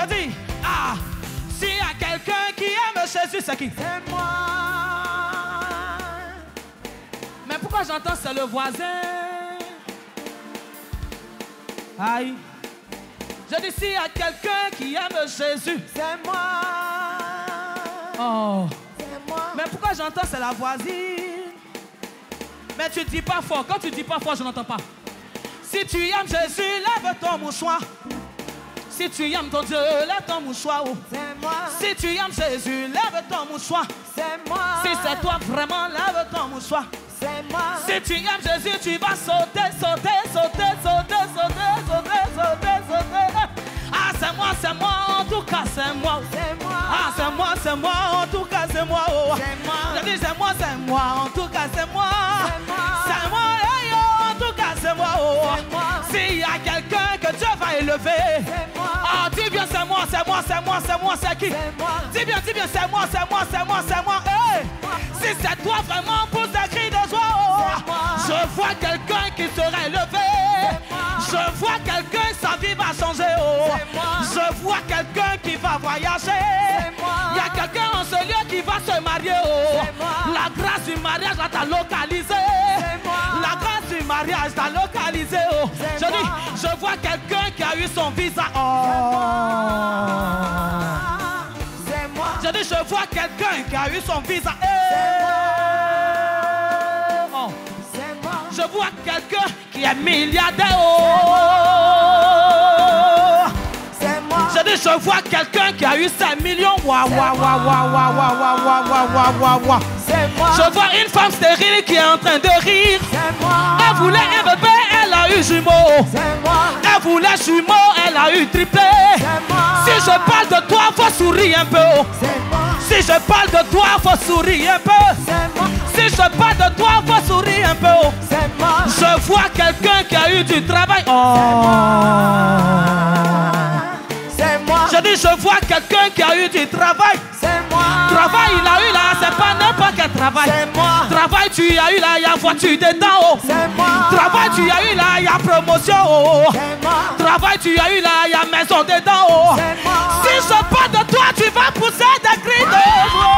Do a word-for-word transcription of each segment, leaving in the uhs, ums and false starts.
Je dis, ah, s'il y a quelqu'un qui aime Jésus, c'est qui? C'est moi. Mais pourquoi j'entends c'est le voisin? Aïe. Je dis, s'il y a quelqu'un qui aime Jésus, c'est moi. Oh. C'est moi. Mais pourquoi j'entends c'est la voisine? Mais tu dis pas fort. Quand tu dis pas fort, je n'entends pas. Si tu aimes Jésus, lève ton mouchoir. Si tu aimes ton Dieu, lève ton mouchoir. Oh. C'est moi. Si tu aimes Jésus, lève ton mouchoir. C'est moi. Si c'est toi vraiment, lève ton mouchoir. C'est moi. Si tu aimes Jésus, tu vas sauter, sauter, sauter, sauter, sauter, sauter, sauter, sauter. Ah, c'est moi, c'est moi, en tout cas, c'est moi. C'est moi. Ah, c'est moi, c'est moi, en tout cas, c'est moi. Oh. C'est moi. Je dis, c'est moi, c'est moi, en tout cas, c'est moi. C'est moi. C'est moi, hey, oh, en tout cas, c'est moi. Oh. C'est moi. S'il y a quelqu'un que Dieu va élever, C'est moi. ah, dis bien, c'est moi, c'est moi, c'est moi, c'est moi, c'est qui? C'est moi. Dis bien, dis bien, c'est moi, c'est moi, c'est moi, c'est moi. Hey. Si c'est toi vraiment, pousse des cris de joie. Oh. Je vois quelqu'un qui sera élevé. Je vois quelqu'un, sa vie va changer. Oh. Je vois quelqu'un qui va voyager. Il y a quelqu'un en ce lieu qui va se marier. Oh. La grâce du mariage va t'a localisé. La grâce du mariage t'a localisé. Oh. Je dis, je vois quelqu'un qui a eu son visa. Oh. C'est moi. Je dis, je vois quelqu'un qui a eu son visa. Hey. Oh. C'est moi. Je vois quelqu'un qui est milliardaire. Oh. C'est moi. Je dis, je vois quelqu'un qui a eu cinq millions. Waouh, waouh, waouh, waouh, waouh, waouh, waouh, waouh, waouh, waouh. C'est moi. Je vois une femme stérile qui est en train de rire. C'est moi. Elle voulait un bébé, elle a eu jumeau. C'est moi. Elle voulait jumeau, elle a eu triplé. C'est moi. Si je parle de toi, faut sourire un peu. C'est moi. Si je parle de toi, faut sourire un peu. C'est moi. Si je parle de toi, faut sourire un peu. C'est moi. Je vois quelqu'un qui a eu du travail. Oh. C'est moi. Je dis, je vois quelqu'un qui a eu du travail. C'est moi. Travail, il a eu là, c'est pas n'importe quel travail. C'est moi. Travail, tu as eu là, il y a voiture dedans. Oh. C'est moi. Travail, tu as eu là, il y a promotion. Oh. C'est moi. Travail, tu as eu là, il y a maison dedans. Oh. C'est moi. Si je parle de toi, tu vas pousser des cris de joie.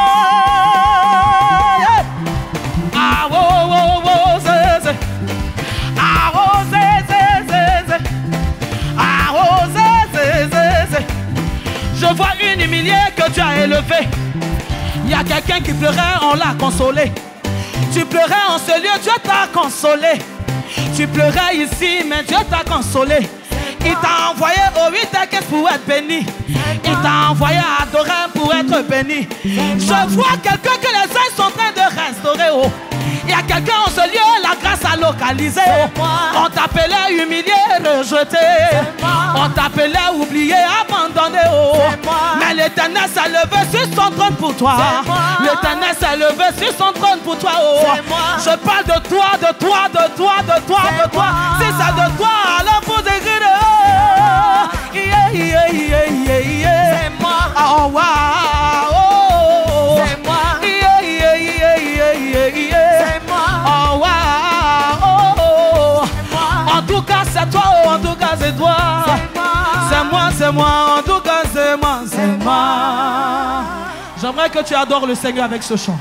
Ah, oh, oh, oh, c'est, c'est. Ah, oh, c'est, c'est, c'est, c'est. Ah, oh, c'est, c'est, c'est, c'est. Je vois une humiliée que tu as élevée. Il y a quelqu'un qui pleurait, on l'a consolé. Tu pleurais en ce lieu, Dieu t'a consolé. Tu pleurais ici, mais Dieu t'a consolé. Il t'a envoyé au huit caisses pour être béni. Il t'a envoyé à adorer pour être béni. Je vois quelqu'un que les uns sont en train de restaurer. Oh. Il y a quelqu'un en ce lieu, la grâce a localisé. Oh. On t'appelait humilié, rejeté. On t'appelait oublié, abandonné. Oh. Mais l'Éternel s'est levé sur son trône pour toi. L'Éternel s'est levé sur son trône pour toi. Oh. Je parle de toi, de toi, de toi, de toi, de toi. Si c'est de toi, alors vous écrivez. Yeah, yeah, yeah, yeah, yeah. C'est moi. Oh, wow. Oh. C'est moi. Yeah, yeah, yeah, yeah, yeah, yeah. C'est moi. Oh, wow. Oh. En tout cas, c'est toi. Oh. En tout cas, c'est toi. C'est moi, c'est moi. En tout cas, c'est moi, c'est moi. J'aimerais que tu adores le Seigneur avec ce chant.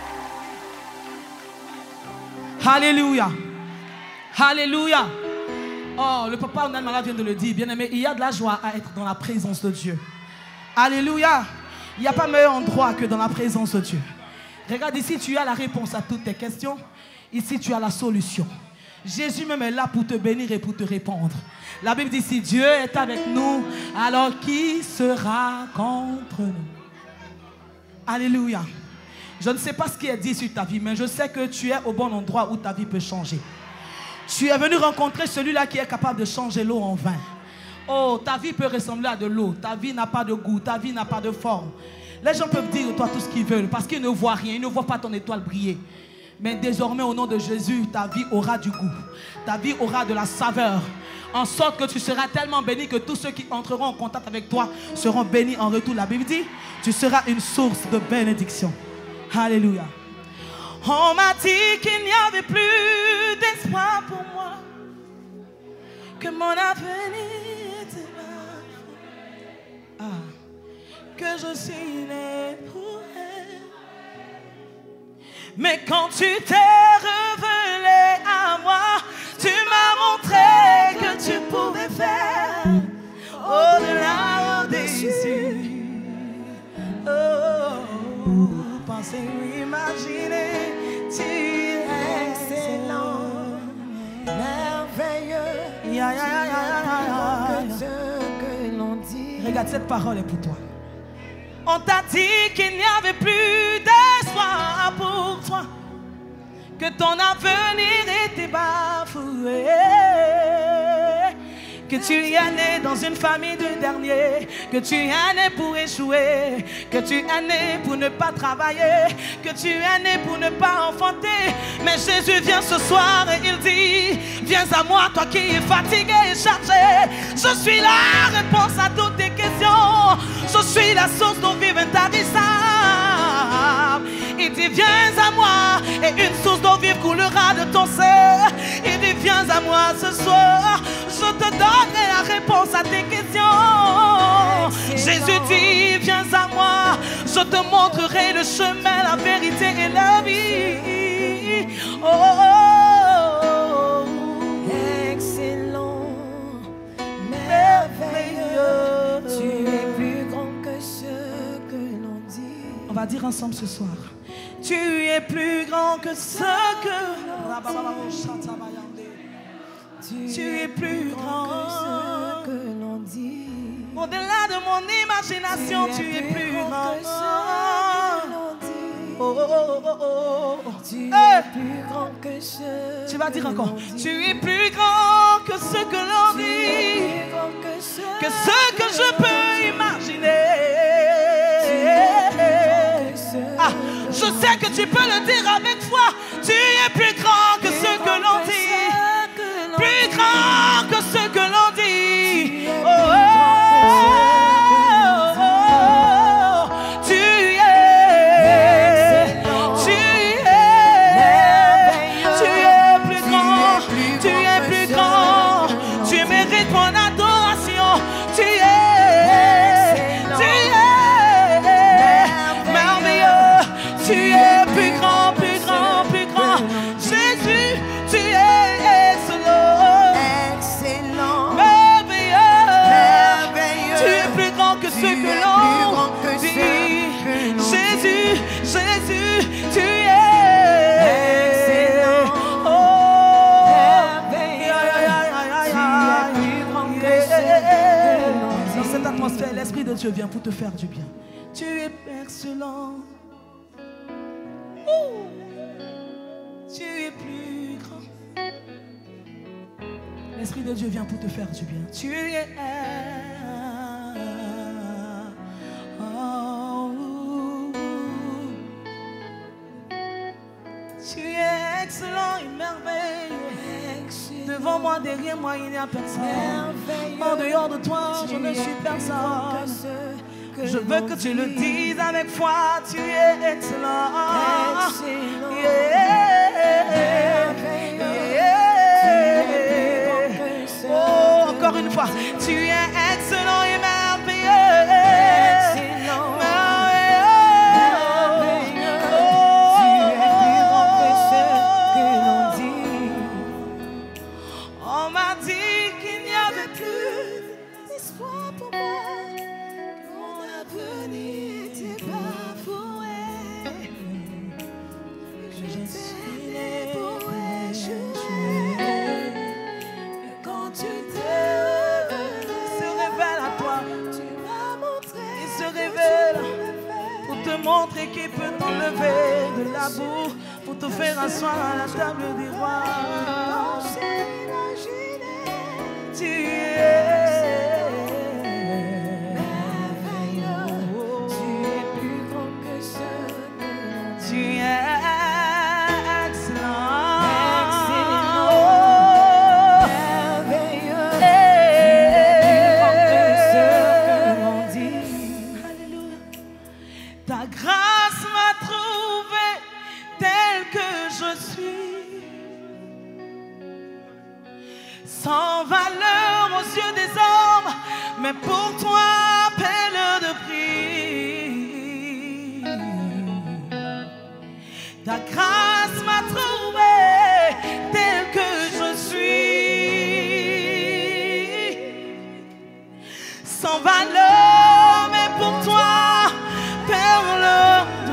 Alléluia. Alléluia. Oh, le papa Onan Malade vient de le dire. Bien aimé, il y a de la joie à être dans la présence de Dieu. Alléluia. Il n'y a pas meilleur endroit que dans la présence de Dieu. Regarde ici, tu as la réponse à toutes tes questions. Ici, tu as la solution. Jésus même est là pour te bénir et pour te répondre. La Bible dit, si Dieu est avec nous, alors qui sera contre nous? Alléluia. Je ne sais pas ce qui est dit sur ta vie, mais je sais que tu es au bon endroit où ta vie peut changer. Tu es venu rencontrer celui-là qui est capable de changer l'eau en vin. Oh, ta vie peut ressembler à de l'eau. Ta vie n'a pas de goût, ta vie n'a pas de forme. Les gens peuvent dire de toi tout ce qu'ils veulent parce qu'ils ne voient rien, ils ne voient pas ton étoile briller. Mais désormais, au nom de Jésus, ta vie aura du goût. Ta vie aura de la saveur. En sorte que tu seras tellement béni que tous ceux qui entreront en contact avec toi seront bénis en retour. La Bible dit, tu seras une source de bénédiction. Alléluia. On m'a dit qu'il n'y avait plus d'espoir pour moi, que mon avenir était là. Ah. que je suis né pour elle. Mais quand tu t'es révélé à moi, tu m'as montré que tu pouvais faire au-delà au-dessus. Oh, penser ou imaginer, tu es excellent, merveilleux. Ya, ya, ya, ya, ya, ya. Que l'on dit. Regarde, cette parole est pour toi. On t'a dit qu'il n'y avait plus d'espoir pour toi, que ton avenir était bafoué, que tu es né dans une famille de derniers, que tu es né pour échouer, que tu es né pour ne pas travailler, que tu es né pour ne pas enfanter. Mais Jésus vient ce soir et il dit, viens à moi toi qui es fatigué et chargé. Je suis la réponse à toutes tes questions. Je suis la source d'eau vive intarissable. Il dit viens à moi et une source d'eau vive coulera de ton sein. Il dit viens à moi ce soir, je te donnerai la réponse à tes questions. Jésus dit viens à moi, je te montrerai le chemin, la vérité et la vie. Oh, oh, oh, oh. Excellent, merveilleux, tu es plus grand que ce que l'on dit. On va dire ensemble ce soir. Tu es plus grand que ce que tu es plus grand que ce que l'on dit. Au-delà de mon imagination, tu es plus grand que ce que l'on dit. Oh, oh, oh, oh, oh. Tu es plus grand que ce. Tu vas dire encore. Tu es plus grand que ce que l'on dit, que ce que je peux imaginer. Ah, je sais que tu peux le dire avec foi. Tu es plus grand que ce que l'on dit, plus grand que ce que l'on dit. Oh, oh, oh, oh, tu es, tu es, tu es plus grand, tu es plus grand. Tu mérites mon adoration. Tu es, tu es merveilleux. Tu es plus grand, plus grand, plus grand. Jésus, tu es excellent, excellent, merveilleux, merveilleux. Tu es plus grand que ce que l'on dit. Jésus, Jésus, tu es excellent, oh, merveilleux. Tu es plus grand que ce que l'on dit. Dans cette atmosphère, l'Esprit de Dieu vient pour te faire du bien. Tu es excellent. Tu es plus grand. L'Esprit de Dieu vient pour te faire du bien. Tu es oh, tu es excellent et merveilleux. Devant moi, derrière moi, il n'y a personne. En dehors de toi, je ne suis personne. Je veux que tu le dises avec foi. Tu es excellent, excellent. Yeah. Yeah. Oh, encore une fois. Tu es excellent et merveilleux. Excellent, merveilleux. Oh, tu es plus grand que ce que l'on dit. On m'a dit qu'il n'y avait plus d'espoir pour moi. N'était pas voué, que je suis né pour échouer. Et quand tu te se révèle à toi, tu m'as montré. Il se révèle pour te montrer qu'il peut t'enlever de la boue, pour te faire asseoir à la table des rois. Tu es. Tu es excellent, excellent, oh, merveilleux, plus grand que ce que l'on dit. Alléluia. Ta grâce m'a trouvé tel que je suis, sans valeur aux yeux des hommes, mais pour toi, perle de prix. Ta grâce m'a trouvé tel que je suis, sans valeur, mais pour toi, perle de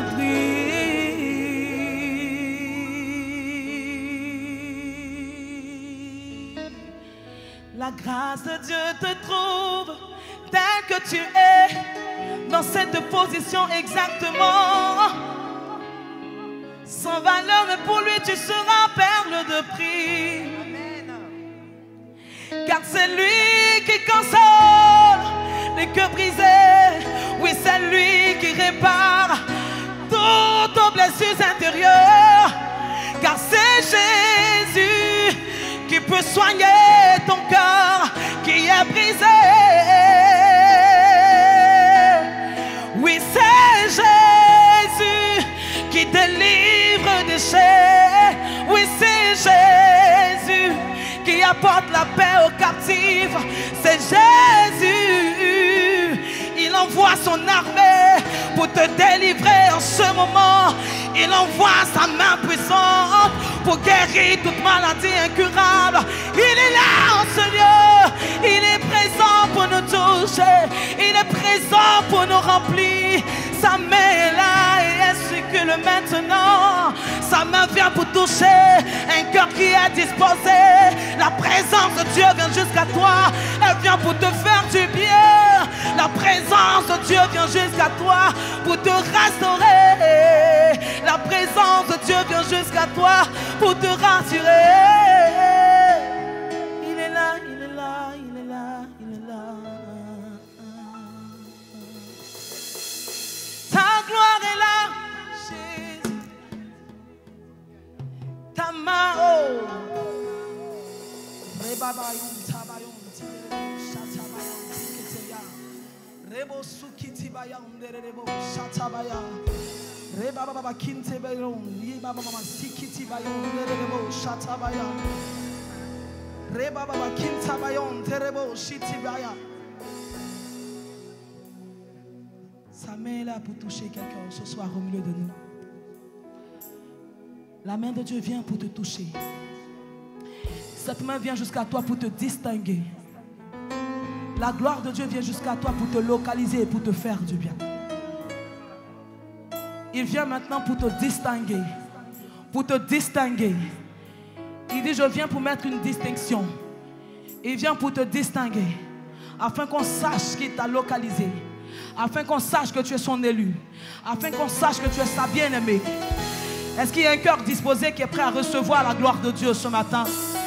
prix. La grâce de Dieu te trouve tel que tu es, dans cette position exactement. Sans valeur, mais pour lui tu seras perle de prix. Amen. Car c'est lui qui console les cœurs brisés. Oui, c'est lui qui répare toutes nos blessures intérieures. Car c'est Jésus qui peut soigner ton cœur qui est brisé. Oui, c'est Jésus qui délivre des chaînes. Oui, c'est Jésus qui apporte la paix aux captifs. C'est Jésus. Il envoie son armée pour te délivrer en ce moment. Il envoie sa main puissante pour guérir toute maladie incurable. Il est là en ce lieu. Il est présent pour nous toucher. Il est présent pour nous remplir. Sa main est là et elle circule maintenant. Sa main vient pour toucher un cœur qui est disposé. La présence de Dieu vient jusqu'à toi. Elle vient pour te faire du bien. La présence de Dieu vient jusqu'à toi pour te restaurer. La présence de Dieu vient jusqu'à toi pour te rassurer. Il est là, il est là, il est là, il est là. Ta gloire est là, Jésus. Ta main, oh. Rebo sukiti bayan derebo shatabaya. Reba baba kinte bayon, liba baba sikiti bayon derebo shatabaya. Reba baba kinta bayon derebo shitibaya. Sa main est là pour toucher quelqu'un ce soir au milieu de nous. La main de Dieu vient pour te toucher. Cette main vient jusqu'à toi pour te distinguer. La gloire de Dieu vient jusqu'à toi pour te localiser et pour te faire du bien. Il vient maintenant pour te distinguer. Pour te distinguer. Il dit, je viens pour mettre une distinction. Il vient pour te distinguer. Afin qu'on sache qu'il t'a localisé. Afin qu'on sache que tu es son élu. Afin qu'on sache que tu es sa bien-aimée. Est-ce qu'il y a un cœur disposé qui est prêt à recevoir la gloire de Dieu ce matin?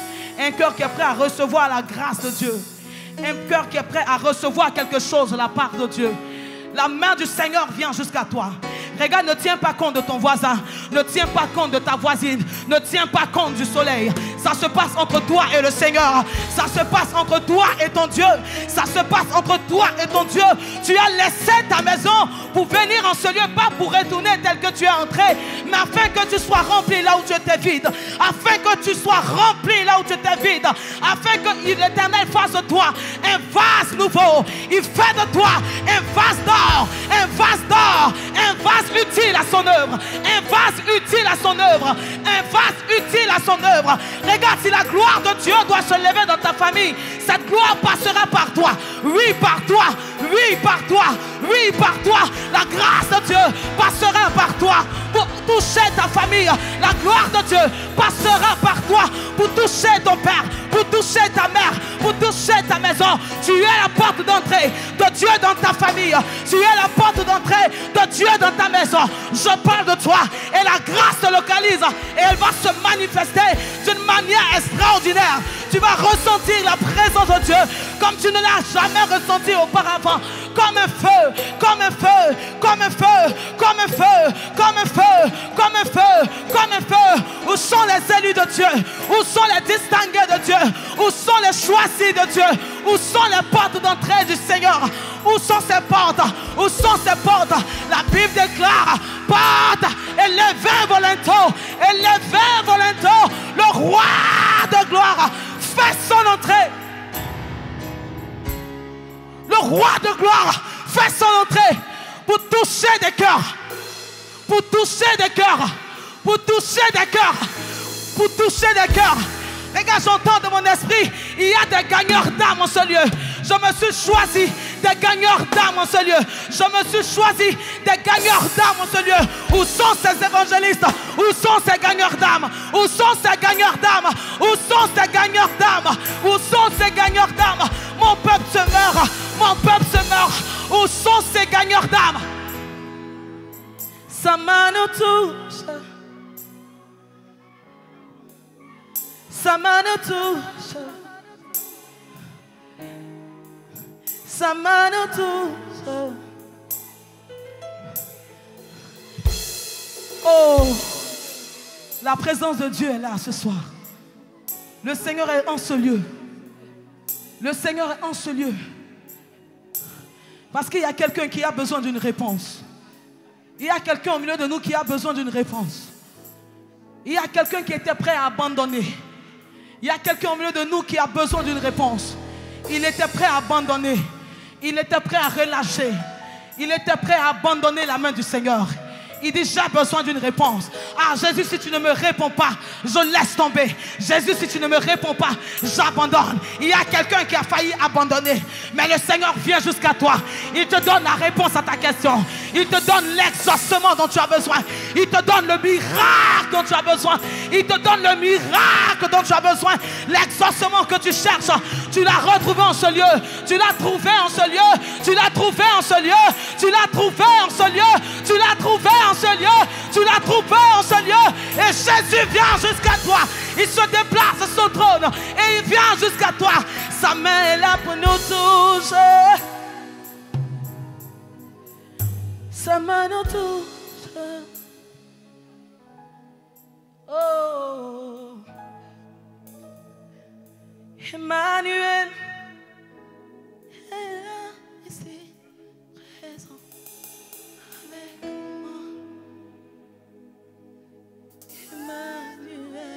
Un cœur qui est prêt à recevoir la grâce de Dieu. Un cœur qui est prêt à recevoir quelque chose de la part de Dieu. La main du Seigneur vient jusqu'à toi. Regarde, ne tiens pas compte de ton voisin. Ne tiens pas compte de ta voisine. Ne tiens pas compte du soleil. Ça se passe entre toi et le Seigneur. Ça se passe entre toi et ton Dieu. Ça se passe entre toi et ton Dieu. Tu as laissé ta maison pour venir en ce lieu, pas pour retourner tel que tu es entré, mais afin que tu sois rempli là où tu étais vide. Afin que tu sois rempli là où tu étais vide. Afin que l'Éternel fasse de toi un vase nouveau. Il fait de toi un vase d'or. Un vase d'or. Un vase utile à son œuvre. Un vase utile à son œuvre. Un vase utile à son œuvre. Regarde, si la gloire de Dieu doit se lever dans ta famille, cette gloire passera par toi. Oui, par toi. Oui, par toi. Oui, par toi. La grâce de Dieu passera par toi pour toucher ta famille. La gloire de Dieu passera par toi pour toucher ton père, pour toucher ta mère, pour toucher ta maison. Tu es la porte d'entrée de Dieu dans ta famille. Tu es la porte d'entrée de Dieu dans ta maison. Je parle de toi et la grâce te localise et elle va se manifester d'une manière extraordinaire. Tu vas ressentir la présence de Dieu comme tu ne l'as jamais ressenti auparavant. Comme un feu, comme un feu, comme un feu, comme un feu, comme un feu, comme un feu, comme un feu. Où sont les élus de Dieu? Où sont les distingués de Dieu? Où sont les choisis de Dieu? Où sont les portes d'entrée du Seigneur? Où sont ces portes? Où sont ces portes? La Bible déclare, porte élevée volonto, élevée volonto. Le roi de gloire fait son entrée. Le roi de gloire fait son entrée pour toucher des cœurs, pour toucher des cœurs, pour toucher des cœurs, pour toucher des cœurs. Regarde, j'entends de mon esprit, il y a des gagneurs d'âme en ce lieu. Je me suis choisi des gagneurs d'âme en ce lieu. Je me suis choisi des gagneurs d'âme en ce lieu. Où sont ces évangélistes? Où sont ces gagneurs d'âme? Où sont ces gagneurs d'âme? Où sont ces gagneurs d'âme? Où sont ces gagneurs d'âme? Mon peuple se meurt, mon peuple se meurt. Où sont ces gagneurs d'âme? Sa main nous touche, sa main nous touche, sa main nous touche. Oh, la présence de Dieu est là ce soir. Le Seigneur est en ce lieu. Le Seigneur est en ce lieu. Parce qu'il y a quelqu'un qui a besoin d'une réponse. Il y a quelqu'un au milieu de nous qui a besoin d'une réponse. Il y a quelqu'un qui était prêt à abandonner. Il y a quelqu'un au milieu de nous qui a besoin d'une réponse. Il était prêt à abandonner. Il était prêt à relâcher. Il était prêt à abandonner la main du Seigneur. Il dit, j'ai besoin d'une réponse. Ah, Jésus, si tu ne me réponds pas, je laisse tomber. Jésus, si tu ne me réponds pas, j'abandonne. Il y a quelqu'un qui a failli abandonner. Mais le Seigneur vient jusqu'à toi. Il te donne la réponse à ta question. Il te donne l'exaucement dont tu as besoin. Il te donne le miracle dont tu as besoin. Il te donne le miracle dont tu as besoin. L'exaucement que tu cherches, tu l'as retrouvé en ce lieu. Tu l'as trouvé en ce lieu. Tu l'as trouvé en ce lieu. Tu l'as trouvé en ce lieu. Tu l'as trouvé en ce lieu. Tu l'as trouvé en ce lieu. Et Jésus vient jusqu'à toi. Il se déplace sur son trône et il vient jusqu'à toi. Sa main est là pour nous toucher. Sa main nous touche. Oh, Emmanuel est là, ici, présent avec moi. Emmanuel.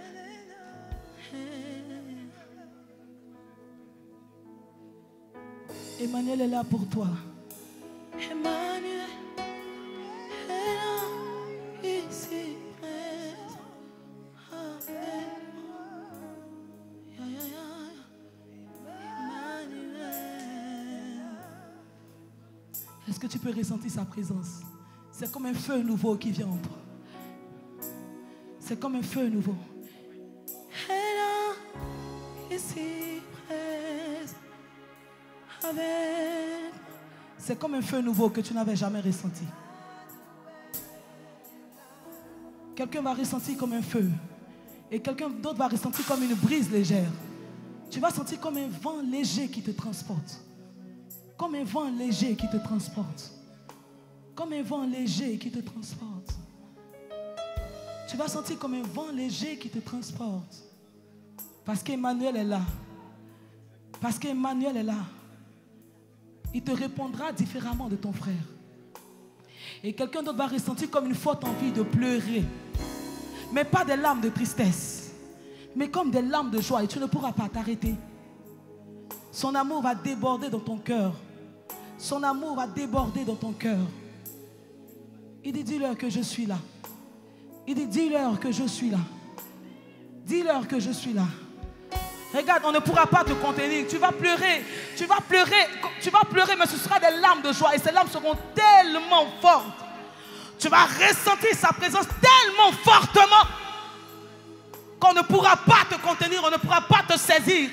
Emmanuel est là pour toi. Emmanuel est là, ici, présent avec moi. Ya, ya, ya. Emmanuel. Est-ce que tu peux ressentir sa présence? C'est comme un feu nouveau qui vient en toi. C'est comme un feu nouveau. Elle est là, ici, présent avec. C'est comme un feu nouveau que tu n'avais jamais ressenti. Quelqu'un va ressentir comme un feu. Et quelqu'un d'autre va ressentir comme une brise légère. Tu vas sentir comme un vent léger qui te transporte. Comme un vent léger qui te transporte. Comme un vent léger qui te transporte. Tu vas sentir comme un vent léger qui te transporte. Parce qu'Emmanuel est là. Parce qu'Emmanuel est là. Il te répondra différemment de ton frère. Et quelqu'un d'autre va ressentir comme une forte envie de pleurer. Mais pas des larmes de tristesse. Mais comme des larmes de joie. Et tu ne pourras pas t'arrêter. Son amour va déborder dans ton cœur. Son amour va déborder dans ton cœur. Il dit, dis-leur que je suis là. Il dit, dis-leur que je suis là. Dis-leur que je suis là. Regarde, on ne pourra pas te contenir. Tu vas pleurer. Tu vas pleurer. Tu vas pleurer, mais ce sera des larmes de joie. Et ces larmes seront tellement fortes. Tu vas ressentir sa présence tellement fortement qu'on ne pourra pas te contenir. On ne pourra pas te saisir.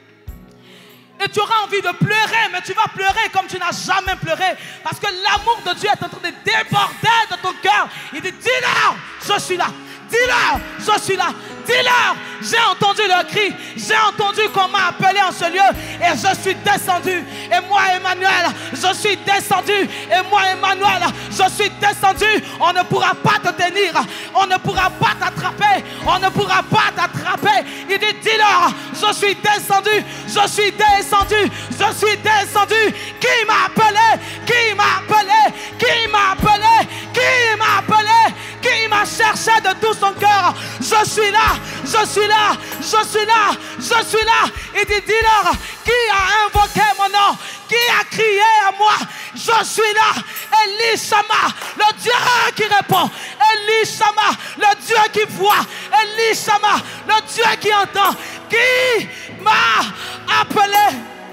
Et tu auras envie de pleurer, mais tu vas pleurer comme tu n'as jamais pleuré. Parce que l'amour de Dieu est en train de déborder de ton cœur. Il dit, dis-leur, je suis là. Dis-leur, je suis là. Dis-leur, j'ai entendu leur cri. J'ai entendu qu'on m'a appelé en ce lieu. Et je suis descendu. Et moi, Emmanuel, je suis descendu. Et moi, Emmanuel, je suis descendu. On ne pourra pas te tenir. On ne pourra pas t'attraper. On ne pourra pas t'attraper. Il dit, dis-leur, je suis descendu. Je suis descendu. Je suis descendu. Qui m'a appelé? Qui m'a appelé? Qui m'a appelé? Qui m'a appelé? Qui m'a cherché de tout son cœur? Je suis là. Je suis là, je suis là, je suis là. Il dit, dis-leur, qui a invoqué mon nom? Qui a crié à moi? Je suis là. Elie Shama, le Dieu qui répond. Eli Shama, le Dieu qui voit. Eli Shama, le Dieu qui entend. Qui m'a appelé.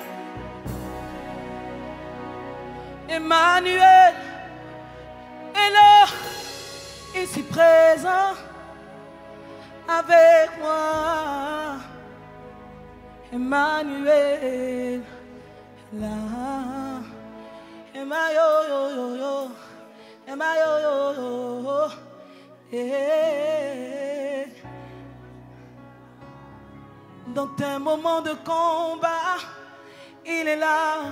Emmanuel est là, ici présent avec moi. Emmanuel là. Emma yo yo yo yo. Emma yo yo yo yo. Yeah. Dans tes moments de combat, il est là.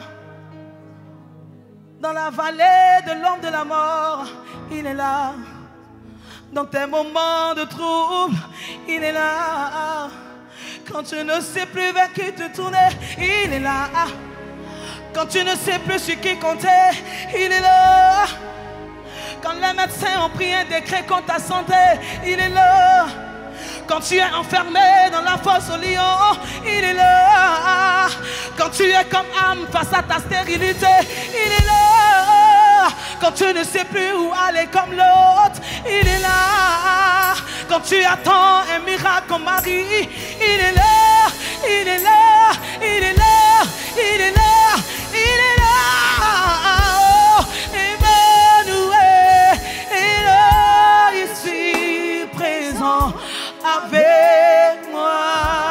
Dans la vallée de l'ombre de la mort, il est là. Dans tes moments de trouble, il est là. Quand tu ne sais plus vers qui te tourner, il est là. Quand tu ne sais plus sur qui compter, il est là. Quand les médecins ont pris un décret contre ta santé, il est là. Quand tu es enfermé dans la fosse au lion, il est là. Quand tu es comme âme face à ta stérilité, il est là. Quand tu ne sais plus où aller comme l'autre, il est là. Quand tu attends un miracle comme Marie, il est là, il est là, il est là, il est là, il est là. Oh, Emmanuel est là, ici présent avec moi.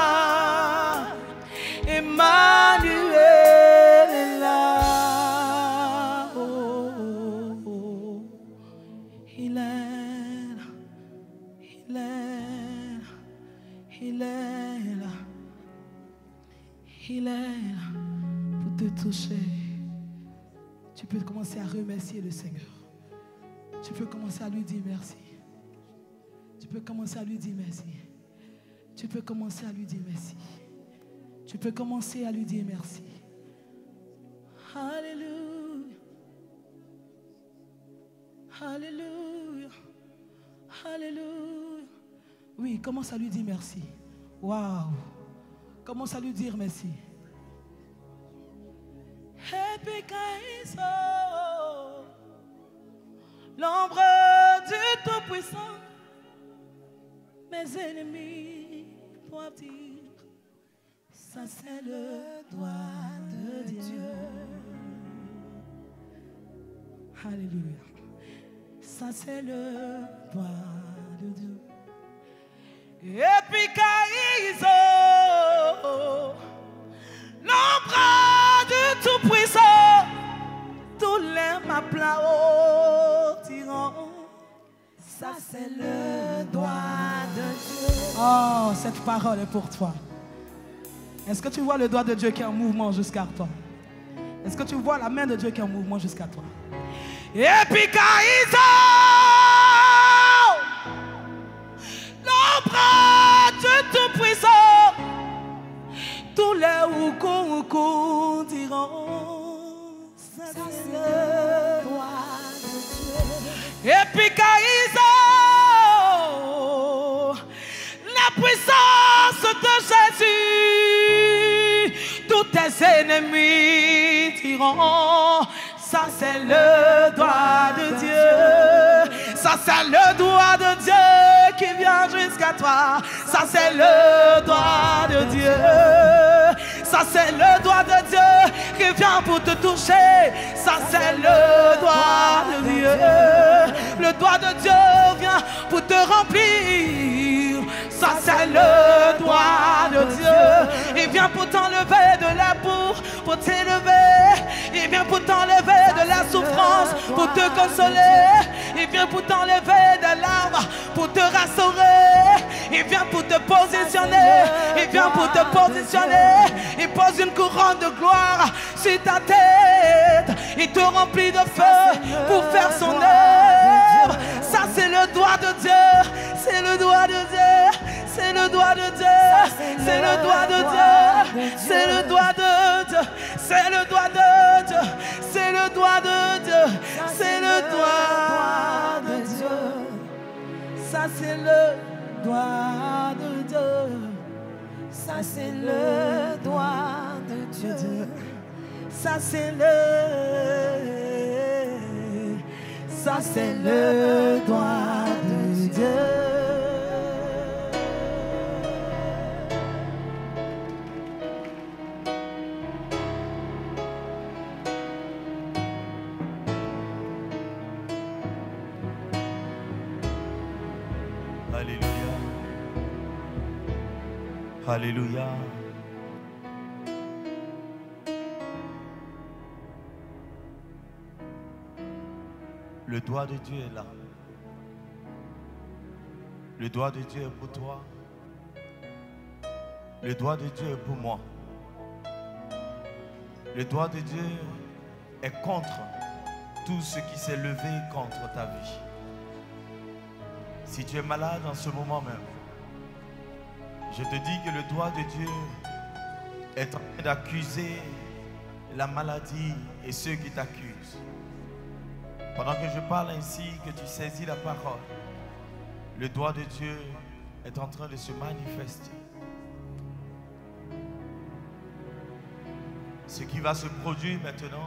Emmanuel est là. Oh, oh, oh. Il est là. Il est là. Il est là. Il est là pour te toucher. Tu peux commencer à remercier le Seigneur. Tu peux commencer à lui dire merci. Tu peux commencer à lui dire merci. Tu peux commencer à lui dire merci. Tu peux commencer à lui dire merci. Alléluia. Alléluia. Alléluia. Oui, commence à lui dire merci. Waouh. Commence à lui dire merci. Happy Kaiso, l'ombre du Tout-Puissant. Mes ennemis doivent dire, ça c'est le doigt de Dieu. Alléluia. Ça c'est le doigt de Dieu. Et puis Kaïso, l'ombre du Tout-Puissant, tous les m'applaudissent, diront, ça c'est le doigt de Dieu. Oh, cette parole est pour toi. Est-ce que tu vois le doigt de Dieu qui est en mouvement jusqu'à toi? Est-ce que tu vois la main de Dieu qui est en mouvement jusqu'à toi? Et puis Kaïso, l'ombre du Tout-Puissant, tous les oukou oukou diront, ça c'est le doigt de Dieu. Et puis Kaïso, la puissance de Jésus, tous tes ennemis diront, ça c'est le doigt de Dieu. Ça c'est le doigt de Dieu qui vient jusqu'à toi. Ça c'est le doigt de Dieu. Ça c'est le doigt de Dieu qui vient pour te toucher. Ça c'est le doigt de Dieu. Le doigt de Dieu vient pour te remplir. Ça c'est le doigt de Dieu. Il vient pour t'enlever de la boue, pour t'élever. Il vient pour t'enlever de la souffrance, pour te consoler. Il vient pour t'enlever de l'âme, pour te rassurer. Il vient pour te positionner. Il vient pour te positionner. Il pose une couronne de gloire sur ta tête. Il te remplit de feu pour faire son œuvre. Ça c'est le doigt de Dieu. C'est le doigt de Dieu. C'est le doigt de Dieu. C'est le doigt de Dieu. C'est le doigt de Dieu. C'est le doigt de Dieu. C'est le doigt de Dieu. C'est le doigt de Dieu. Ça c'est le doigt de Dieu. Ça c'est le doigt de Dieu. Ça c'est le. Ça c'est le doigt de Dieu. Alléluia. Le doigt de Dieu est là. Le doigt de Dieu est pour toi. Le doigt de Dieu est pour moi. Le doigt de Dieu est contre tout ce qui s'est levé contre ta vie. Si tu es malade en ce moment même, je te dis que le doigt de Dieu est en train d'accuser la maladie et ceux qui t'accusent. Pendant que je parle ainsi, que tu saisis la parole, le doigt de Dieu est en train de se manifester. Ce qui va se produire maintenant,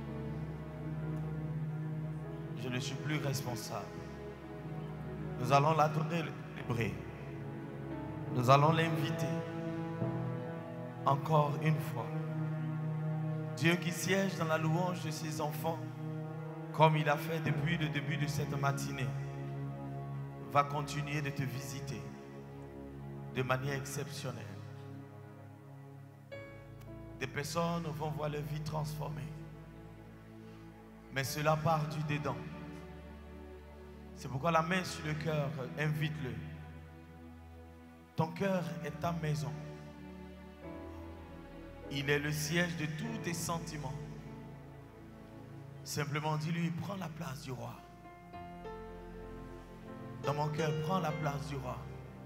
je ne suis plus responsable. Nous allons l'adorer, le célébrer. Nous allons l'inviter encore une fois. Dieu qui siège dans la louange de ses enfants, comme il a fait depuis le début de cette matinée, va continuer de te visiter de manière exceptionnelle. Des personnes vont voir leur vie transformée. Mais cela part du dedans. C'est pourquoi la main sur le cœur, invite-le. Ton cœur est ta maison. Il est le siège de tous tes sentiments. Simplement dis-lui, prends la place du roi. Dans mon cœur, prends la place du roi.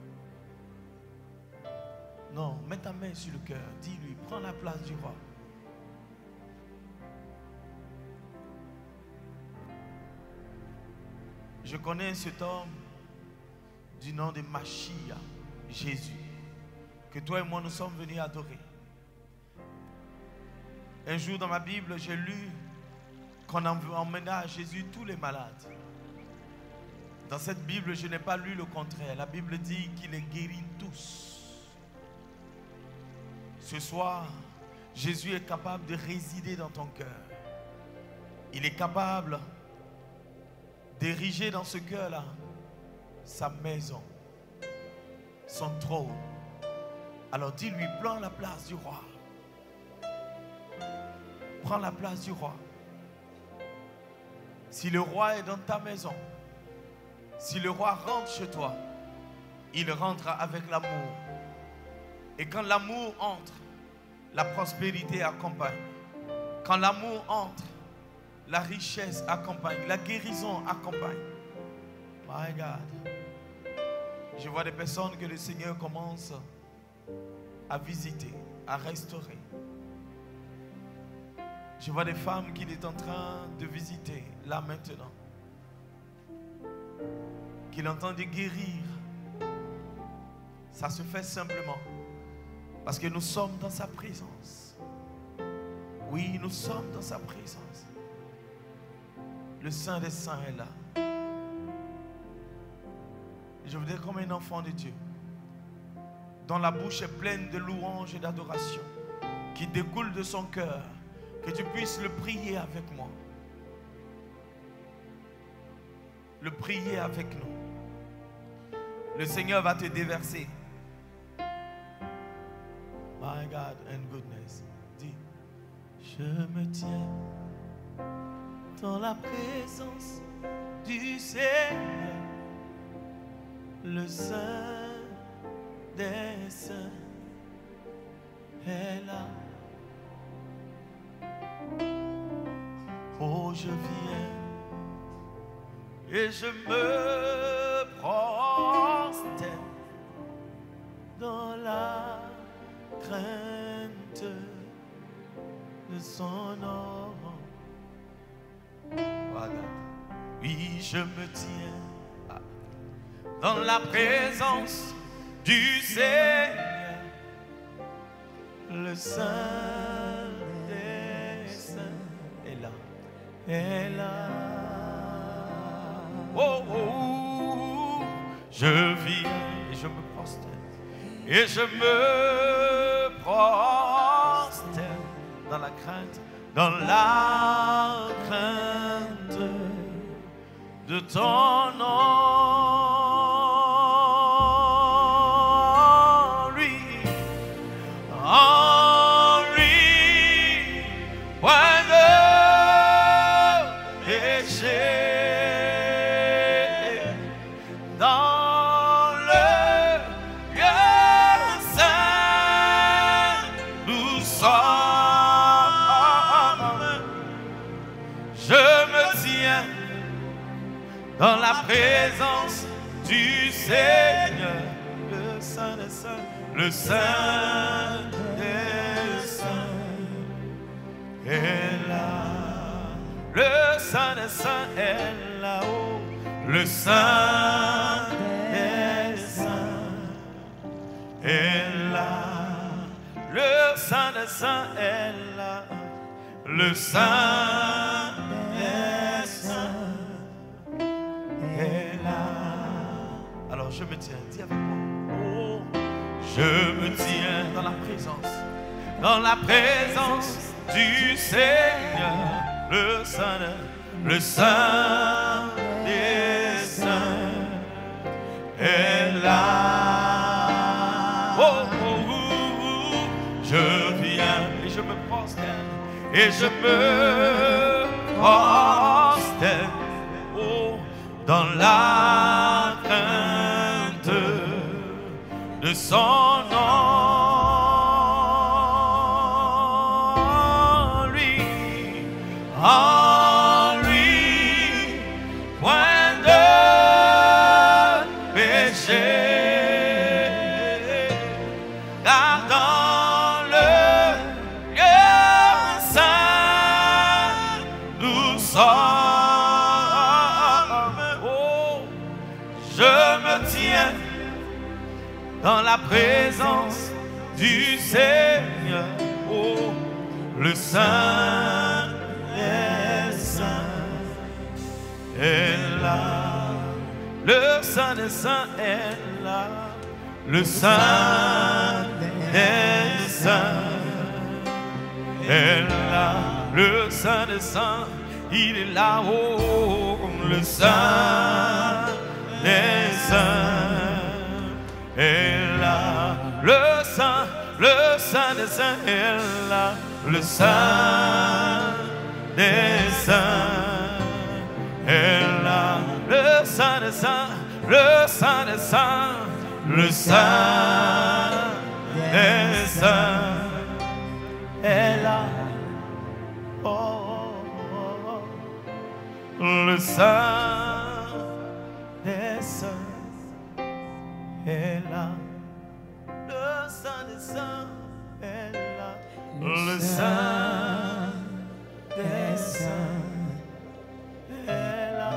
Non, mets ta main sur le cœur. Dis-lui, prends la place du roi. Je connais cet homme du nom de Machia, Jésus, que toi et moi nous sommes venus adorer. Un jour dans ma Bible, j'ai lu qu'on emmena à Jésus tous les malades. Dans cette Bible, je n'ai pas lu le contraire. La Bible dit qu'il les guérit tous. Ce soir, Jésus est capable de résider dans ton cœur. Il est capable d'ériger dans ce cœur-là sa maison, son trône. Alors dis-lui, prends la place du roi. Prends la place du roi. Si le roi est dans ta maison, si le roi rentre chez toi, il rentre avec l'amour. Et quand l'amour entre, la prospérité accompagne. Quand l'amour entre, la richesse accompagne, la guérison accompagne. My God. Je vois des personnes que le Seigneur commence à visiter, à restaurer. Je vois des femmes qu'il est en train de visiter, là maintenant. Qu'il est en train de guérir. Ça se fait simplement parce que nous sommes dans sa présence. Oui, nous sommes dans sa présence. Le Saint des Saints est là. Je voudrais comme un enfant de Dieu, dont la bouche est pleine de louanges et d'adoration, qui découle de son cœur, que tu puisses le prier avec moi. Le prier avec nous. Le Seigneur va te déverser. My God and goodness. Dis, je me tiens dans la présence du Seigneur, le Saint des Saints est là. Oh, je viens et je me prosterne dans la crainte de son nom. Voilà. Oui, je me tiens dans la présence du Seigneur, le Saint des Saints est là, est là. Oh, oh, oh. Je vis et je me prosterne, et je me prosterne dans la crainte, dans la crainte de ton nom. Lui, dans la présence du Seigneur. Le Saint des Saints, le Saint des Saints est là. Le Saint des Saints est là-haut. Le Saint des Saints est là. Le Saint des Saints est là. Le Saint des Saints est là. Alors je me tiens, dis avec moi. Oh, je me tiens dans la présence, dans la présence du Seigneur, le Saint, le Saint des Saints est là. Oh, oh, oh, oh, je viens et je me prosterne, et je me prosterne, oh, dans la crainte de son nom. Lui, en lui, point de péché, car dans le lieu saint nous sommes. Oh, je me tiens dans la présence du Seigneur, oh, le Saint des Saints est là. Le Saint des Saints est là. Le Saint des Saints est là. Le Saint des Saints, il est là, oh, le Saint des Saints est là. Le Saint, le Saint des Saints est là. Le Saint des Saints est là. Le Saint des Saints, le Saint des Saints, le Saint des Saints est là. Oh, oh, oh. Le Saint des Saints est là. Le Saint des Saints est là. Le Saint des Saints est là.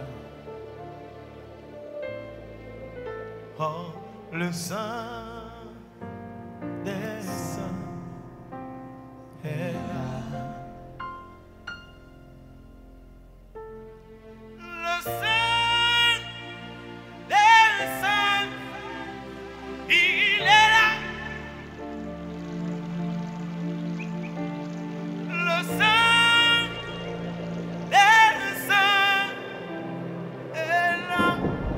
Oh, le Saint des Saints est là. Le Saint des Saints, il est là. Le Saint des Saints est là.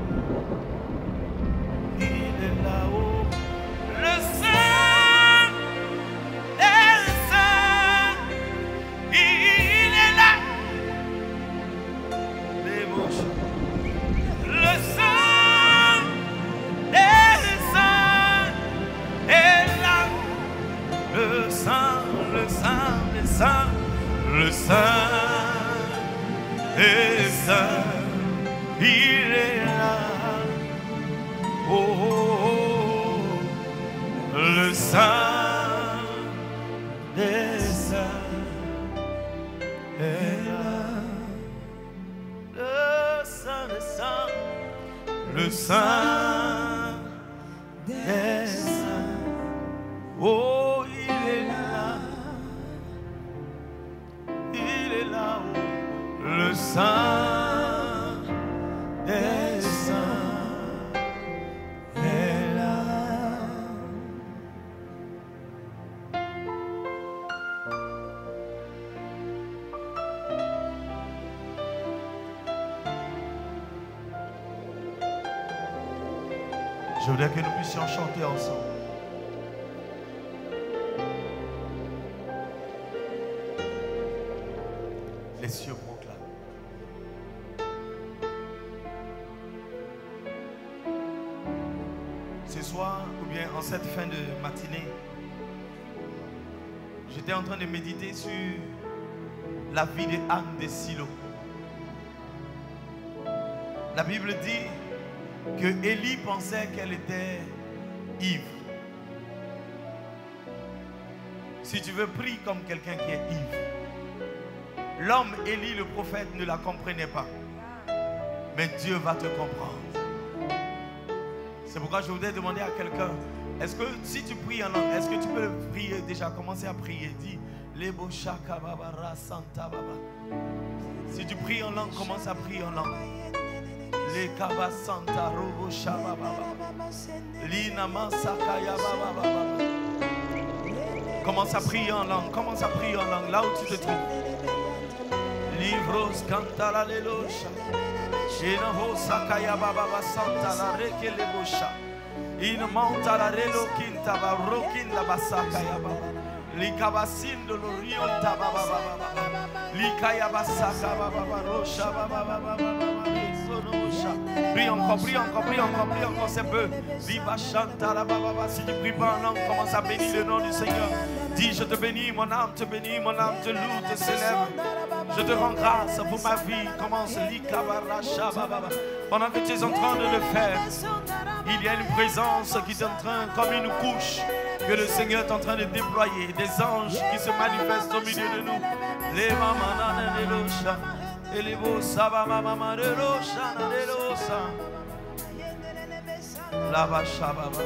Il est là-haut. Le Saint des Saints, il est là. Les bouches. Le Saint des Saints est là. Le Saint, le Saint des Saints, le Saint des Saints, il est là. Oh, oh, oh, le Saint des Saints est là. Le Saint des Saints, le Saint des Saints, oh, il est là. Il est là, oh, le Saint des Saints est là. Je voudrais que nous puissions chanter ensemble. Les cieux proclament. Ce soir, ou bien en cette fin de matinée, j'étais en train de méditer sur la vie de Anne de Silo. La Bible dit que Élie pensait qu'elle était ivre. Si tu veux, prie comme quelqu'un qui est ivre. L'homme Élie, le prophète, ne la comprenait pas. Mais Dieu va te comprendre. C'est pourquoi je voudrais demander à quelqu'un, est-ce que si tu pries en langue, est-ce que tu peux prier déjà, commencer à prier? Dis, Lebo Shaka Baba Ra Santa Baba. Si tu pries en langue, commence à prier en langue. Le Kaba Santa Robo Shaba Baba. Lina Masakaya Baba Baba. Commence à prier en langue, commence à prier en langue, là où tu te trouves. Livros Cantala Lelosha. Inaho Sakaya Baba Santa la Rekelebosha. Ina Manta la Relo Quinta Barokin la Basakaya Baba. Likabasindo Loriota Baba Baba. Likaya Basaka Baba Rosha Baba Baba. Prie encore, prie encore, prie encore, prie encore, c'est peu. Viva Chanta la Baba. Si tu pries pas en langue, commence à bénir le nom du Seigneur. Dis, je te bénis, mon âme te bénit, mon âme te loue, te célèbre. Je te rends grâce pour ma vie. Commence l'Ikabaracha Baba. Pendant que tu es en train de le faire, il y a une présence qui est en train, comme une couche, que le Seigneur est en train de déployer. Des anges qui se manifestent au milieu de nous. Les mamans de l'Ocha. Et les beaux sababa maman de l'Ocha. La vacha baba.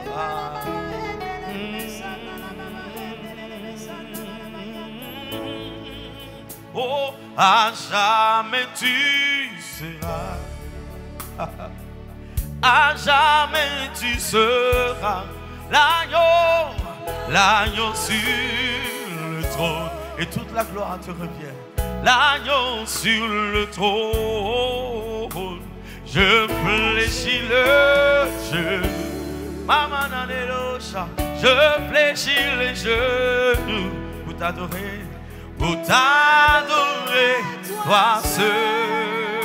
Oh, à jamais tu seras. À jamais tu seras l'agneau, l'agneau sur le trône. Et toute la gloire te revient. L'agneau sur le trône. Je fléchis le genou. Maman Nanelocha. Je fléchis les genoux pour t'adorer. Pour t'adorer, toi seul.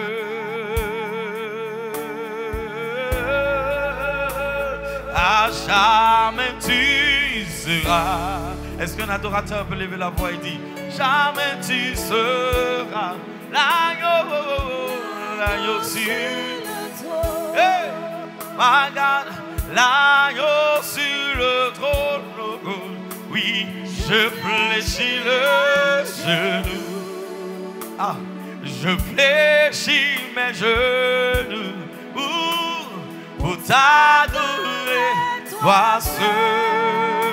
À jamais tu seras. Est-ce qu'un adorateur peut lever la voix et dire, jamais tu seras l'agneau, l'agneau sur. Hey, my God, l'agneau sur le trône. Oui, je fléchis le genou. Ah, je fléchis mes genoux pour, pour t'adorer, toi seul.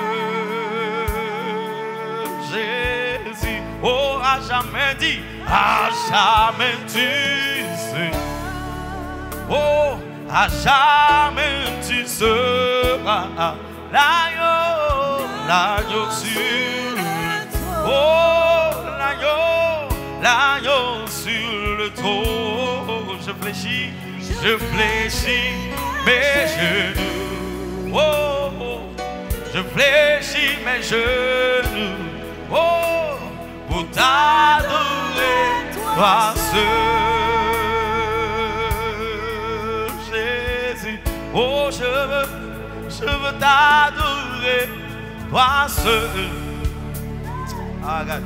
Jésus, oh, à jamais dit, à jamais tu seras. Oh, à jamais tu seras l'agneau, l'agneau sur. Oh, l'agneau, l'agneau sur le trône. Je fléchis, je fléchis mes genoux. Oh, oh, je fléchis mes genoux. Oh, pour t'adorer, toi seul, Jésus. Oh, je veux, je veux t'adorer, toi seul. Ah, regarde.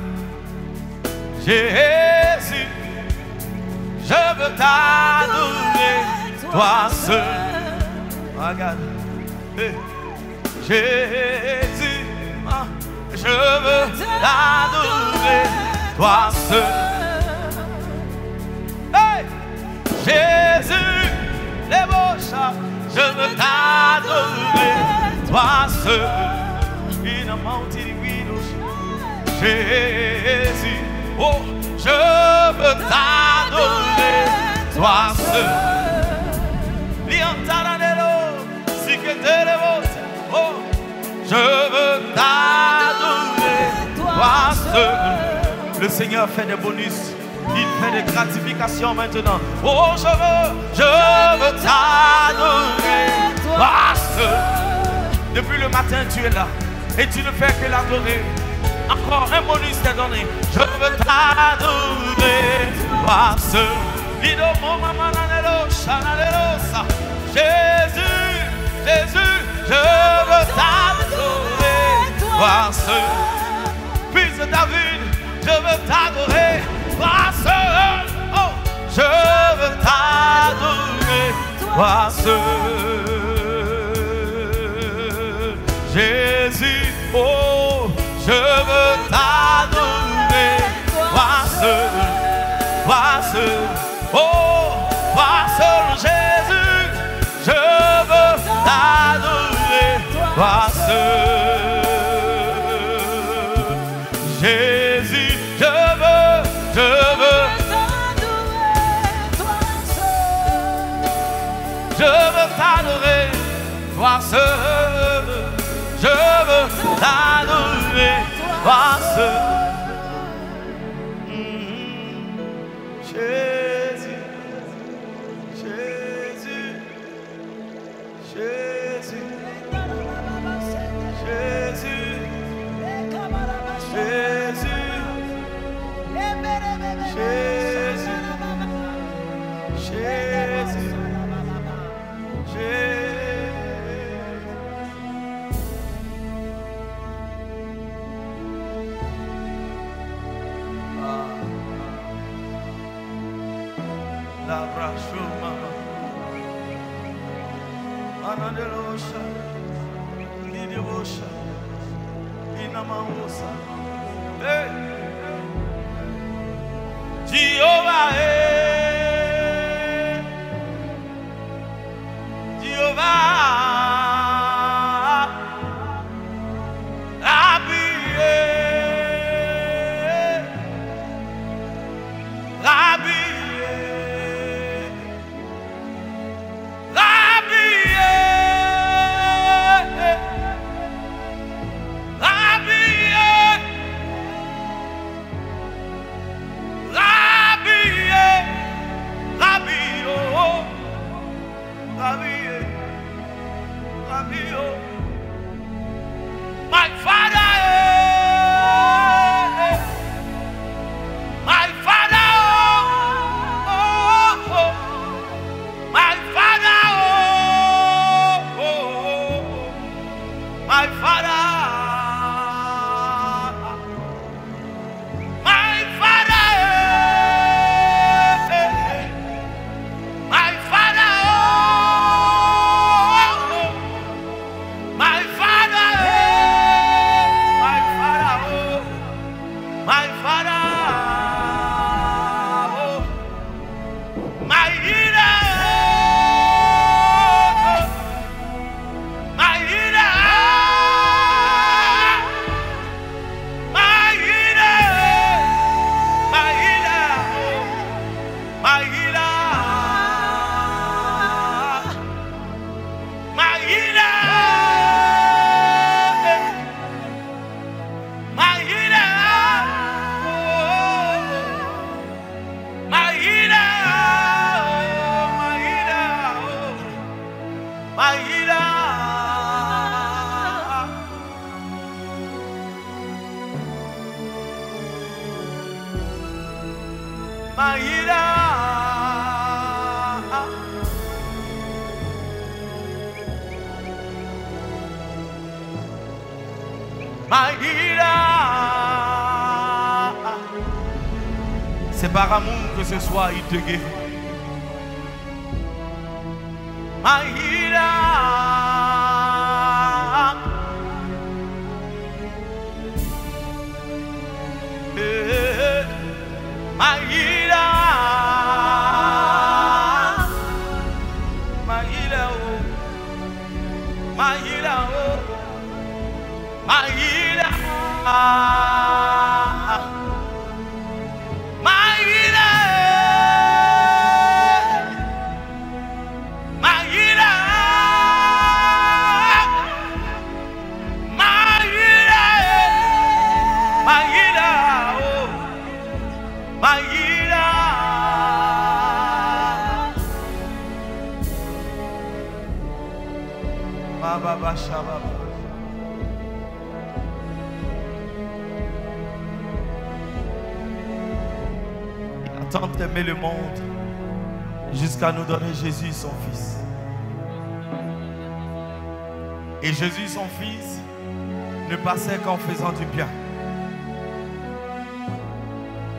Jésus, je veux t'adorer, toi seul. Ah, regarde. Hey. Jésus, ah, je veux t'adorer, toi seul. Hey. Jésus, les beaux chats, je veux t'adorer, toi seul. In a mountain windows. Jésus, oh, je veux t'adorer, toi seul. Liantaranelo, si que te levote, oh, je veux t'adorer, toi seul. Le Seigneur fait des bonus, il fait des gratifications maintenant. Oh, je veux, je veux t'adorer, toi seul. Depuis le matin, tu es là et tu ne fais que l'adorer. Encore un bonus t'est donné. Je veux t'adorer, toi seul. Jésus, Jésus, je veux t'adorer, toi seul. Fils de David, je veux t'adorer, toi seul. Oh, je veux t'adorer. toi seul. Jésus, oh, je veux t'adorer, toi seul, toi seul, oh, toi seul, Jésus, je veux t'adorer, toi seul. Jésus, je veux, je veux je veux t'adorer, toi seul. Je veux t'adorer, toi seul. Mm-hmm. Jésus, Jésus, Jésus, Jésus, Jésus, Jésus, Jésus. La brachuma Anadelosha Nidivosha Inamaosa. Hey Jehovah, hey Jehovah, Rabbi, hey Rabbi, my Father, my Father, oh, oh, my Father, oh, my Father, my Father, my Father, my Father. My Father, oh, my healer, my healer, my healer, my healer, my healer, my healer. My healer, my healer, my healer. C'est par amour que ce soir il te guérit. My healer, eh, my healer, my healer, oh, my healer, oh, my healer, my healer. My healer, Baba Shababa. Il a tant aimé le monde jusqu'à nous donner Jésus son Fils. Et Jésus son Fils ne passait qu'en faisant du bien.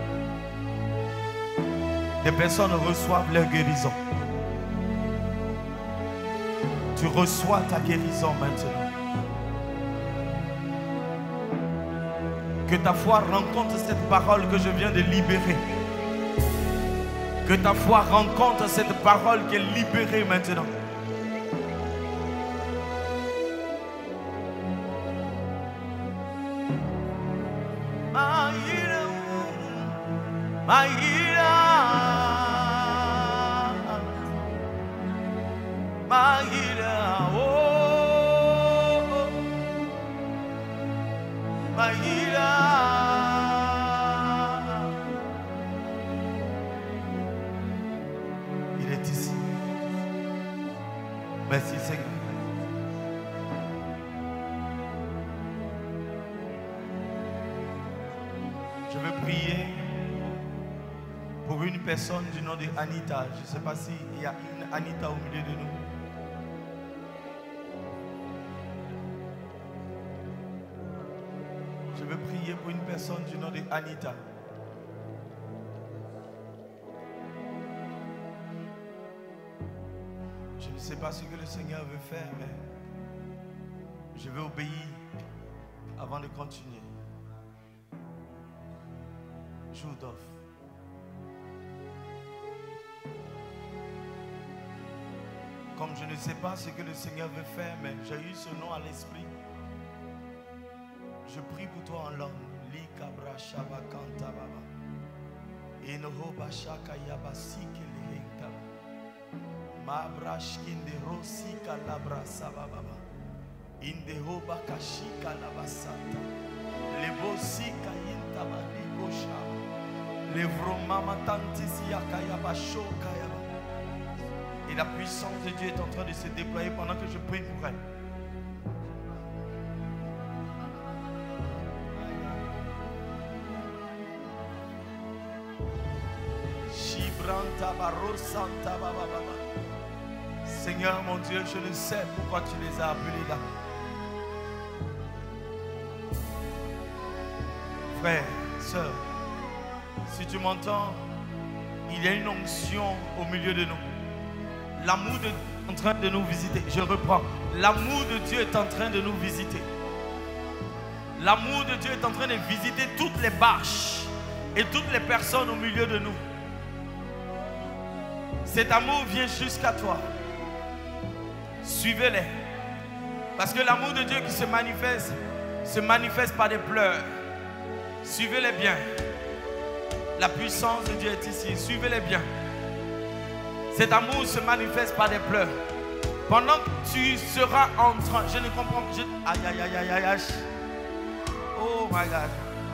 Des personnes reçoivent leur guérison. Tu reçois ta guérison maintenant. Que ta foi rencontre cette parole que je viens de libérer. Que ta foi rencontre cette parole qui est libérée maintenant. Maïra, Maïra, Maïra, oh, Maïra. Il est ici. Merci Seigneur. Je veux prier pour une personne du nom de Anita. Je ne sais pas s'il y a une Anita au milieu de nous. Je veux prier pour une personne du nom de Anita. Je ne sais pas ce que le Seigneur veut faire, mais je vais obéir avant de continuer. Jour d'off. Comme je ne sais pas ce que le Seigneur veut faire, mais j'ai eu ce nom à l'esprit. Je prie pour toi en langue. Li kabra shaba kanta baba. Enoho bashaka yabasike lehenta. Mabrash kinde rosi kalabra sababa. Indeho bakashika labasata. Lebosi kayinta balikosha. Et la puissance de Dieu est en train de se déployer pendant que je prie pour elle. Seigneur mon Dieu, je ne sais pourquoi tu les as appelés là. Frère, sœur, si tu m'entends, il y a une onction au milieu de nous. L'amour de Dieu est en train de nous visiter. Je reprends. L'amour de Dieu est en train de nous visiter. L'amour de Dieu est en train de visiter toutes les bâches et toutes les personnes au milieu de nous. Cet amour vient jusqu'à toi. Suivez-les. Parce que l'amour de Dieu qui se manifeste, se manifeste par des pleurs. Suivez-les bien. La puissance de Dieu est ici. Suivez-les bien. Cet amour se manifeste par des pleurs. Pendant que tu seras en train, je ne comprends pas. Je... Aïe, aïe, aïe, aïe, aïe, aïe. Oh my God.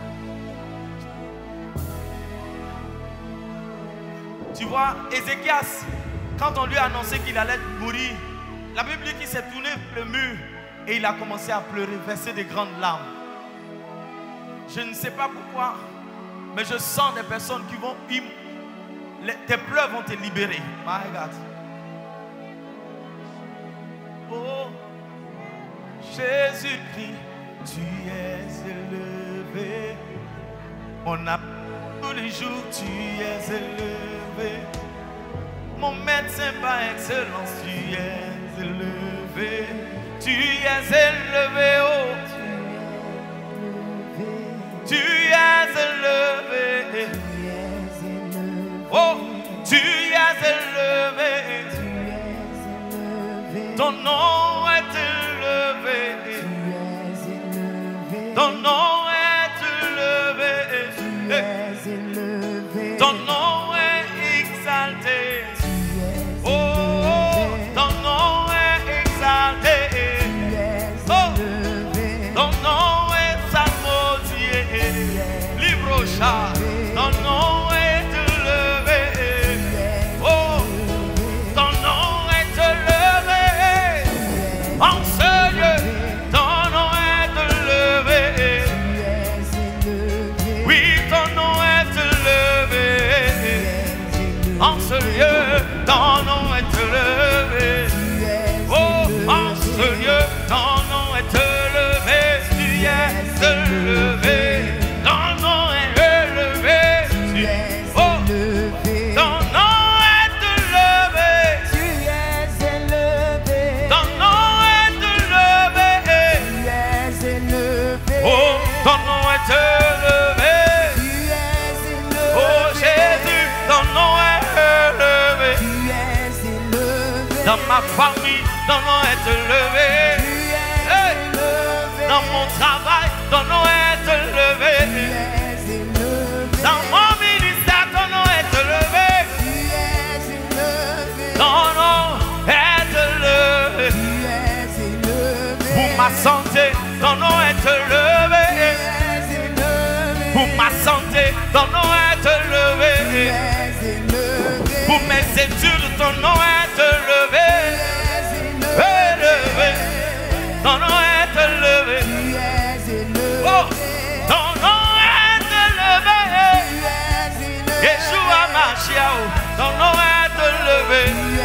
Tu vois, Ézéchias, quand on lui a annoncé qu'il allait mourir, la Bible dit qu'il s'est tourné vers le mur et il a commencé à pleurer, verser des grandes larmes. Je ne sais pas pourquoi, mais je sens des personnes qui vont... Les, tes pleurs vont te libérer. My God. Oh, Jésus-Christ, tu es élevé. Mon âme, tous les jours, tu es élevé. Mon médecin par excellence, tu es élevé. Tu es élevé, oh. Tu es élevé. Oh, tu es élevé. Ton nom est élevé. Ton nom est élevé. Ton nom est exalté. Oh, ton nom est exalté. Oh, ton nom est salmodié. Librocha. Ton nom est élevé. Oh, ton nom est élevé. famille, ton nom est élevé. Hey. Dans mon travail, ton nom est élevé. Dans mon ministère, ton nom est élevé. Ton nom est élevé. Pour ma santé, ton nom est élevé. Pour ma santé, ton nom est élevé. Pour mes études, ton nom est élevé. Élevé. Ton nom est élevé. Oh, ton nom est élevé. Yeshua Mashiach, ton nom est élevé.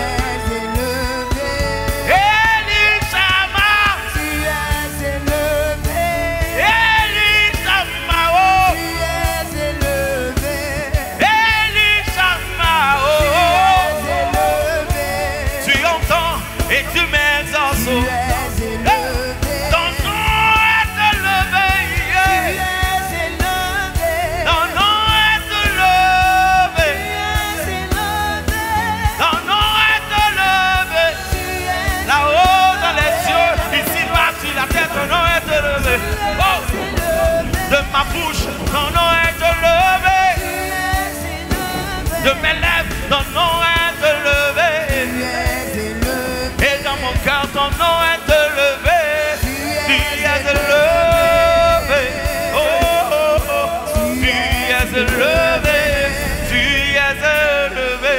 Elishama, tu es élevé. Elishama, oh, tu es élevé. Elishama, oh, tu es élevé. Tu entends et tu m'exauces. Oh, de ma bouche, ton nom est élevé. De mes lèvres, ton nom est élevé. Et dans mon cœur, ton nom est élevé. Tu es élevé. Oh, oh, oh. Tu es élevé. Tu es élevé.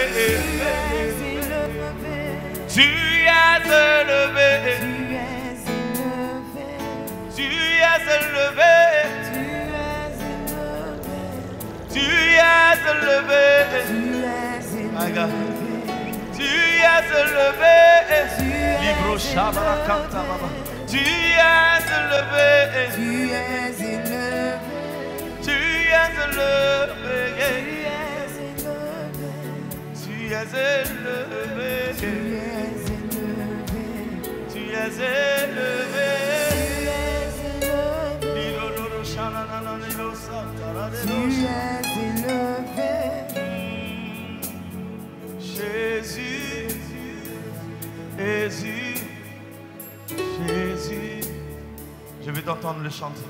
Tu es élevé. Tu es élevé. Tu es élevé. My God. Tu es élevé. Libro Shabra Kanta Baba. Tu es élevé. Tu es élevé. Tu es élevé. Tu es élevé. Tu es élevé. Jésus, Jésus, Jésus. Je vais t'entendre le chanter.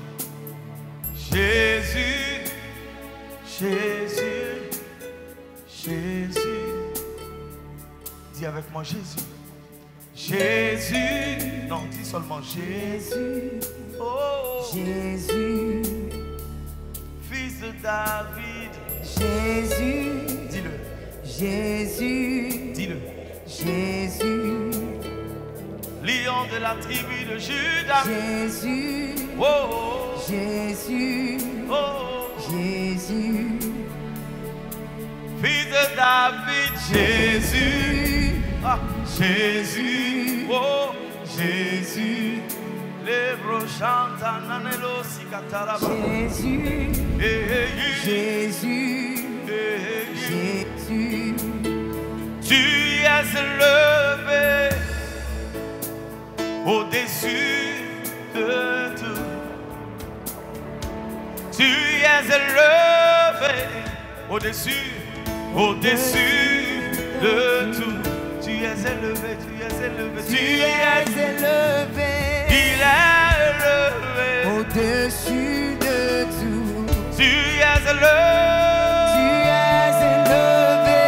Jésus, Jésus, Jésus. Dis avec moi Jésus. Jésus. Non, dis seulement Jésus. Oh, Jésus, fils de David. Jésus, Dis-le. Jésus, Dis-le. Jésus, Lion de la tribu de Juda. Jésus, Oh, oh, Jésus, oh, oh. Jésus, Fils de David. Jésus. Ah, Jésus. Oh, Jésus. Les brochants nanelo sikataraba. Jésus, Jésus. Jésus, Jésus, Tu es élevé au-dessus de tout. Tu es élevé au-dessus, au-dessus de tout. Tu es élevé, tu es élevé, tu es élevé. Il est élevé au-dessus de tout. Tu es élevé. Tu es élevé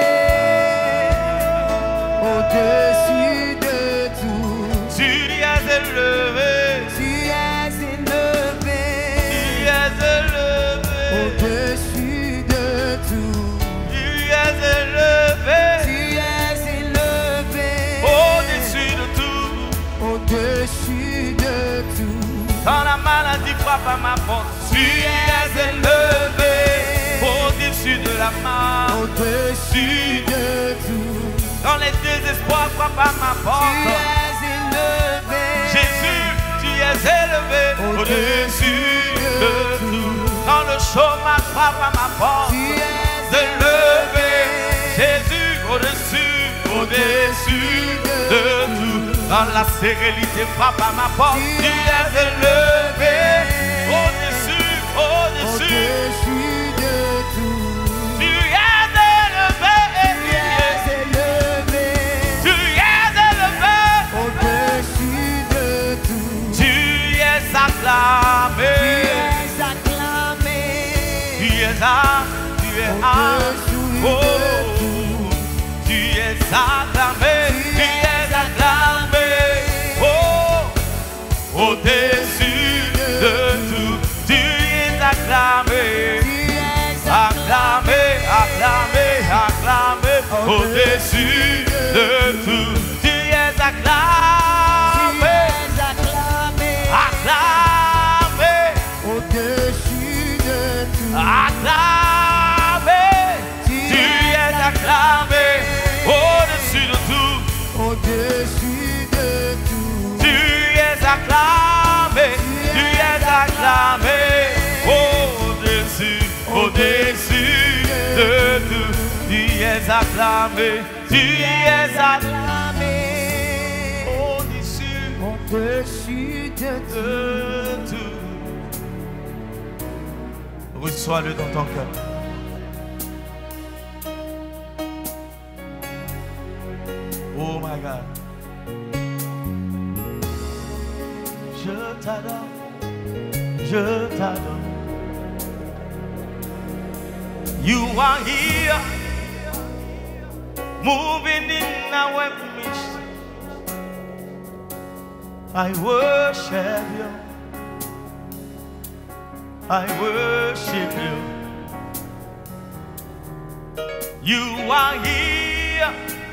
au-dessus de tout. Tu es élevé. Tu es élevé. Tu es élevé au-dessus de tout. Tu es élevé. Tu es élevé Au-dessus de tout. Au-dessus de tout. Quand la maladie frappe à ma porte, tu es élevé. Au-dessus de la mort, Au-dessus de tout. quand les désespoirs frappent à ma Tu porte, es élevé. Jésus, tu es élevé. Au-dessus de tout. Quand le chômage frappe à ma porte, Tu es élevé. Jésus, au-dessus, au-dessus de tout. Quand la sérénité frappe à ma porte, tu es élevé. Au-dessus, au-dessus. Au-dessus de tout. Tu es élevé. Tu es élevé. Tu es élevé. Oh, tu es acclamé, tu es acclamé. Oh, au-dessus de tout, tu es acclamé. Acclamé, acclamé, acclamé. Au-dessus de tout, tu es acclamé. Acclamé. Au-dessus de tout, Acclamé, tu es acclamé, au-dessus de tout, au-dessus de tout, tu es acclamé, tu es acclamé, au-dessus, au-dessus de tout, tu es acclamé, tu es acclamé, au-dessus au-dessus de tout. de tout. Reçois-le dans ton cœur. Oh my God. Je t'adore. Je t'adore. You are here. Moving in our midst. I worship you. I worship you. You are here,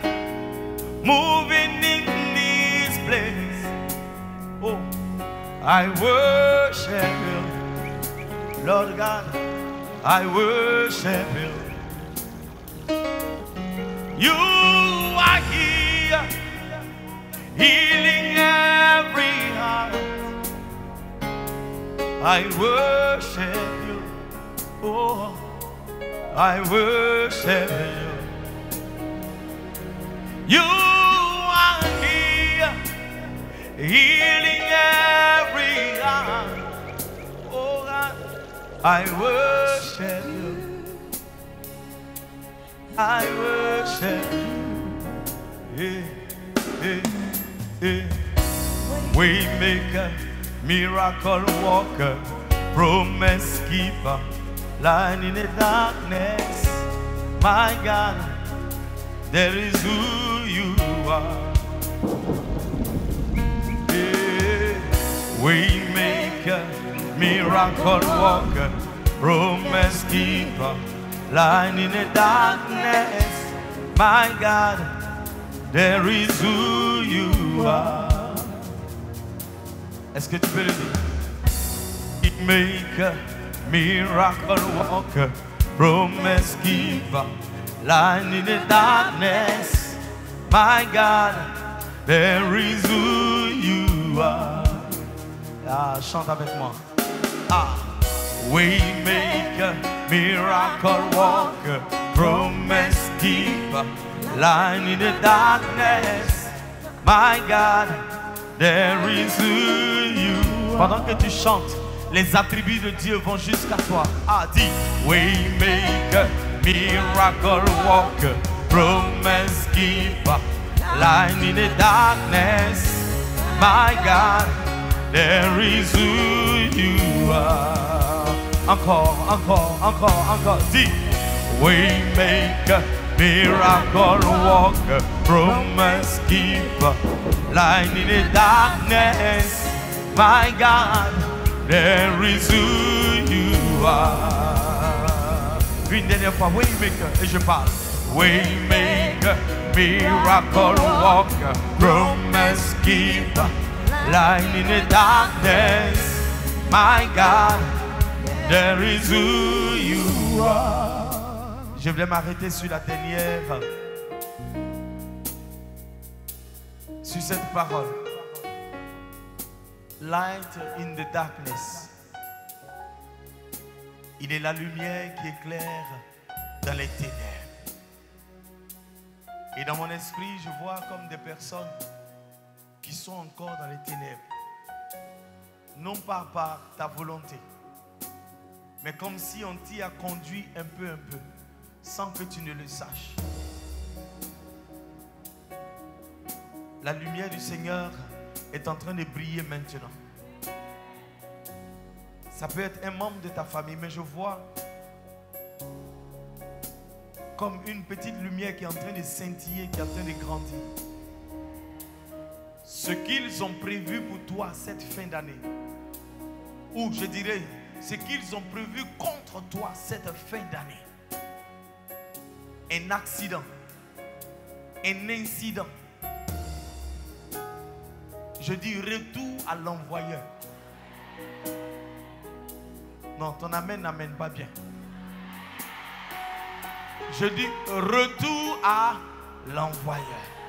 moving in this place. Oh, I worship you, Lord God. I worship you. You are here, healing every heart. I worship you, oh, I worship you. You are here, healing every heart. Oh God, I worship you, I worship you. Yeah, yeah, yeah. Waymaker, miracle worker, promise keeper, light in the darkness. My God, there is who you are. Yeah. Waymaker, miracle worker, promise keeper, light in the darkness. My God, there is who you are. Est-ce que tu peux le dire? Maker, miracle worker, promise keeper, light in the darkness. My God, there is who you are. Ah, chante avec moi. Ah, Waymaker, miracle worker, promise keeper, light in the darkness. My God, there is who you are. Pendant que tu chantes, les attributs de Dieu vont jusqu'à toi. Ah, dis, Waymaker, miracle worker, promise keeper, light in the darkness. My God, there is who you are. Encore, encore, encore, encore. Dis, Waymaker, miracle worker, promise keeper, light in the darkness. My God, there is who you are. Une dernière fois, Waymaker, et je parle. Waymaker, miracle worker, promise keeper, light in the darkness. My God, there is who you are. Je voulais m'arrêter sur la dernière, sur cette parole. Light in the darkness. Il est la lumière qui éclaire dans les ténèbres. Et dans mon esprit, je vois comme des personnes qui sont encore dans les ténèbres. Non pas par ta volonté, mais comme si on t'y a conduit un peu, un peu, sans que tu ne le saches. La lumière du Seigneur est en train de briller maintenant. Ça peut être un membre de ta famille, mais je vois comme une petite lumière qui est en train de scintiller, qui est en train de grandir. Ce qu'ils ont prévu pour toi cette fin d'année, ou je dirais, ce qu'ils ont prévu contre toi cette fin d'année, un accident, un incident, je dis retour à l'envoyeur. Non, ton amen n'amène pas bien. Je dis retour à l'envoyeur.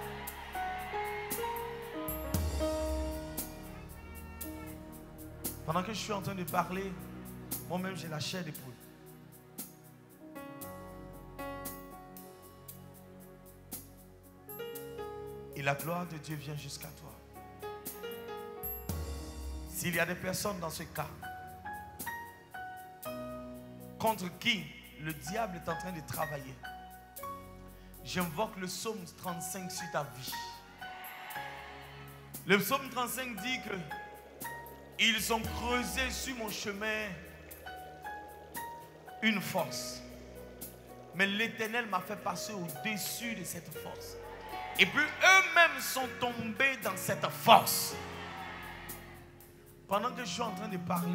Pendant que je suis en train de parler, moi-même j'ai la chair de poule. Et la gloire de Dieu vient jusqu'à toi. S'il y a des personnes dans ce cas contre qui le diable est en train de travailler, j'invoque le psaume trente-cinq sur ta vie. Le psaume trente-cinq dit que ils ont creusé sur mon chemin une force, mais l'Éternel m'a fait passer au-dessus de cette force. Et puis eux-mêmes sont tombés dans cette force. Pendant que je suis en train de parler,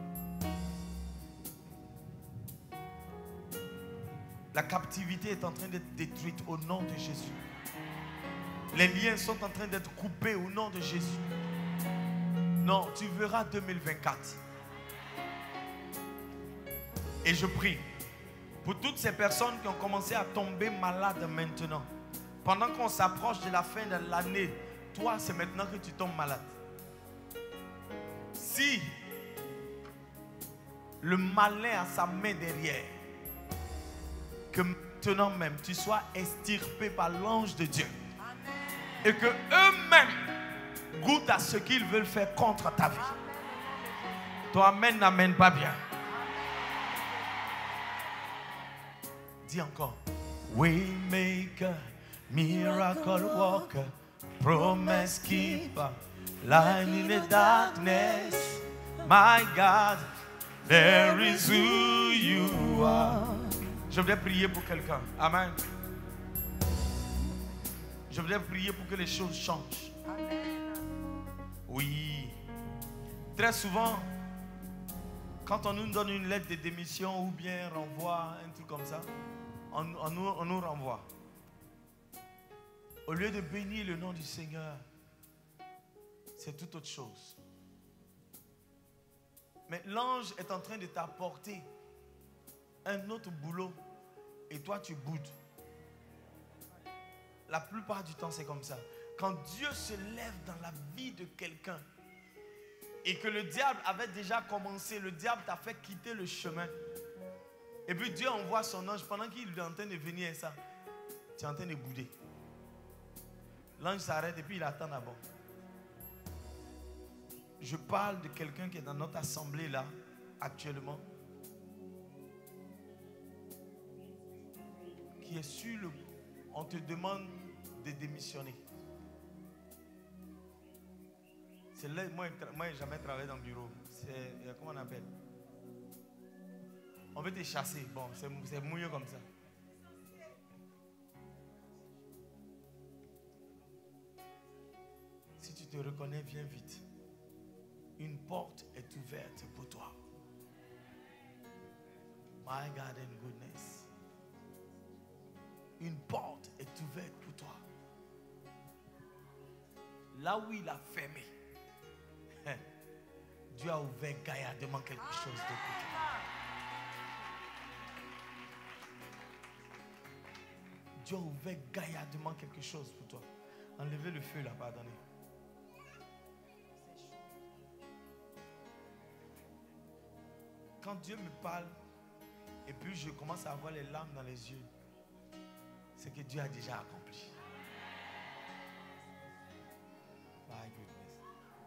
la captivité est en train d'être détruite au nom de Jésus. Les liens sont en train d'être coupés au nom de Jésus. Non, tu verras deux mille vingt-quatre. Et je prie pour toutes ces personnes qui ont commencé à tomber malades maintenant. Pendant qu'on s'approche de la fin de l'année, toi, c'est maintenant que tu tombes malade. Si le malin a sa main derrière, que maintenant même tu sois extirpé par l'ange de Dieu. Et que eux-mêmes goûtent à ce qu'ils veulent faire contre ta vie. Ton amen n'amène pas bien. Dis encore. Waymaker, miracle worker, promise keeper, light in the darkness. My God, there is who you are. Je voudrais prier pour quelqu'un. Amen. Je voudrais prier pour que les choses changent. Amen. Oui. Très souvent, quand on nous donne une lettre de démission ou bien renvoi, un truc comme ça, on, on, nous, on nous renvoie. Au lieu de bénir le nom du Seigneur, c'est tout autre chose. Mais l'ange est en train de t'apporter un autre boulot et toi tu boudes. La plupart du temps c'est comme ça. Quand Dieu se lève dans la vie de quelqu'un et que le diable avait déjà commencé, le diable t'a fait quitter le chemin. Et puis Dieu envoie son ange pendant qu'il est en train de venir et ça. Tu es en train de bouder. L'ange s'arrête et puis il attend d'abord. Je parle de quelqu'un qui est dans notre assemblée là, actuellement. Qui est sur le... On te demande de démissionner. C'est là, moi, moi, j'ai jamais travaillé dans le bureau. C'est, comment on appelle? On veut te chasser. Bon, c'est, c'est mouillé comme ça. Si tu te reconnais, viens vite. Une porte est ouverte pour toi. My God and goodness. Une porte est ouverte pour toi. Là où il a fermé, Dieu a ouvert gaillardement quelque chose de pour toi. Dieu a ouvert gaillardement quelque chose pour toi. Enlevez le feu là, pardonnez. Quand Dieu me parle et puis je commence à avoir les larmes dans les yeux, c'est que Dieu a déjà accompli. My goodness.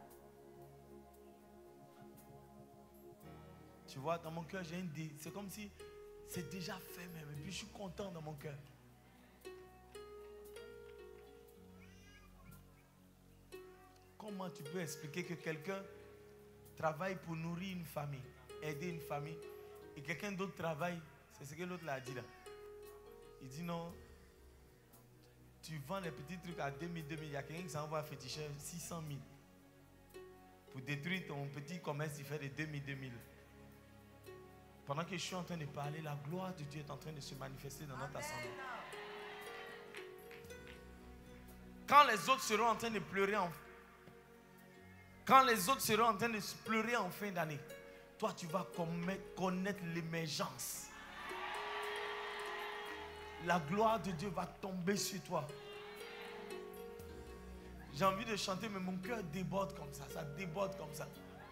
Tu vois, dans mon cœur, j'ai une idée. C'est comme si c'est déjà fait même. Et puis je suis content dans mon cœur. Comment tu peux expliquer que quelqu'un travaille pour nourrir une famille, aider une famille, et quelqu'un d'autre travaille, c'est ce que l'autre l'a dit là. qui dit non, tu vends les petits trucs à deux mille, deux mille, il y a quelqu'un qui s'envoie un féticheur six cent mille pour détruire ton petit commerce qui fait de deux mille, deux mille. Pendant que je suis en train de parler, la gloire de Dieu est en train de se manifester dans notre assemblée. Quand les autres seront en train de pleurer en Quand les autres seront en train de pleurer en fin d'année, toi tu vas connaître l'émergence. La gloire de Dieu va tomber sur toi. J'ai envie de chanter, mais mon cœur déborde comme ça. Ça déborde comme ça.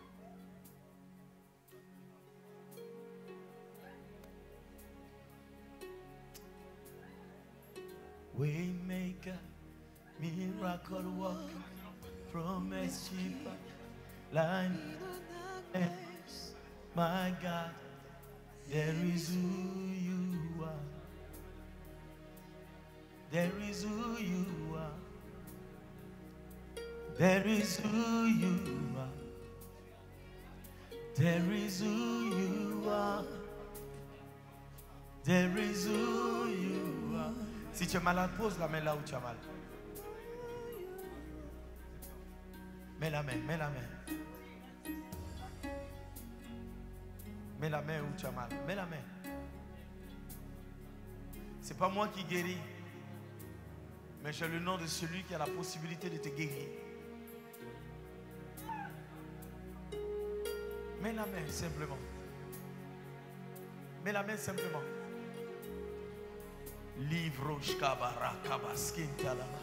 Waymaker, miracle worker, promise keeper, line, my God, there is who you are. There is who you are. There is who you are. There is who you are. There is who you are. Si tu es malade, pose la main là où tu as mal. Mets la main, mets la main. Mets la main où tu as mal. Mets la main. C'est pas moi qui guéris, mais j'ai le nom de celui qui a la possibilité de te guérir. Mets la main simplement. Mets la main simplement. Livre Shkabara Kabaskinta lama.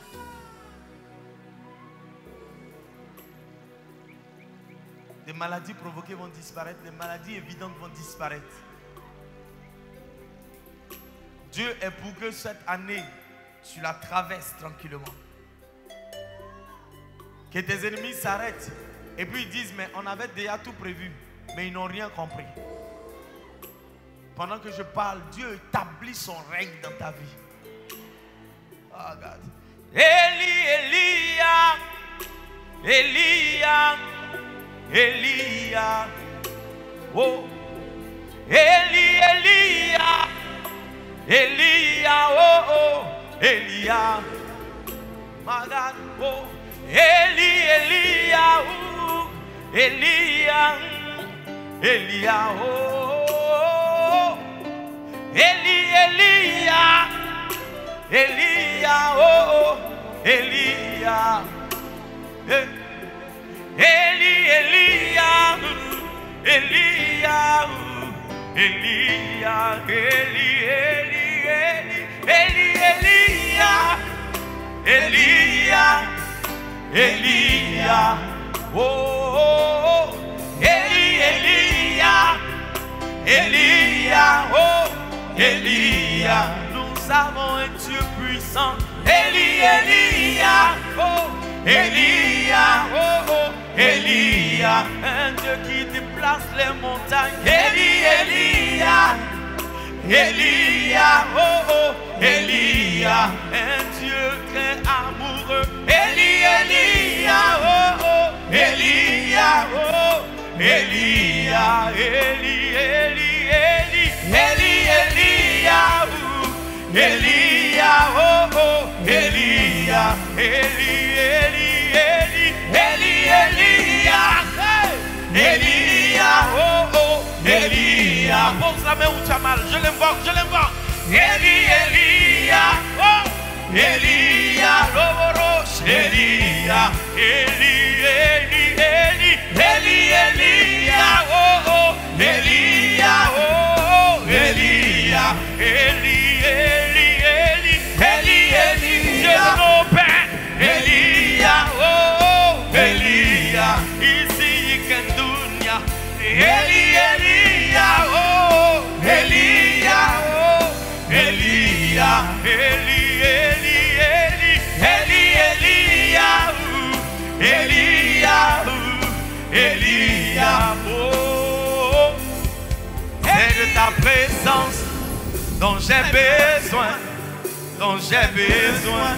Des maladies provoquées vont disparaître, les maladies évidentes vont disparaître. Dieu est pour que cette année, tu la traverses tranquillement. Que tes ennemis s'arrêtent et puis ils disent, mais on avait déjà tout prévu, mais ils n'ont rien compris. Pendant que je parle, Dieu établit son règne dans ta vie. Oh God. Eli, Elia, Elia, Elia, oh, Eli, Elia, Elia, oh, oh, Elia, my God, oh, Eli, Elia, oh, Elia, Elia, oh, Eli, Elia, Elia, oh, oh, Elia, eh. Eli, Elia, Elia, Elia, Eli, Eli, Eli, Eli, Elia, Elia, Elia, oh, oh, Eli, Elia, Elia, oh, Elia, nous avons un Dieu puissant. Eli, Elia, oh, Elia, oh, oh, Elia, un Dieu qui déplace les montagnes. Eli, Elia, Elia, oh, oh, Elia, un Dieu très amoureux. Eli, Elia, oh, oh, Elia, oh, Elia, Eli, Eli, Eli, Eli, Elia, oh, Elia, oh, oh, Elia, Eli, Eli, Eli, Eli, Elia, Elia, oh, oh, Elia. Pose la main où tu as mal, je l'invoque, je l'invoque. Eli, Elia, oh, Elia, Loboros, Elia, Eli, Eli, Eli, Eli, Elia, oh, oh, Elia, oh, oh, Elia, Eli, Eli, Eli, Eli, Eli, Dieu de nos pères, Elia, oh, oh, Elia, ici Kendunya, Eli, Elia, oh, Elia, oh, Elia, Eli, Eli, Eli, Eli, Elia, oh, Elia, oh, Elia, oh, c'est de ta présence dont j'ai besoin, dont j'ai besoin.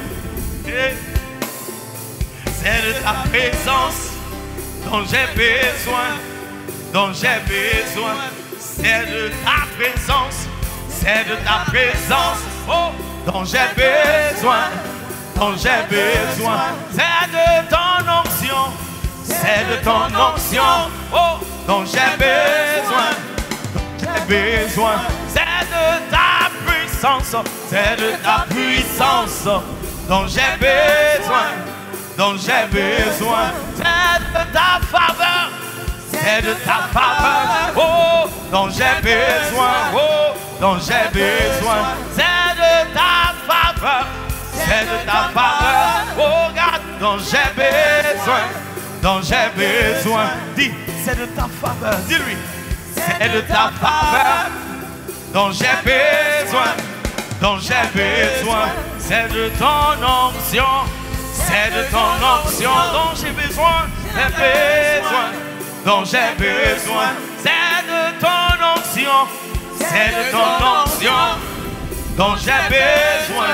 C'est de ta présence dont j'ai besoin, dont j'ai besoin. C'est de ta présence, c'est de ta présence, oh, dont j'ai besoin, dont j'ai besoin. C'est de ton onction, c'est de ton onction, oh, dont j'ai besoin, dont j'ai besoin. C'est de ta puissance, c'est de ta puissance, dont j'ai besoin, dont j'ai besoin. C'est de ta faveur, c'est de ta faveur, oh, dont j'ai besoin, oh, dont j'ai besoin. C'est de ta faveur, c'est de ta faveur, oh, regarde, dont j'ai besoin, dont j'ai besoin. Dis, c'est de ta faveur, dis-lui, c'est de ta faveur, dont j'ai besoin, dont j'ai besoin. C'est de ton onction, c'est de ton onction, dont j'ai besoin, j'ai besoin, dont j'ai besoin. C'est de ton onction, c'est de ton onction, dont j'ai besoin.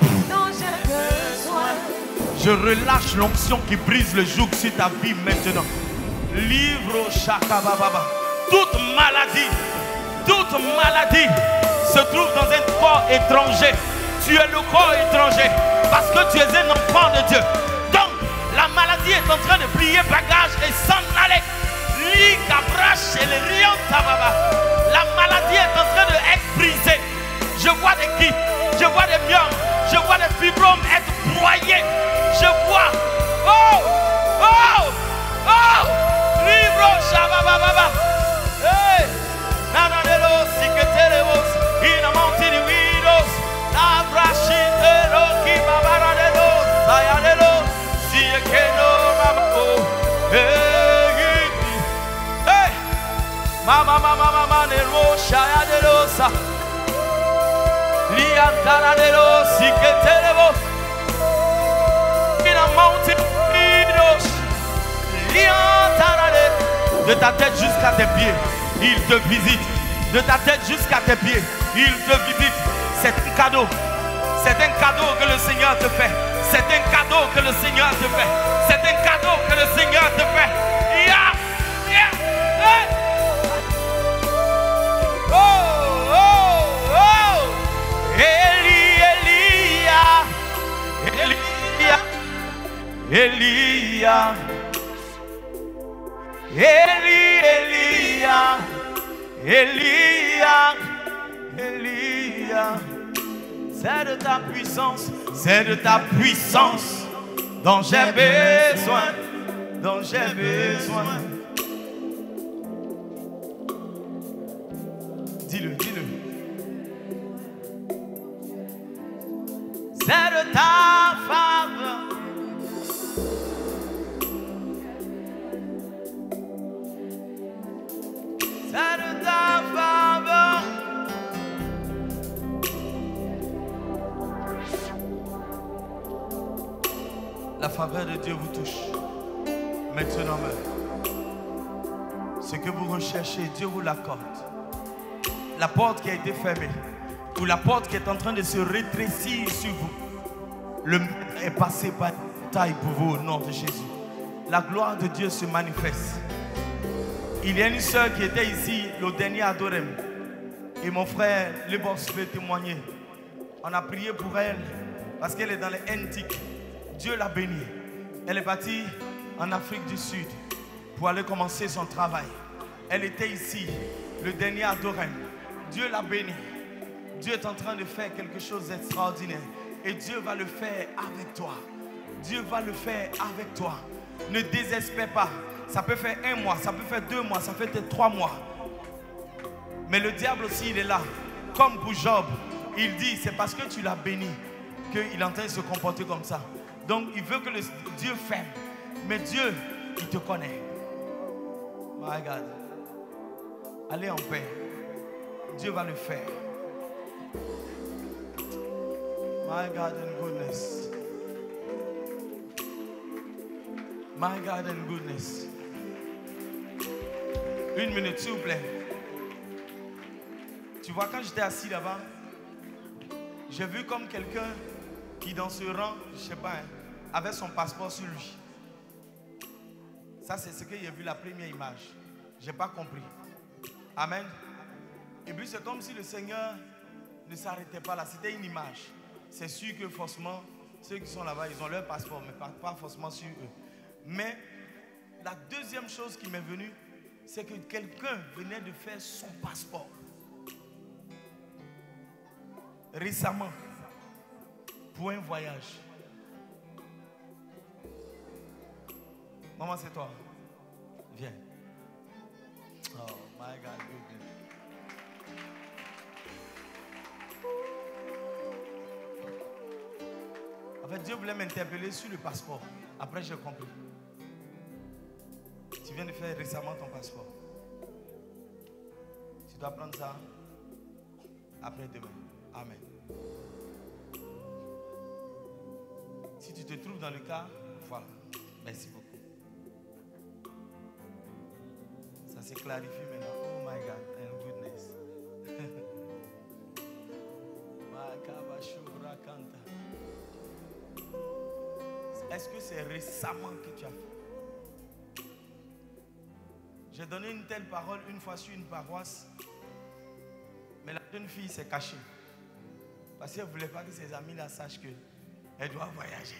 Je relâche l'onction qui brise le joug sur ta vie maintenant. Livre au Shakababa. Toute maladie, toute maladie se trouve dans un corps étranger. Tu es le corps étranger parce que tu es un enfant de Dieu. Donc, la maladie est en train de plier bagage et s'en aller. La maladie est en train d'être brisée. Je vois des kits, je vois des myomes, je vois des fibromes être broyés. Je vois, oh, oh, oh, libro shabababa. Hey, nanadelo siketelos, inamontini widos, la brashitero ki babaradelo, sayadelo, siekeno mamako. Hey, hey, mama mama mama nero shayadelo sa. Liantaradelo siketelos. De ta tête jusqu'à tes pieds, il te visite. De ta tête jusqu'à tes pieds, il te visite. C'est un cadeau. C'est un cadeau que le Seigneur te fait. C'est un cadeau que le Seigneur te fait. C'est un cadeau que le Seigneur te fait. Yeah, yeah, hey. Oh, oh, oh. Eli, Elia, Elia. Elia, Eli, Elia, Elia, Elia. C'est de ta puissance, c'est de ta puissance dont j'ai besoin, dont j'ai besoin. Dis-le, dis-le. C'est de ta faveur. C'est de ta faveur. La faveur de Dieu vous touche. Maintenant même. Ce que vous recherchez, Dieu vous l'accorde. La porte qui a été fermée, ou la porte qui est en train de se rétrécir sur vous, le maître est passé par une taille pour vous au nom de Jésus. La gloire de Dieu se manifeste. Il y a une soeur qui était ici le dernier Adorem. Et mon frère, le boss peut témoigner. On a prié pour elle parce qu'elle est dans les Antiques. Dieu l'a bénie. Elle est partie en Afrique du Sud pour aller commencer son travail. Elle était ici, le dernier Adorem. Dieu l'a bénie. Dieu est en train de faire quelque chose d'extraordinaire. Et Dieu va le faire avec toi. Dieu va le faire avec toi. Ne désespère pas. Ça peut faire un mois, ça peut faire deux mois, ça peut être trois mois. Mais le diable aussi, il est là. Comme pour Job, il dit, c'est parce que tu l'as béni qu'il est en train de se comporter comme ça. Donc, il veut que le Dieu ferme. Mais Dieu, il te connaît. My God. Allez en paix. Dieu va le faire. My God and goodness. My God and goodness. Une minute, s'il vous plaît. Tu vois, quand j'étais assis là-bas, j'ai vu comme quelqu'un qui, dans ce rang, je ne sais pas, hein, avait son passeport sur lui. Ça, c'est ce que j'ai vu la première image. Je n'ai pas compris. Amen. Et puis, c'est comme si le Seigneur ne s'arrêtait pas là. C'était une image. c'est sûr que forcément, ceux qui sont là-bas, ils ont leur passeport, mais pas, pas forcément sur eux. Mais la deuxième chose qui m'est venue, c'est que quelqu'un venait de faire son passeport. Récemment, pour un voyage. Maman, c'est toi. Viens. Oh my God. En fait, Dieu voulait m'interpeller sur le passeport. Après, j'ai compris. Tu viens de faire récemment ton passeport. Tu dois prendre ça après demain. Amen. Si tu te trouves dans le cas, voilà. Merci beaucoup. Ça s'est clarifié maintenant. Oh my God, and goodness. Est-ce que c'est récemment que tu as fait? J'ai donné une telle parole une fois sur une paroisse, mais la jeune fille s'est cachée. Parce qu'elle ne voulait pas que ses amis la sachent qu'elle doit voyager.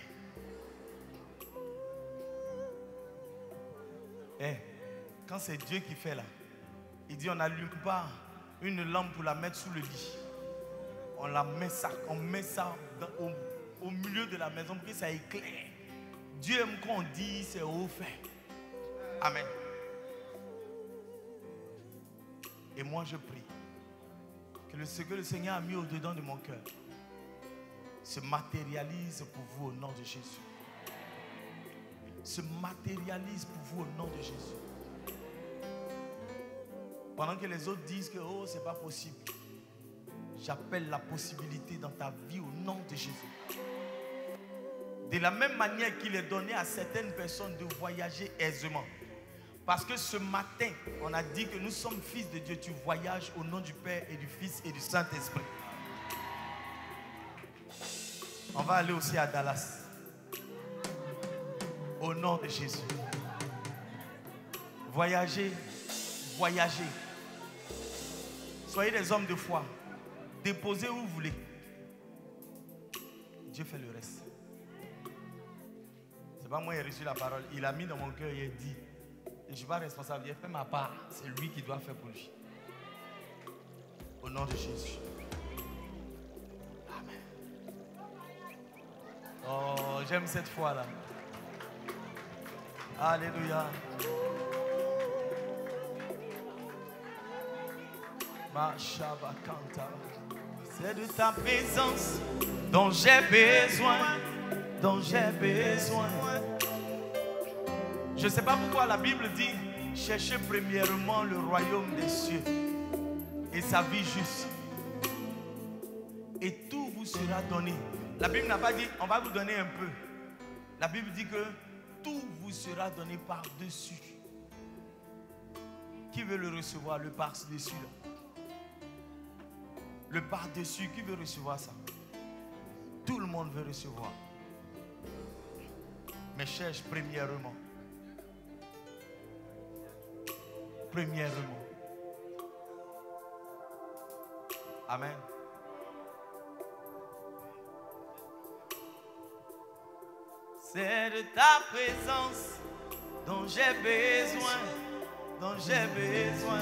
Eh, quand c'est Dieu qui fait là, il dit on n'allume pas une lampe pour la mettre sous le lit. On la met ça, on met ça dans, au, au milieu de la maison pour que ça éclaire. Dieu aime qu'on dit c'est au fait. Amen. Et moi je prie que ce que le Seigneur a mis au-dedans de mon cœur se matérialise pour vous au nom de Jésus. Se matérialise pour vous au nom de Jésus. Pendant que les autres disent que oh c'est pas possible, j'appelle la possibilité dans ta vie au nom de Jésus. De la même manière qu'il est donné à certaines personnes de voyager aisément. Parce que ce matin, on a dit que nous sommes fils de Dieu. Tu voyages au nom du Père et du Fils et du Saint-Esprit. On va aller aussi à Dallas. Au nom de Jésus. Voyagez, voyagez. Soyez des hommes de foi. Déposez où vous voulez. Dieu fait le reste. C'est pas moi qui ai reçu la parole. Il a mis dans mon cœur, il a dit. Je ne suis pas responsable. Il a fait ma part. C'est lui qui doit faire pour lui. Au nom de Jésus. Amen. Oh, j'aime cette foi-là. Alléluia. C'est de ta présence dont j'ai besoin, dont j'ai besoin. Je ne sais pas pourquoi la Bible dit cherchez premièrement le royaume des cieux et sa vie juste. Et tout vous sera donné. La Bible n'a pas dit on va vous donner un peu. La Bible dit que tout vous sera donné par-dessus. Qui veut le recevoir, le par-dessus là? Le par-dessus, qui veut recevoir ça? Tout le monde veut recevoir. Mais cherche premièrement. Premièrement. Amen. C'est de ta présence dont j'ai besoin, dont j'ai besoin.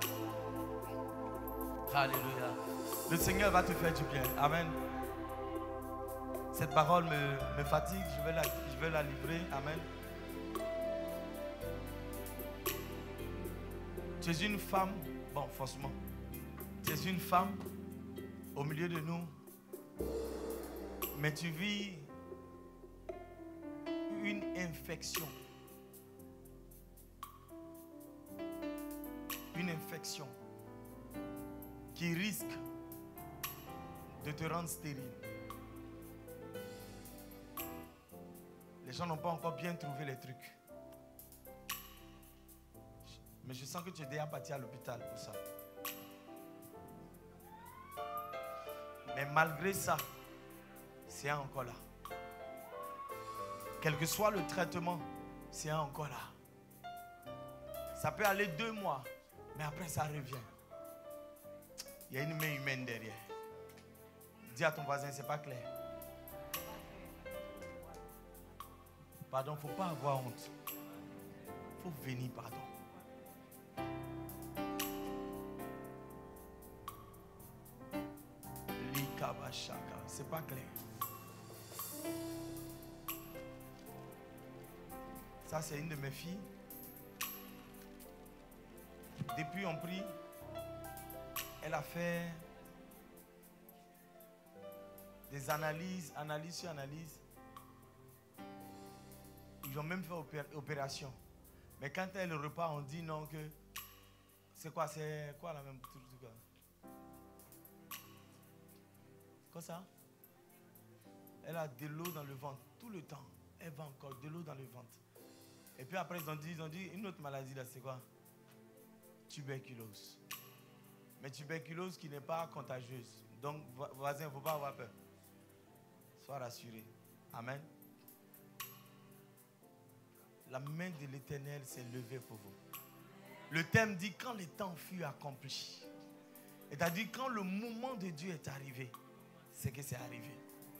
Alléluia. Le Seigneur va te faire du bien. Amen. Cette parole me, me fatigue. Je vais, la, je vais la livrer. Amen. Tu es une femme. Bon, forcément. Tu es une femme au milieu de nous. Mais tu vis une infection. Une infection qui risque de te rendre stérile. Les gens n'ont pas encore bien trouvé les trucs. Mais je sens que tu es déjà parti à l'hôpital pour ça. Mais malgré ça, c'est encore là. Quel que soit le traitement, c'est encore là. Ça peut aller deux mois, mais après ça revient. Il y a une main humaine derrière. Dis à ton voisin, c'est pas clair. Pardon, il ne faut pas avoir honte. Il faut venir, pardon. C'est pas clair. Ça, c'est une de mes filles. Depuis on prie, elle a fait des analyses, analyse sur analyse. Ils ont même fait opé opération. Mais quand elle repart, on dit non que... C'est quoi, c'est quoi la même truc? Quoi ça? Elle a de l'eau dans le ventre tout le temps. Elle va encore de l'eau dans le ventre. Et puis après, ils ont dit, ils ont dit une autre maladie là, c'est quoi? Tuberculose. Mais tuberculose qui n'est pas contagieuse. Donc, voisin, il ne faut pas avoir peur. Sois rassuré. Amen. La main de l'Éternel s'est levée pour vous. Le thème dit quand les temps furent accomplis. C'est-à-dire quand le moment de Dieu est arrivé, c'est que c'est arrivé.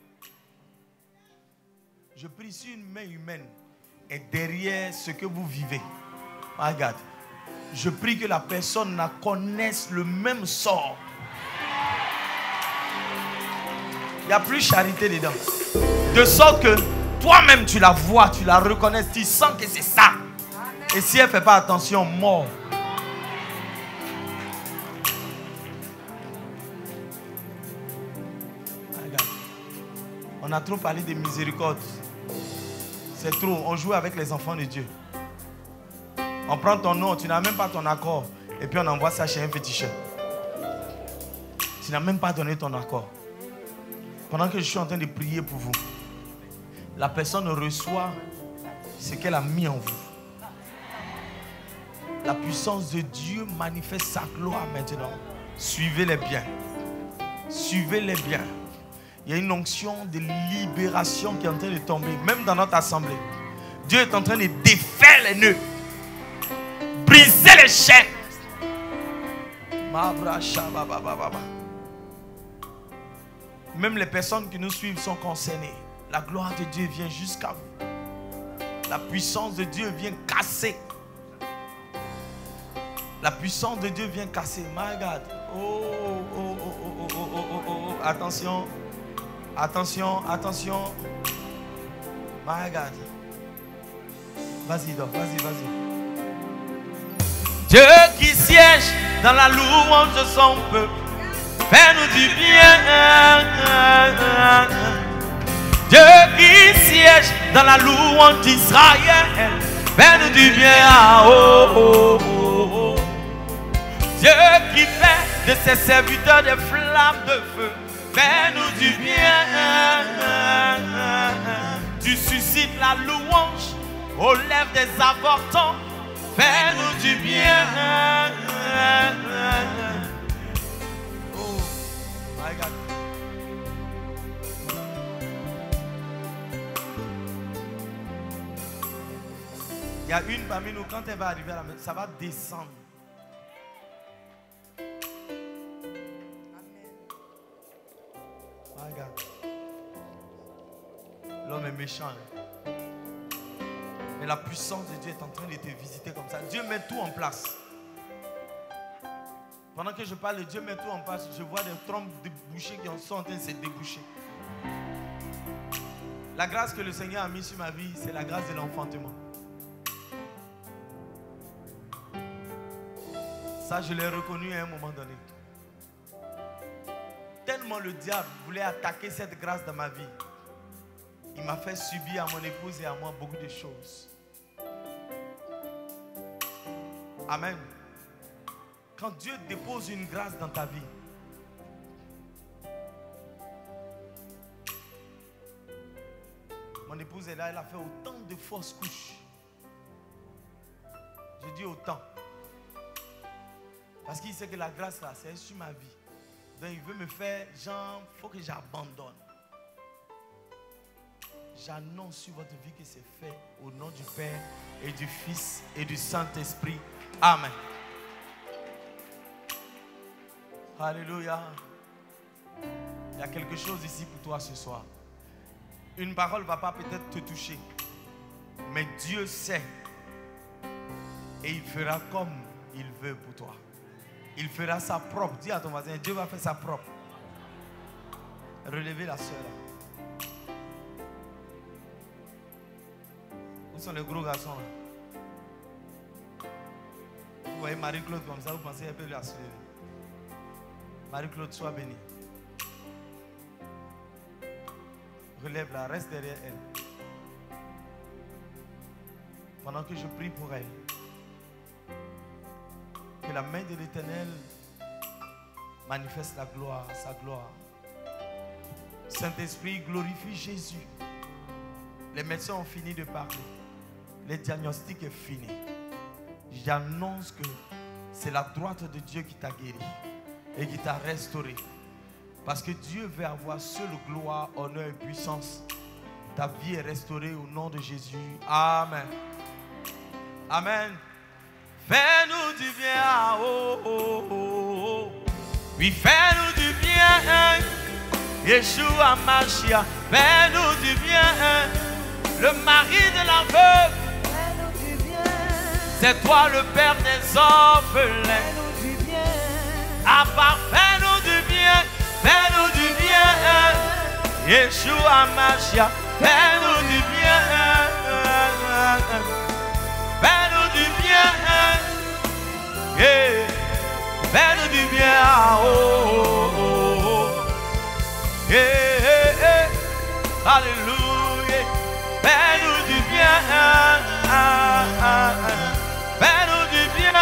Je prie si une main humaine est derrière ce que vous vivez. Regarde. Je prie que la personne la connaisse le même sort. Il n'y a plus charité dedans. De sorte que toi-même tu la vois, tu la reconnais, tu sens que c'est ça. Et si elle ne fait pas attention, mort. Regarde. On a trop parlé de miséricorde. C'est trop. On joue avec les enfants de Dieu. On prend ton nom, tu n'as même pas ton accord. Et puis on envoie ça chez un féticheur. Tu n'as même pas donné ton accord. Pendant que je suis en train de prier pour vous, la personne reçoit ce qu'elle a mis en vous. La puissance de Dieu manifeste sa gloire maintenant. Suivez-les bien. Suivez-les bien. Il y a une onction de libération qui est en train de tomber, même dans notre assemblée. Dieu est en train de défaire les nœuds. Briser les chaînes. Même les personnes qui nous suivent sont concernées. La gloire de Dieu vient jusqu'à vous. La puissance de Dieu vient casser. La puissance de Dieu vient casser. My God. Oh, oh, oh, oh, oh, oh, oh, oh, oh. Attention. Attention, attention. My God. Vas-y, donc, vas-y, vas-y. Dieu qui siège dans la louange de son peuple, fais-nous du bien. Dieu qui siège dans la louange d'Israël, fais-nous du bien. Oh, oh, oh, oh. Dieu qui fait de ses serviteurs des flammes de feu, fais-nous du bien. Tu suscites la louange aux lèvres des avortants. Fais-nous du bien. Oh, my God. Il y a une parmi nous, quand elle va arriver à la maison, ça va descendre. My God. L'homme est méchant. Hein? Mais la puissance de Dieu est en train de te visiter comme ça. Dieu met tout en place. Pendant que je parle, Dieu met tout en place. Je vois des trompes débouchées qui sont en train de se déboucher. La grâce que le Seigneur a mise sur ma vie, c'est la grâce de l'enfantement. Ça, je l'ai reconnu à un moment donné. Tellement le diable voulait attaquer cette grâce dans ma vie. Il m'a fait subir à mon épouse et à moi beaucoup de choses. Amen. Quand Dieu dépose une grâce dans ta vie, mon épouse est là, elle a fait autant de fausses couches. Je dis autant. Parce qu'il sait que la grâce là, c'est sur ma vie. Donc il veut me faire, genre, il faut que j'abandonne. J'annonce sur votre vie que c'est fait au nom du Père et du Fils et du Saint-Esprit. Amen. Alléluia. Il y a quelque chose ici pour toi ce soir. Une parole ne va pas peut-être te toucher. Mais Dieu sait. Et il fera comme il veut pour toi. Il fera sa propre. Dis à ton voisin, Dieu va faire sa propre. Relevez la soeur là. Où sont les gros garçons là? Vous voyez Marie-Claude comme ça, vous pensez qu'elle peut la soulever. Marie-Claude, sois bénie. Relève-la, reste derrière elle. Pendant que je prie pour elle, que la main de l'Éternel manifeste la gloire, sa gloire. Saint-Esprit, glorifie Jésus. Les médecins ont fini de parler. Le diagnostic est fini. J'annonce que c'est la droite de Dieu qui t'a guéri et qui t'a restauré. Parce que Dieu veut avoir seule gloire, honneur et puissance. Ta vie est restaurée au nom de Jésus. Amen. Amen. Fais-nous du bien. Oh, oh, oh, oh. Oui, fais-nous du bien. Yeshua Mashiach, fais-nous du bien. Le mari de la veuve, fais-nous du bien. C'est toi le père des orphelins. Fais-nous du bien. Abba, fais-nous du bien. Fais-nous du bien. Yeshua Mashiach, fais-nous du bien. Fais-nous du bien. Yeah. Fais-nous du bien. Oh, oh, oh, oh. Yeah, yeah, yeah. Alléluia. Fais-nous du bien. Ah, ah, ah. Fais-nous du bien.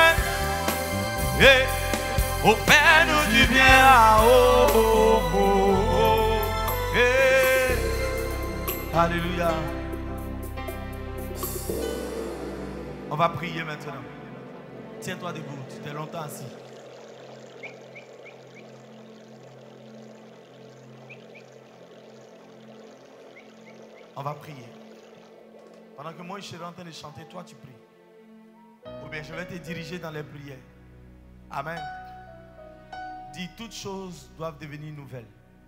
Yeah. Oh, fais-nous du bien. Oh, oh, oh, oh. Yeah. Alléluia. On va prier maintenant. Tiens-toi debout, tu t'es longtemps assis. On va prier. Pendant que moi je serai en train de chanter, toi tu pries. Ou bien je vais te diriger dans les prières. Amen. Dis, toutes choses doivent devenir nouvelles.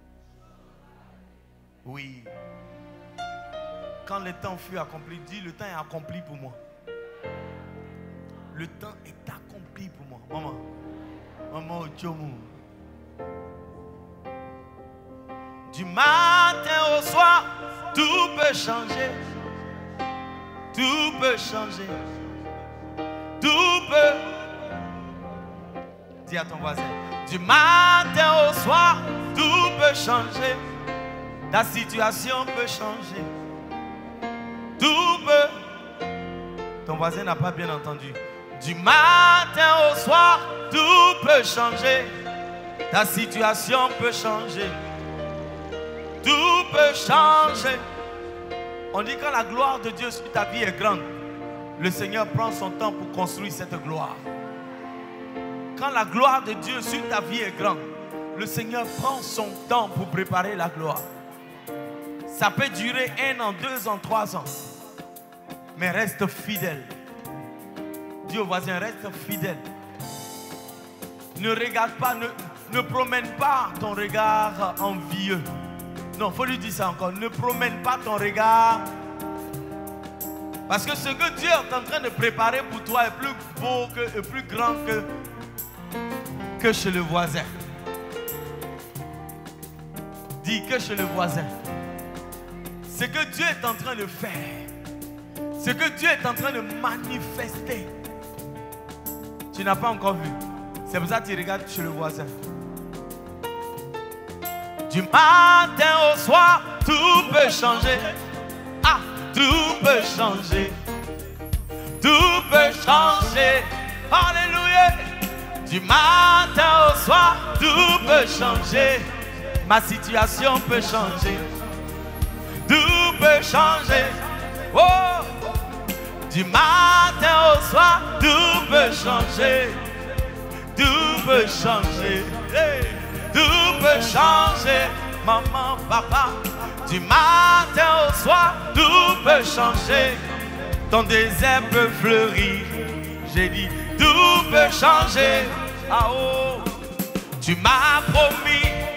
Oui. Quand le temps fut accompli, dis, le temps est accompli pour moi. Le temps est accompli pour moi. Maman. Maman au Tchomou. Du matin au soir, tout peut changer. Tout peut changer. Tout peut. Dis à ton voisin. Du matin au soir, tout peut changer. Ta situation peut changer. Tout peut. Ton voisin n'a pas bien entendu. Du matin au soir, tout peut changer. Ta situation peut changer. Tout peut changer. On dit que quand la gloire de Dieu sur ta vie est grande, le Seigneur prend son temps pour construire cette gloire. Quand la gloire de Dieu sur ta vie est grande, le Seigneur prend son temps pour préparer la gloire. Ça peut durer un an, deux ans, trois ans. Mais reste fidèle. Dis au voisin, reste fidèle. Ne regarde pas, ne, ne promène pas ton regard envieux. Non, il faut lui dire ça encore. Ne promène pas ton regard. Parce que ce que Dieu est en train de préparer pour toi est plus beau, que, est plus grand que, que chez le voisin. Dis que chez le voisin. Ce que Dieu est en train de faire, ce que Dieu est en train de manifester, tu n'as pas encore vu. C'est pour ça que tu regardes chez le voisin. Du matin au soir, tout peut changer. Ah, tout peut changer. Tout peut changer. Alléluia. Du matin au soir, tout peut changer. Ma situation peut changer. Tout peut changer. Oh. Du matin au soir, tout peut changer. Tout peut changer. Hey. Tout peut changer. Maman, papa. Du matin au soir, tout peut changer. Ton désert peut fleurir. J'ai dit, tout peut changer. Ah oh. Tu m'as promis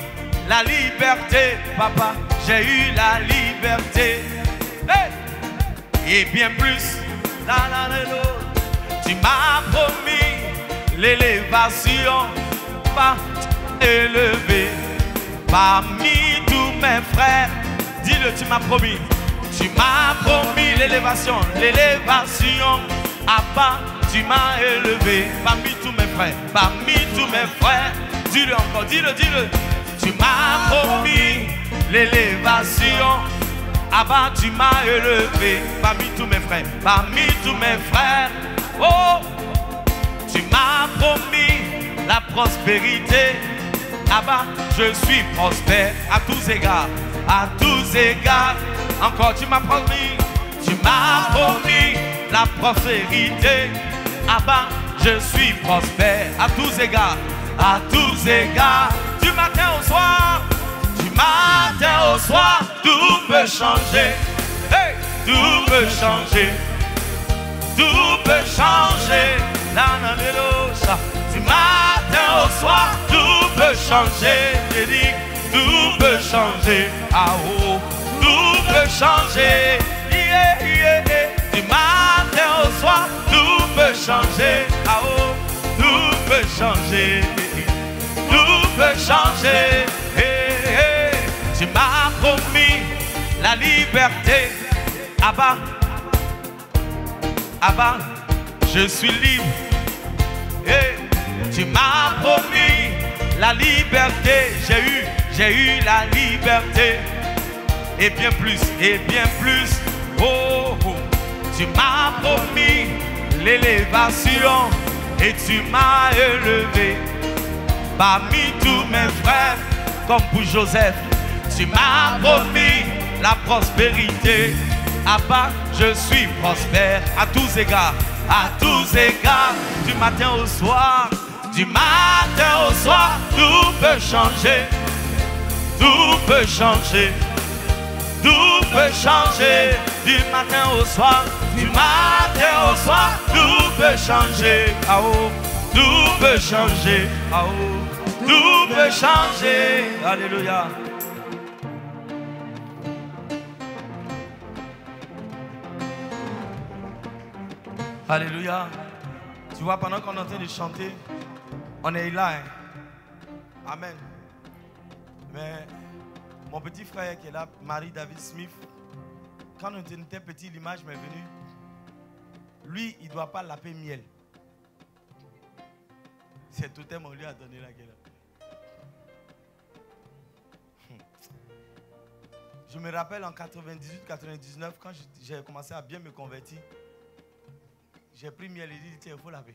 la liberté. Papa, j'ai eu la liberté. Hey! Et bien plus, la, la, la, la. Tu m'as promis l'élévation, pas élevé parmi tous mes frères. Dis-le, tu m'as promis. Tu m'as promis l'élévation, l'élévation. Abba, tu m'as élevé parmi tous mes frères, parmi tous mes frères. Dis-le encore, dis-le, dis-le. Tu m'as promis l'élévation. Abba, tu m'as élevé parmi tous mes frères, parmi tous mes frères. Oh, tu m'as promis la prospérité. Abba, je suis prospère à tous égards, à tous égards. Encore, tu m'as promis, tu m'as promis la prospérité. Abba, je suis prospère à tous égards, à tous égards. Du matin au soir, du matin au soir, tout peut changer. Hey, tout peut changer, tout peut changer. La, la, la, la, du matin au soir, tout peut changer. J'ai dit, tout peut changer. Ah oh, tout peut changer. Yeah, yeah, yeah. Du matin au soir, tout peut changer. Ah oh, tout peut changer. Tout peut changer. Hey, hey. Tu m'as promis la liberté. Abba, Abba, je suis libre. Hey. Tu m'as promis la liberté. J'ai eu, j'ai eu la liberté. Et bien plus, et bien plus. Oh, oh. Tu m'as promis l'élévation. Et tu m'as élevé parmi tous mes frères. Comme pour Joseph. Tu m'as promis la prospérité. Abba, je suis prospère à tous égards. À tous égards. Du matin au soir. Du matin au soir, tout peut changer, tout peut changer, tout peut changer. Du matin au soir, du matin au soir, tout peut changer. Ah oh, tout peut changer. Ah oh, tout peut changer. Alléluia. Alléluia. Tu vois, pendant qu'on est en train de chanter, on est là, hein? Amen. Mais mon petit frère qui est là, Marie-David Smith, quand on était petit, l'image m'est venue. Lui, il ne doit pas laper miel. C'est tout thème, on lui a donné la gueule. Je me rappelle en quatre-vingt-dix-huit quatre-vingt-dix-neuf, quand j'ai commencé à bien me convertir, j'ai pris miel et dit, tiens, il faut laver.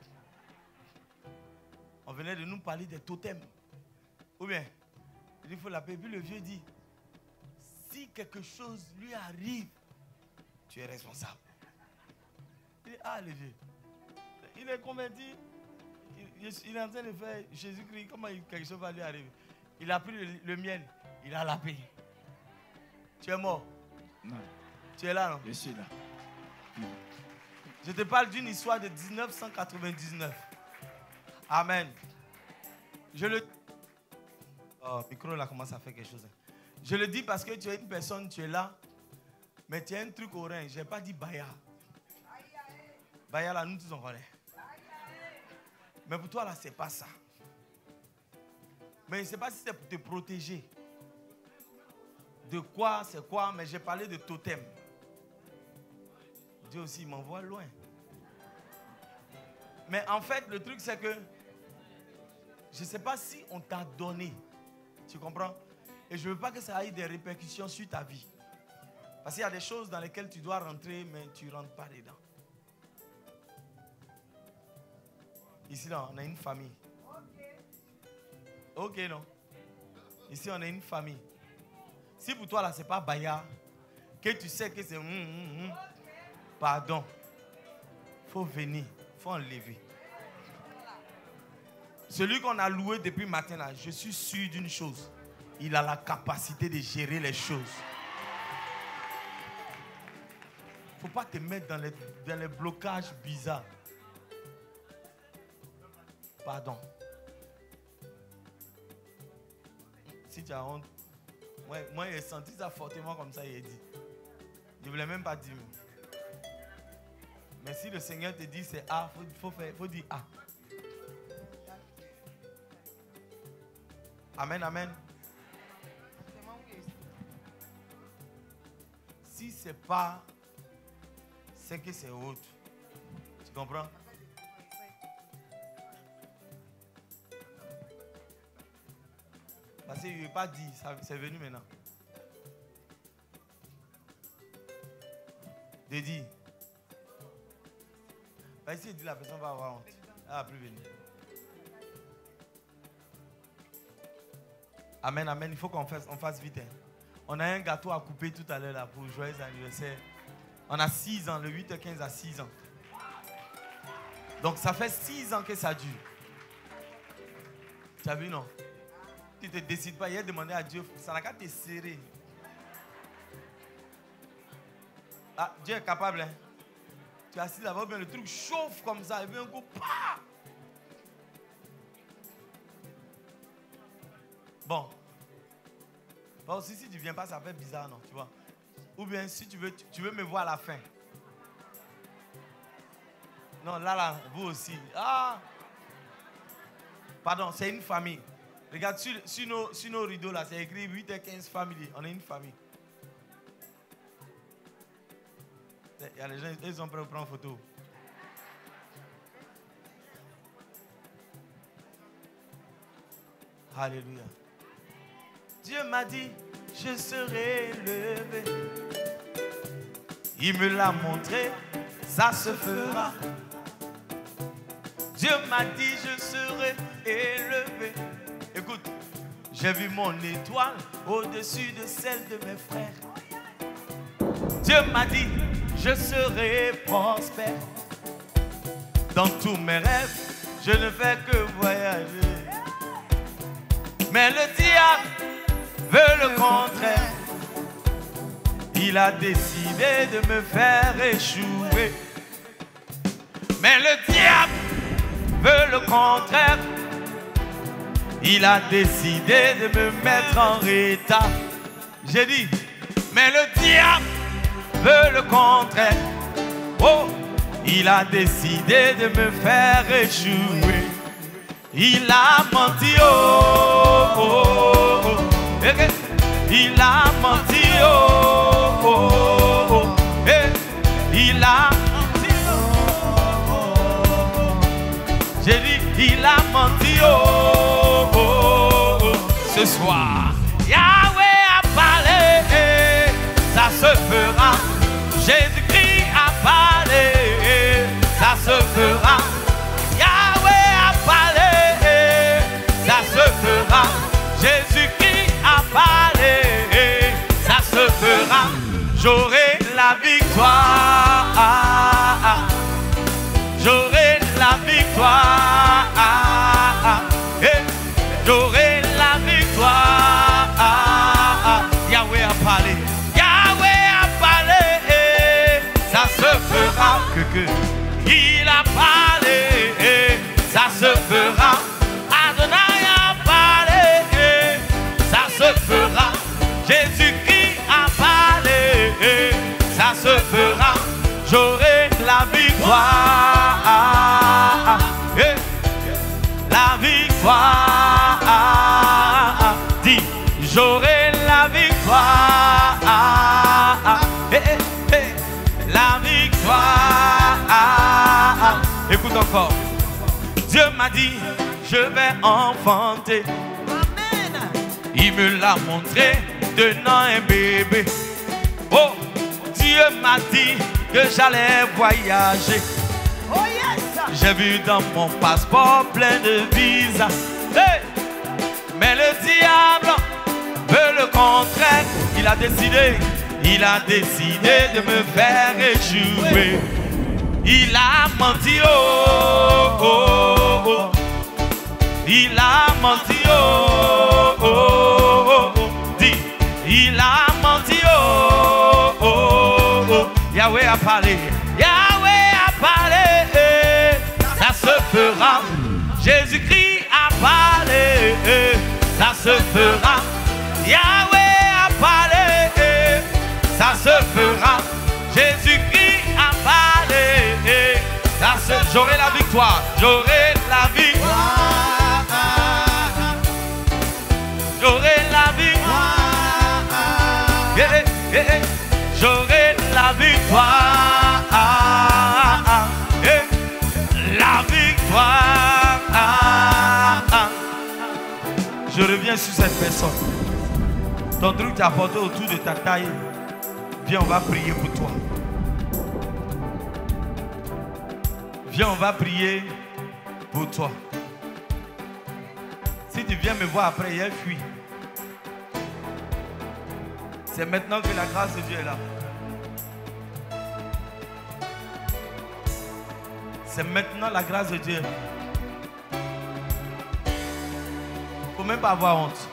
On venait de nous parler des totems. Ou bien, il faut l'appeler. Puis le vieux dit, si quelque chose lui arrive, tu es responsable. Il dit, ah le vieux. Il est converti. Il, il est en train de faire Jésus-Christ. Comment il, quelque chose va lui arriver? Il a pris le, le miel. Il a lapé. Tu es mort? Non. Tu es là, non? Je suis là. Non. Je te parle d'une histoire de mille neuf cent quatre-vingt-dix-neuf. Amen. Je le... Oh, le micro là commence à faire quelque chose. Je le dis parce que tu es une personne, tu es là, mais tu as un truc au rein. Je n'ai pas dit Baya. Baya là, nous tous on connaît. Mais pour toi là, c'est pas ça. Mais je ne sais pas si c'est pour te protéger. De quoi, c'est quoi, mais j'ai parlé de totem. Dieu aussi, il m'envoie loin. Mais en fait, le truc c'est que je ne sais pas si on t'a donné. Tu comprends? Et je ne veux pas que ça ait des répercussions sur ta vie. Parce qu'il y a des choses dans lesquelles tu dois rentrer, mais tu ne rentres pas dedans. Ici, là, on a une famille. Ok, non? Ici, on a une famille. Si pour toi, là, ce n'est pas Baya, que tu sais que c'est... Hum, hum, hum, pardon. Il faut venir. Il faut enlever. Celui qu'on a loué depuis matin, là, je suis sûr d'une chose. Il a la capacité de gérer les choses. Il ne faut pas te mettre dans les, dans les blocages bizarres. Pardon. si tu as honte, moi, moi j'ai senti ça fortement comme ça, il a dit. Je ne voulais même pas dire. Mais si le Seigneur te dit c'est A, il faut, faut, faut dire A. Amen, amen. Si ce n'est pas, c'est que c'est autre. Tu comprends? Parce qu'il ne veut pas dire, c'est venu maintenant. De dire. Parce qu'il dit la personne va avoir honte. Elle ne va plus venir. Amen, amen. Il faut qu'on fasse, on fasse vite. Hein. On a un gâteau à couper tout à l'heure là pour joyeux anniversaire. On a six ans, le huit et quinze à six ans. Donc ça fait six ans que ça dure. Tu as vu, non? Tu ne te décides pas. Hier, demander à Dieu, ça n'a qu'à te serrer. Ah, Dieu est capable. Hein? Tu es assis là-bas, bien le truc chauffe comme ça, et puis un coup, pah! Bon. Bon, si, si tu ne viens pas, ça fait bizarre, non, tu vois. Ou bien, si tu veux, tu, tu veux me voir à la fin. Non, là, là, vous aussi. Ah! Pardon, c'est une famille. Regarde, sur, sur, nos, sur nos rideaux, là, c'est écrit huit et quinze familles. On est une famille. Il y a les gens, ils sont prêts pour prendre photo. Alléluia. Dieu m'a dit, je serai élevé. Il me l'a montré, ça se fera. Dieu m'a dit, je serai élevé. Écoute, j'ai vu mon étoile au-dessus de celle de mes frères. Dieu m'a dit, je serai prospère. Dans tous mes rêves, je ne fais que voyager. Mais le diable veut le contraire. Il a décidé de me faire échouer. Mais le diable veut le contraire. Il a décidé de me mettre en état. J'ai dit, mais le diable veut le contraire. Oh, il a décidé de me faire échouer. Il a menti, oh, oh, oh. Il a menti, oh, oh, oh. Il a menti, oh, oh, oh. J'ai dit, il a menti, oh, oh, oh. Ce soir, Yahweh a parlé, ça se fera. Jésus-Christ a parlé, ça se fera. Yahweh a parlé, ça se fera. Jésus-Christ a parlé, ça se fera. J'aurai la victoire. J'aurai la victoire. J'aurai la victoire. Yahweh a parlé. Yahweh a parlé, ça se fera. Que que il a parlé, ça se fera. Adonai a parlé, ça se fera. Jésus-Christ a parlé, ça se fera. J'aurai la victoire. La victoire. Dis, j'aurai la victoire. La victoire. Écoute encore. Dieu m'a dit, je vais enfanter. Amen. Il me l'a montré, donnant un bébé. Oh, Dieu m'a dit que j'allais voyager. Oh yes. J'ai vu dans mon passeport plein de visas. Hey. Mais le diable veut le contraire. Il a décidé, il a décidé de me faire échouer. Il a menti, oh, oh, oh. Il a menti, oh, oh, oh. Dis, il a menti, oh, oh, oh. Yahweh a parlé, Yahweh a parlé, ça se fera. Jésus-Christ a parlé, ça se fera. le fera. Jésus-Christ a parlé. J'aurai la victoire, j'aurai la victoire. J'aurai la victoire. Yeah, yeah. J'aurai la victoire. Yeah. La victoire. Je reviens sur cette personne. Ton truc t'a apporté autour de ta taille. Viens, on va prier pour toi. Viens, on va prier pour toi. Si tu viens me voir après, il fuit. C'est maintenant que la grâce de Dieu est là. C'est maintenant la grâce de Dieu. Il ne faut même pas avoir honte.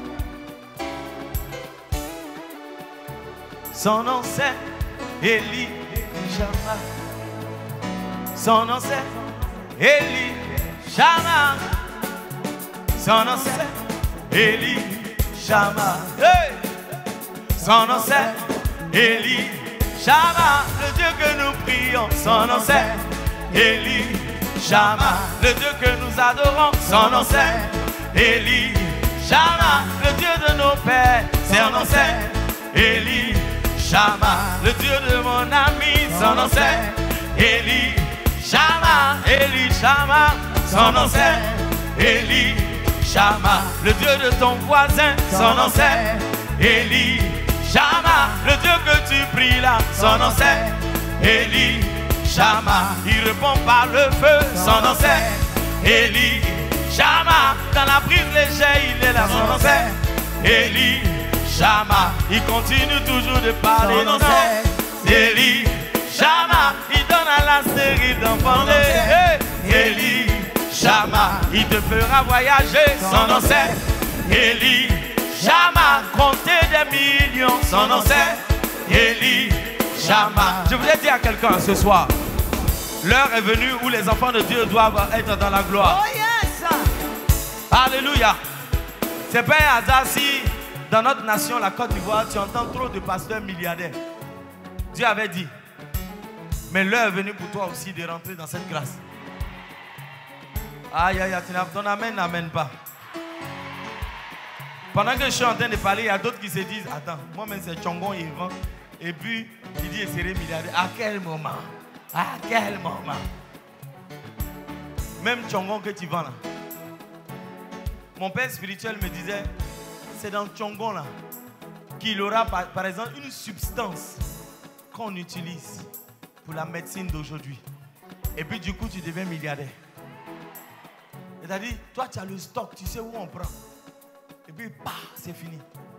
Son nom c'est Élie Shama. Son nom c'est Élie Shama. Son nom c'est Élie Shama. Hey! Son nom c'est Élie Shama. Le Dieu que nous prions. Son nom c'est Élie Shama. Le Dieu que nous adorons. Son nom c'est Élie Shama. Le Dieu de nos pères. Son nom c'est Élie Shama. Le Dieu de mon ami. Son nom c'est Élie Shama. Élie Shama. Son nom c'est Élie Shama. Le Dieu de ton voisin. Son nom c'est Élie Shama. Le Dieu que tu pries là. Son nom c'est Élie Shama. Il répond par le feu. Son nom c'est Élie Shama. Dans la prise légère il est là. Son nom c'est Élie Shama. Il continue toujours de parler. Son nom c'est Élie Shama. Il donne à la série d'enfants. Élie Shama. Il te fera voyager. Son nom c'est Élie Shama. Compter des millions. Son nom c'est Élie Shama. Je voulais dire à quelqu'un ce soir, l'heure est venue où les enfants de Dieu doivent être dans la gloire. Oh yes. Alléluia. C'est pas un hasard si dans notre nation, la Côte d'Ivoire, tu entends trop de pasteurs milliardaires. Dieu avait dit, mais l'heure est venue pour toi aussi de rentrer dans cette grâce. Aïe, aïe, aïe, ton amen n'amène pas. Pendant que je suis en train de parler, il y a d'autres qui se disent, attends, moi-même c'est Tchongon et Yvan. Et puis, il dit, il serait milliardaire. À quel moment? À quel moment? Même Tchongon que tu vends là. Mon père spirituel me disait, c'est dans Tchongon là qu'il aura par, par exemple une substance qu'on utilise pour la médecine d'aujourd'hui. Et puis du coup, tu deviens milliardaire. C'est-à-dire, toi, tu as le stock, tu sais où on prend. Et puis, bah, c'est fini.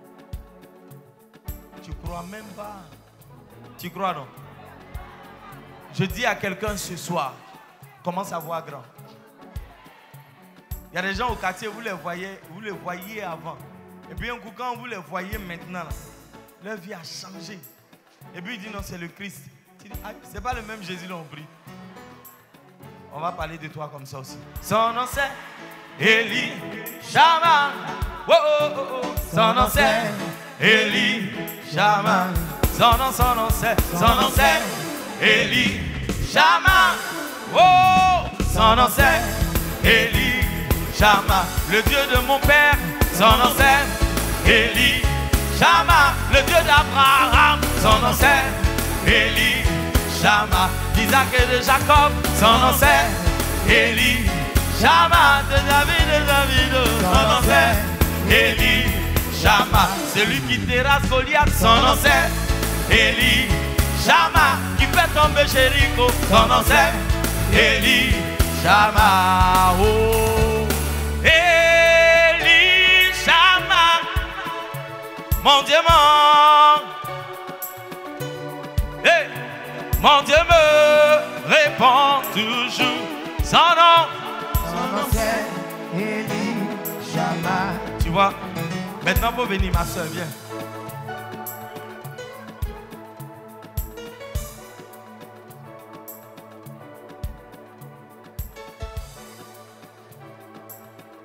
Tu crois même pas. Tu crois non? Je dis à quelqu'un ce soir, commence à voir grand. Il y a des gens au quartier, vous les voyez, vous les voyez avant. Et puis un coup, quand vous les voyez maintenant, leur vie a changé. Et puis il dit non, c'est le Christ. Tu dis, ah, c'est pas le même Jésus l'on prie. On va parler de toi comme ça aussi. Son nom c'est Élie Shama. Oh, oh, oh, oh. Son nom c'est Élie Shama. Son nom, son nom c'est, son nom c'est Élie Shama. Oh, son nom c'est Élie Shama. Le Dieu de mon père, son nom c'est Élie Shama. Le Dieu d'Abraham, son nom c'est Élie Shama. D'Isaac et de Jacob, son nom c'est Élie Shama. De David et de David, son nom c'est Élie Shama. Celui qui terrasse Goliath, son nom c'est Élie Shama. Qui fait tomber Jéricho, son nom c'est Élie Shama. Oh, Élie Shama. Mon Dieu, mon, hey, mon Dieu me répond toujours. Son nom, Son nom c'est Élie Shama. tu vois, maintenant pour venir ma soeur, viens.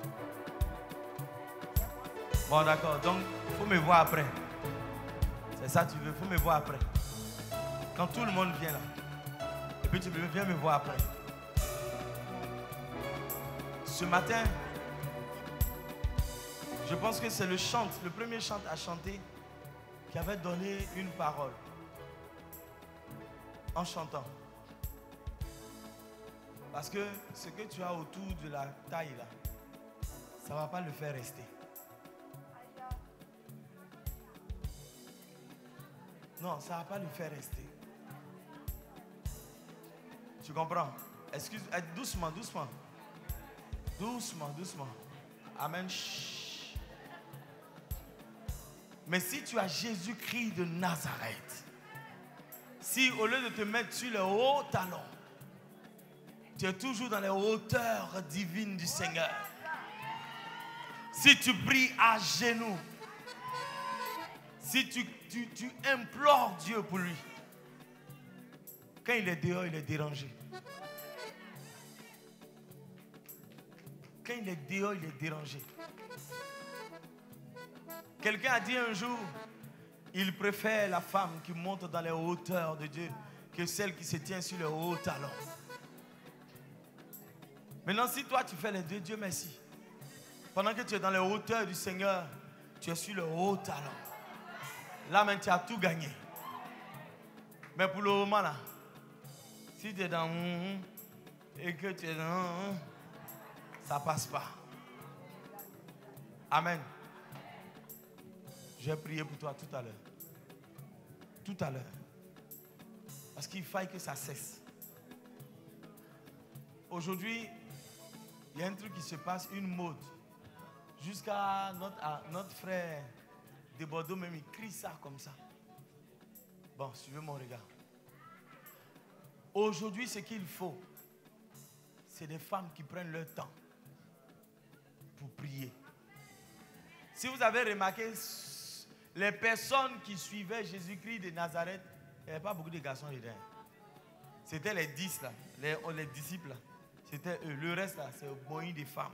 Bon d'accord, donc il faut me voir après. C'est ça tu veux, il faut me voir après. Quand tout le monde vient là. Et puis tu viens me voir après. Ce matin, je pense que c'est le chant, le premier chant à chanter qui avait donné une parole. En chantant. Parce que ce que tu as autour de la taille là, ça ne va pas le faire rester. Non, ça ne va pas le faire rester. Tu comprends? Excuse, doucement, doucement. Doucement, doucement. Amen. Chut. Mais si tu as Jésus-Christ de Nazareth, si au lieu de te mettre sur les hauts talons, tu es toujours dans les hauteurs divines du Seigneur. Si tu pries à genoux, si tu, tu, tu implores Dieu pour lui, quand il est dehors, il est dérangé. Quand il est dehors, il est dérangé. Quelqu'un a dit un jour, il préfère la femme qui monte dans les hauteurs de Dieu que celle qui se tient sur les hauts talons. Maintenant, si toi tu fais les deux, Dieu merci. Pendant que tu es dans les hauteurs du Seigneur, tu es sur le haut talon. Là, maintenant, tu as tout gagné. Mais pour le moment, là, si tu es dans et que tu es dans ça passe pas. Amen. Je vais prier pour toi tout à l'heure. Tout à l'heure. Parce qu'il faille que ça cesse. Aujourd'hui, il y a un truc qui se passe, une mode. Jusqu'à notre, notre frère de Bordeaux, même il crie ça comme ça. Bon, suivez mon regard. Aujourd'hui, ce qu'il faut, c'est des femmes qui prennent leur temps pour prier. Si vous avez remarqué, les personnes qui suivaient Jésus-Christ de Nazareth, il n'y avait pas beaucoup de garçons dedans. C'était les dix là, les, les disciples là. C'était eux. Le reste là, c'est moyen des femmes.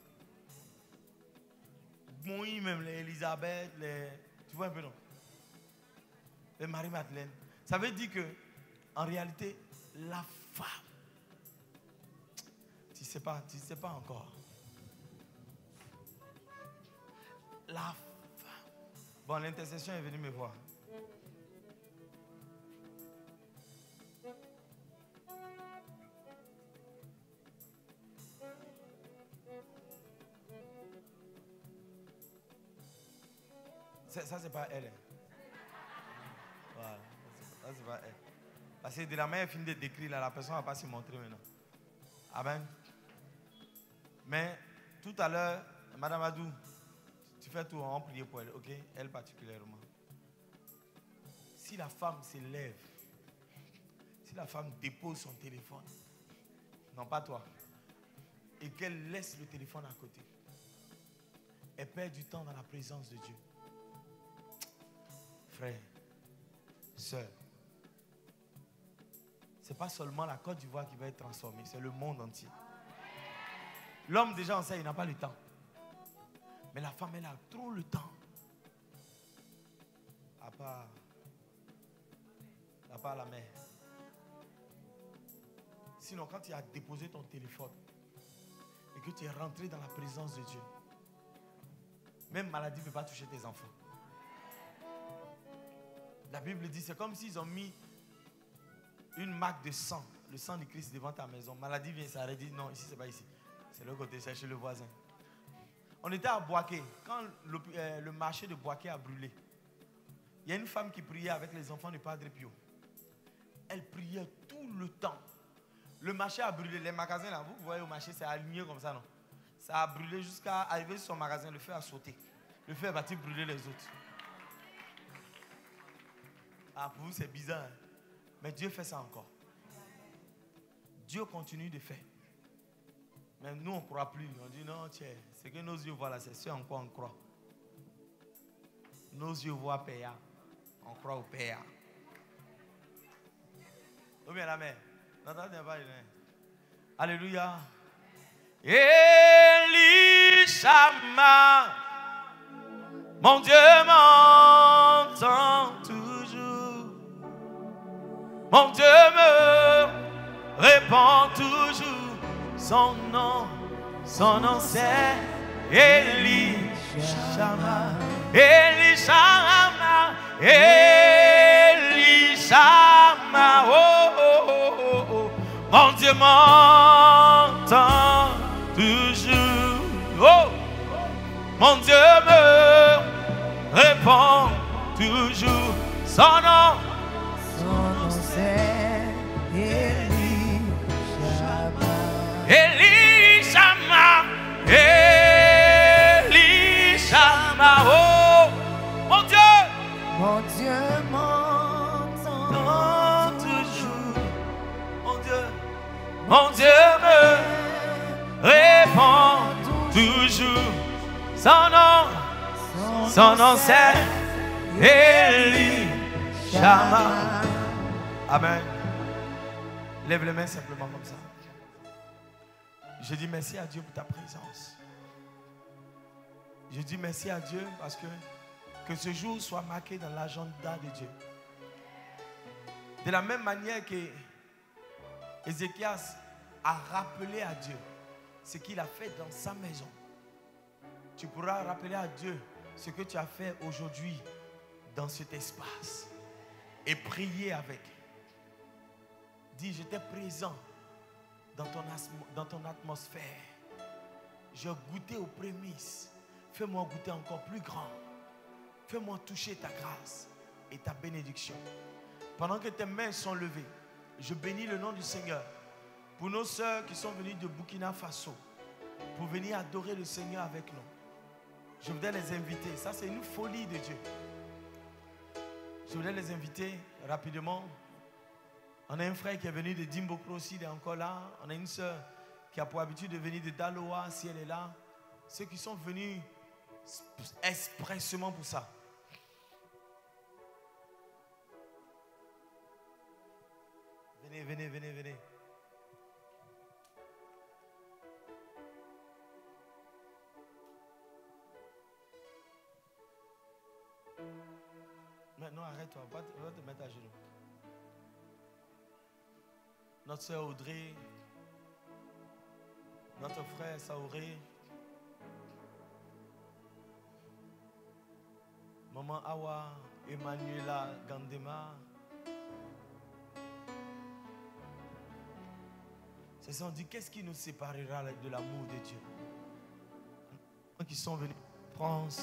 Moyen même, les Élisabeth, les... Tu vois un peu non? Les Marie-Madeleine. Ça veut dire que, en réalité, la femme, tu ne sais pas, tu ne sais pas encore. La femme. Bon, l'intercession est venue me voir. Ça, c'est pas elle. Voilà. Ça, c'est pas elle. Parce que de la manière finie de décrire, là, la personne ne va pas se montrer maintenant. Amen. Mais tout à l'heure, Madame Adou, tu fais tout, on prie pour elle, ok? Elle particulièrement. Si la femme se lève, si la femme dépose son téléphone, non pas toi, et qu'elle laisse le téléphone à côté, elle perd du temps dans la présence de Dieu. Frère, sœur, ce n'est pas seulement la Côte d'Ivoire qui va être transformée, c'est le monde entier. L'homme déjà en sait, il n'a pas le temps. Mais la femme, elle a trop le temps. À part, à part la mère. Sinon, quand tu as déposé ton téléphone et que tu es rentré dans la présence de Dieu, même maladie ne peut pas toucher tes enfants. La Bible dit, c'est comme s'ils ont mis une marque de sang, le sang de Christ devant ta maison. Maladie vient s'arrêter, dit non, ici c'est pas ici. C'est l'autre côté, c'est chez le voisin. On était à Boaké, quand le, euh, le marché de Boaké a brûlé, il y a une femme qui priait avec les enfants du Padre Pio. Elle priait tout le temps. Le marché a brûlé, les magasins là, vous voyez au marché, c'est aligné comme ça, non? Ça a brûlé jusqu'à arriver sur son magasin, le feu a sauté. Le feu est parti brûler les autres. Ah, pour vous, c'est bizarre. Hein? Mais Dieu fait ça encore. Dieu continue de faire. Mais nous, on ne croit plus. On dit non, tiens, c'est que nos yeux voient là, c'est ce en quoi on croit. Nos yeux voient Père. On croit au Père. Ou bien la mère. N'entendez pas les mains. Alléluia. Elishama, mon Dieu m'entend toujours. Mon Dieu me répond toujours son nom. Son nom c'est Elishama. Elishama. Elishama. Oh, oh, oh, oh, oh. Mon Dieu m'entend toujours. Oh. Mon Dieu me répond toujours. Son nom. Son nom c'est Elishama. Elishama. Elishama. Oh, mon Dieu. Mon Dieu m'entend toujours. Mon Dieu. Mon Dieu me répond toujours. Son nom. Son nom c'est Elishama. Amen. Lève les mains simplement comme ça. Je dis merci à Dieu pour ta présence. Je dis merci à Dieu parce que que ce jour soit marqué dans l'agenda de Dieu. De la même manière que Ézéchias a rappelé à Dieu ce qu'il a fait dans sa maison. Tu pourras rappeler à Dieu ce que tu as fait aujourd'hui dans cet espace et prier avec. Dis, j'étais présent dans ton, dans ton atmosphère. J'ai goûté aux prémices. Fais-moi goûter encore plus grand. Fais-moi toucher ta grâce et ta bénédiction. Pendant que tes mains sont levées, je bénis le nom du Seigneur pour nos sœurs qui sont venues de Burkina Faso pour venir adorer le Seigneur avec nous. Je voudrais les inviter. Ça, c'est une folie de Dieu. Je voudrais les inviter rapidement. On a un frère qui est venu de Dimbokro, s'il est encore là. On a une sœur qui a pour habitude de venir de Daloa, si elle est là. Ceux qui sont venus expressément pour ça. Venez, venez, venez, venez. Maintenant, arrête-toi, va te, va te mettre à genoux. Notre soeur Audrey, notre frère Saoré, maman Awa, Emmanuela Gandema. C'est ça, on dit, qu'est-ce qui nous séparera de l'amour de Dieu? Ceux qui sont venus de France,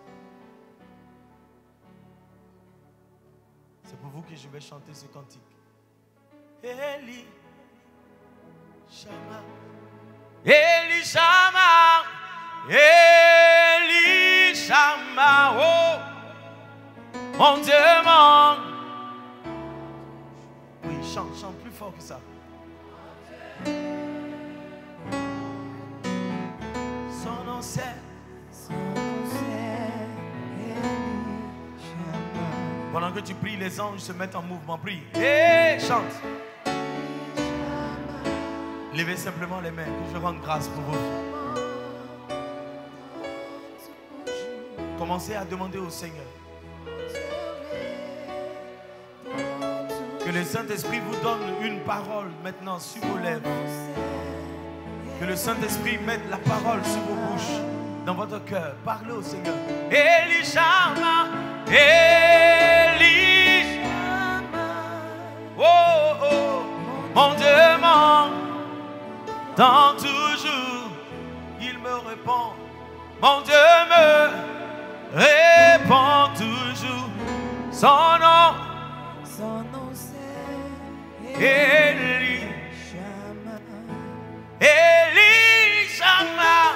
c'est pour vous que je vais chanter ce cantique. Eli Shama, Eli Shama, Eli Shama, oh, mon Dieu, mon. Oui, chante, chante plus fort que ça. Son nom c'est, son nom c'est Elishama. Pendant que tu pries, les anges se mettent en mouvement. Prie et chante. Levez simplement les mains, que je rende grâce pour vous. Commencez à demander au Seigneur que le Saint-Esprit vous donne une parole maintenant sur vos lèvres. Que le Saint-Esprit mette la parole sur vos bouches, dans votre cœur. Parlez au Seigneur. Elishama, Elishama. Oh, oh, mon Dieu, mon. Tant toujours, il me répond. Mon Dieu me répond toujours. Son nom, son nom c'est Elishama. Elishama.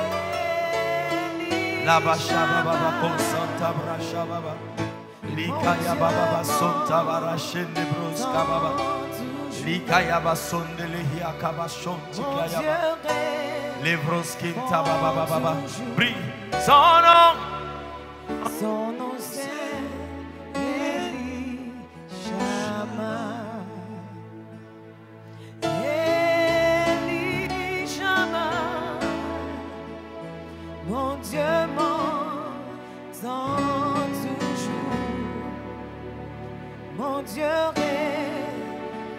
La bashaba baba consanta brasha baba. Likaya baba sonta barashende broska baba. Likaya basonde lehia kabashon tikaya baba. Levroskita baba baba baba. Brille son nom. Son nom c'est Elishama. Elishama. Mon Dieu m'entend toujours. Mon Dieu répond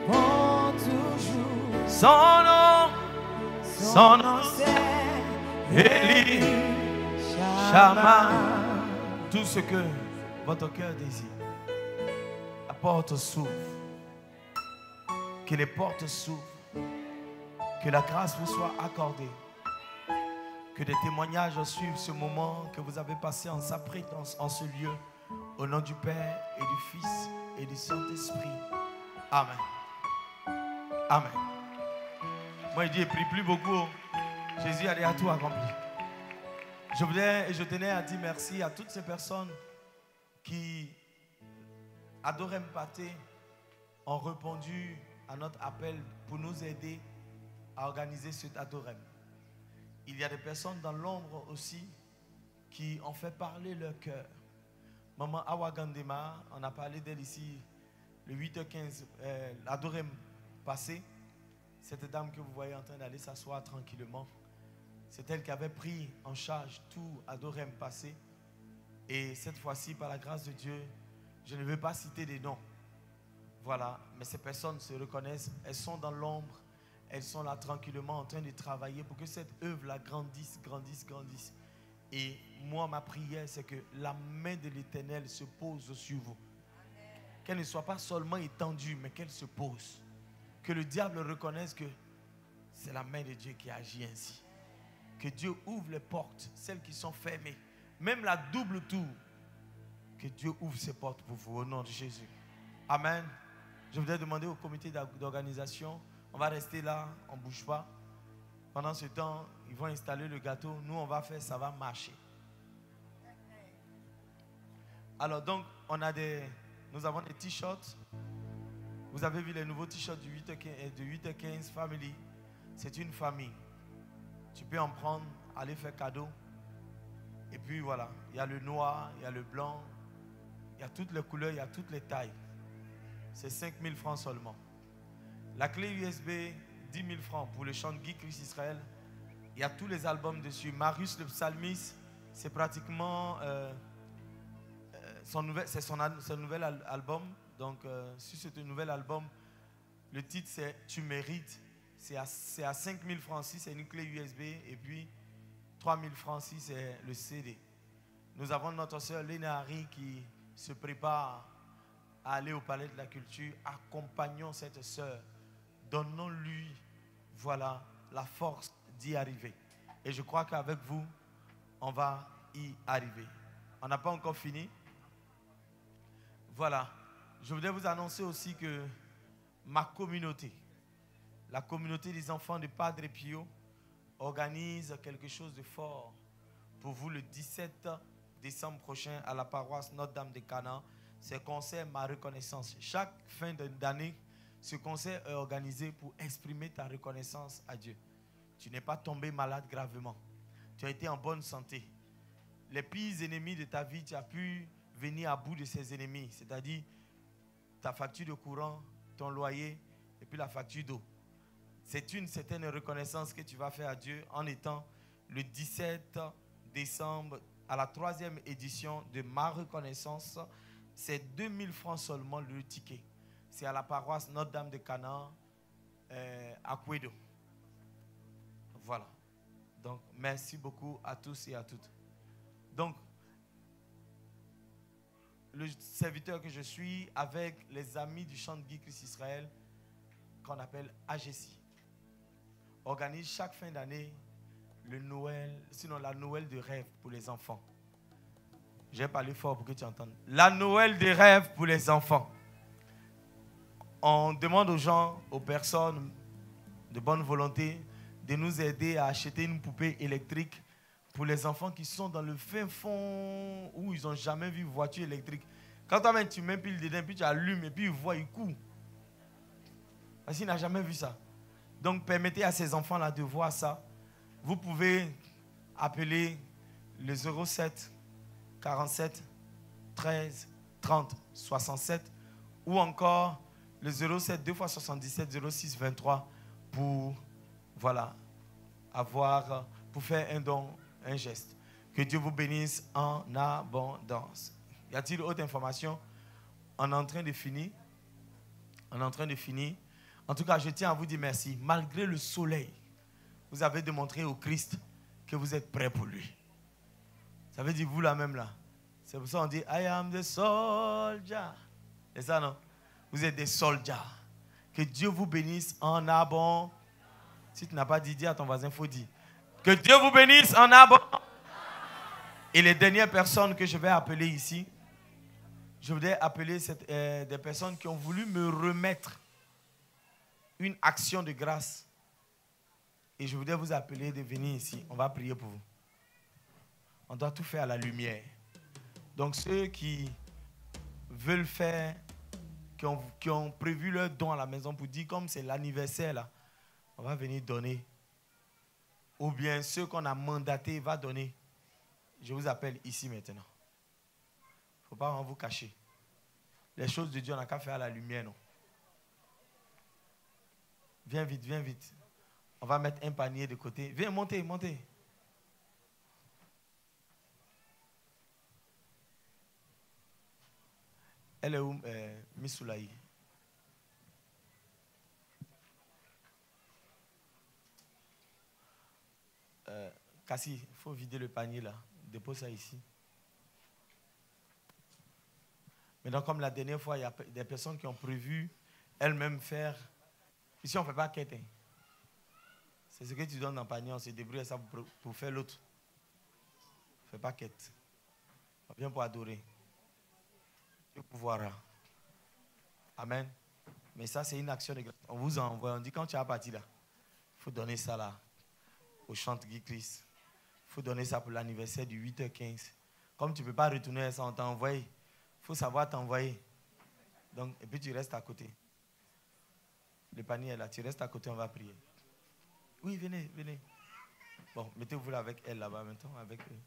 pour toujours. Son nom, son nom, c'est Élie, Shama. Tout ce que votre cœur désire. La porte s'ouvre. Que les portes s'ouvrent. Que la grâce vous soit accordée. Que des témoignages suivent ce moment que vous avez passé en sa présence, en ce lieu. Au nom du Père et du Fils et du Saint-Esprit. Amen. Amen. Moi, je dis, prie plus beaucoup. Jésus a déjà tout accompli. Je voulais et je tenais à dire merci à toutes ces personnes qui, à Dorem Pathé, ont répondu à notre appel pour nous aider à organiser cet Adorem. Il y a des personnes dans l'ombre aussi qui ont fait parler leur cœur. Maman Awa Gandema, on a parlé d'elle ici le huit heures quinze, euh, l'Adorem passé. Cette dame que vous voyez en train d'aller s'asseoir tranquillement, c'est elle qui avait pris en charge tout Adorem passé. Et cette fois-ci, par la grâce de Dieu, je ne vais pas citer des noms. Voilà, mais ces personnes se reconnaissent, elles sont dans l'ombre, elles sont là tranquillement en train de travailler pour que cette œuvre-là grandisse, grandisse, grandisse. Et moi, ma prière, c'est que la main de l'Éternel se pose sur vous. Qu'elle ne soit pas seulement étendue, mais qu'elle se pose. Que le diable reconnaisse que c'est la main de Dieu qui agit ainsi. Que Dieu ouvre les portes, celles qui sont fermées. Même la double tour. Que Dieu ouvre ses portes pour vous, au nom de Jésus. Amen. Je voudrais demander au comité d'organisation, on va rester là, on ne bouge pas. Pendant ce temps, ils vont installer le gâteau. Nous, on va faire, ça va marcher. Alors donc, on a des, nous avons des t-shirts. Vous avez vu les nouveaux t-shirts du huit heures quinze Family. C'est une famille. Tu peux en prendre, aller faire cadeau. Et puis voilà, il y a le noir, il y a le blanc, il y a toutes les couleurs, il y a toutes les tailles. C'est cinq mille francs seulement. La clé U S B, dix mille francs pour le chant de Guy Christ Israël. Il y a tous les albums dessus. Marius le psalmiste, c'est pratiquement euh, euh, son nouvel, c'est son, son nouvel al album. Donc euh, sur ce nouvel album, le titre c'est Tu mérites. C'est à, à cinq mille francs si c'est une clé U S B et puis trois mille francs si c'est le C D. Nous avons notre soeur Léna Harry qui se prépare à aller au Palais de la Culture. Accompagnons cette soeur. Donnons-lui, voilà, la force d'y arriver. Et je crois qu'avec vous, on va y arriver. On n'a pas encore fini. Voilà. Je voudrais vous annoncer aussi que ma communauté, la communauté des enfants de Padre Pio, organise quelque chose de fort pour vous le dix-sept décembre prochain à la paroisse Notre-Dame de Canaan. C'est concert Ma Reconnaissance. Chaque fin d'année, ce concert est organisé pour exprimer ta reconnaissance à Dieu. Tu n'es pas tombé malade gravement. Tu as été en bonne santé. Les pires ennemis de ta vie, tu as pu venir à bout de ces ennemis. C'est-à-dire ta facture de courant, ton loyer et puis la facture d'eau. C'est une certaine reconnaissance que tu vas faire à Dieu en étant le dix-sept décembre à la troisième édition de Ma Reconnaissance. C'est deux mille francs seulement le ticket. C'est à la paroisse Notre-Dame de Canaan euh, à Couedo. Voilà. Donc, merci beaucoup à tous et à toutes. Donc, le serviteur que je suis avec les amis du chant de Guy Christ Israël, qu'on appelle A G C, organise chaque fin d'année le Noël, sinon la Noël de rêve pour les enfants. Je vais parler fort pour que tu entendes. La Noël des rêves pour les enfants. On demande aux gens, aux personnes de bonne volonté, de nous aider à acheter une poupée électrique pour les enfants qui sont dans le fin fond où ils n'ont jamais vu voiture électrique. Quand toi-même tu mets pile dedans, puis tu allumes et puis ils voient, ils courent. Parce qu'ils n'ont jamais vu ça. Donc permettez à ces enfants-là de voir ça. Vous pouvez appeler le zéro sept quarante-sept treize trente soixante-sept ou encore le zéro sept deux fois soixante-dix-sept zéro six vingt-trois pour voilà, avoir, pour faire un don, un geste. Que Dieu vous bénisse en abondance. Y a-t-il autre information? On est en train de finir. On est en train de finir. En tout cas, je tiens à vous dire merci. Malgré le soleil, vous avez démontré au Christ que vous êtes prêts pour lui. Ça veut dire vous là même là. C'est pour ça qu'on dit I am the soldier. C'est ça non? Vous êtes des soldats. Que Dieu vous bénisse en abondance. Si tu n'as pas dit, dis à ton voisin, il faut dire. Que Dieu vous bénisse en abondance. Et les dernières personnes que je vais appeler ici, je voudrais appeler cette, euh, des personnes qui ont voulu me remettre une action de grâce. Et je voudrais vous appeler de venir ici. On va prier pour vous. On doit tout faire à la lumière. Donc ceux qui veulent faire, qui ont, qui ont prévu leur don à la maison pour dire comme c'est l'anniversaire là, on va venir donner. Ou bien ceux qu'on a mandatés va donner. Je vous appelle ici maintenant. Il ne faut pas vous cacher. Les choses de Dieu, on n'a qu'à faire à la lumière, non? Viens vite, viens vite. On va mettre un panier de côté. Viens, montez, montez. Elle est où, euh, Miss Soulaï? Euh, Cassie, il faut vider le panier là. Dépose ça ici. Maintenant, comme la dernière fois, il y a des personnes qui ont prévu elles-mêmes faire. Ici, on ne fait pas quête. Hein. C'est ce que tu donnes dans le panier, on se débrouille ça pour, pour faire l'autre. On ne fait pas quête. On vient pour adorer. Dieu pouvoira. Amen. Mais ça, c'est une action de grâce. On vous envoie. On dit quand tu as parti là, il faut donner ça là au chante Guy Christ. Il faut donner ça pour l'anniversaire du huit heures quinze. Comme tu ne peux pas retourner ça, on t'a envoyé. Il faut savoir t'envoyer. Donc, et puis tu restes à côté. Le panier est là. Tu restes à côté, on va prier. Oui, venez, venez. Bon, mettez-vous là avec elle là-bas maintenant, avec eux.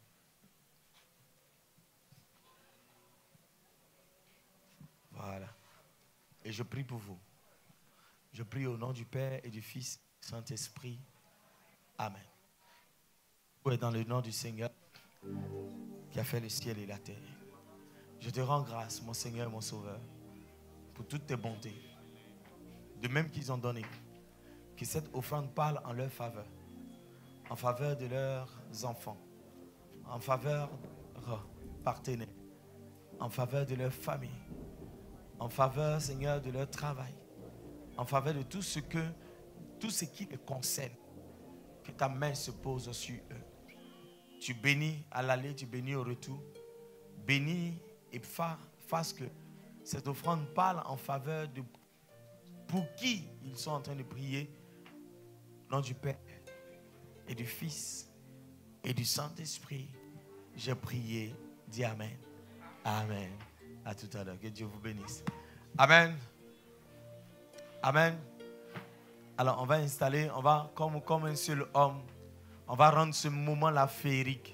Voilà. Et je prie pour vous. Je prie au nom du Père et du Fils, Saint-Esprit. Amen. Vous êtes dans le nom du Seigneur qui a fait le ciel et la terre. Je te rends grâce, mon Seigneur et mon Sauveur, pour toutes tes bontés. De même qu'ils ont donné, que cette offrande parle en leur faveur, en faveur de leurs enfants, en faveur de leurs partenaires, en faveur de leur famille, en faveur, Seigneur, de leur travail, en faveur de tout ce que, tout ce qui les concerne, que ta main se pose sur eux. Tu bénis à l'aller, tu bénis au retour. Bénis et fasse que cette offrande parle en faveur de pour qui ils sont en train de prier, au nom du Père et du Fils et du Saint-Esprit. J'ai prié, dis Amen. Amen. À tout à l'heure. Que Dieu vous bénisse. Amen. Amen. Alors, on va installer, on va, comme, comme un seul homme, on va rendre ce moment-là féerique.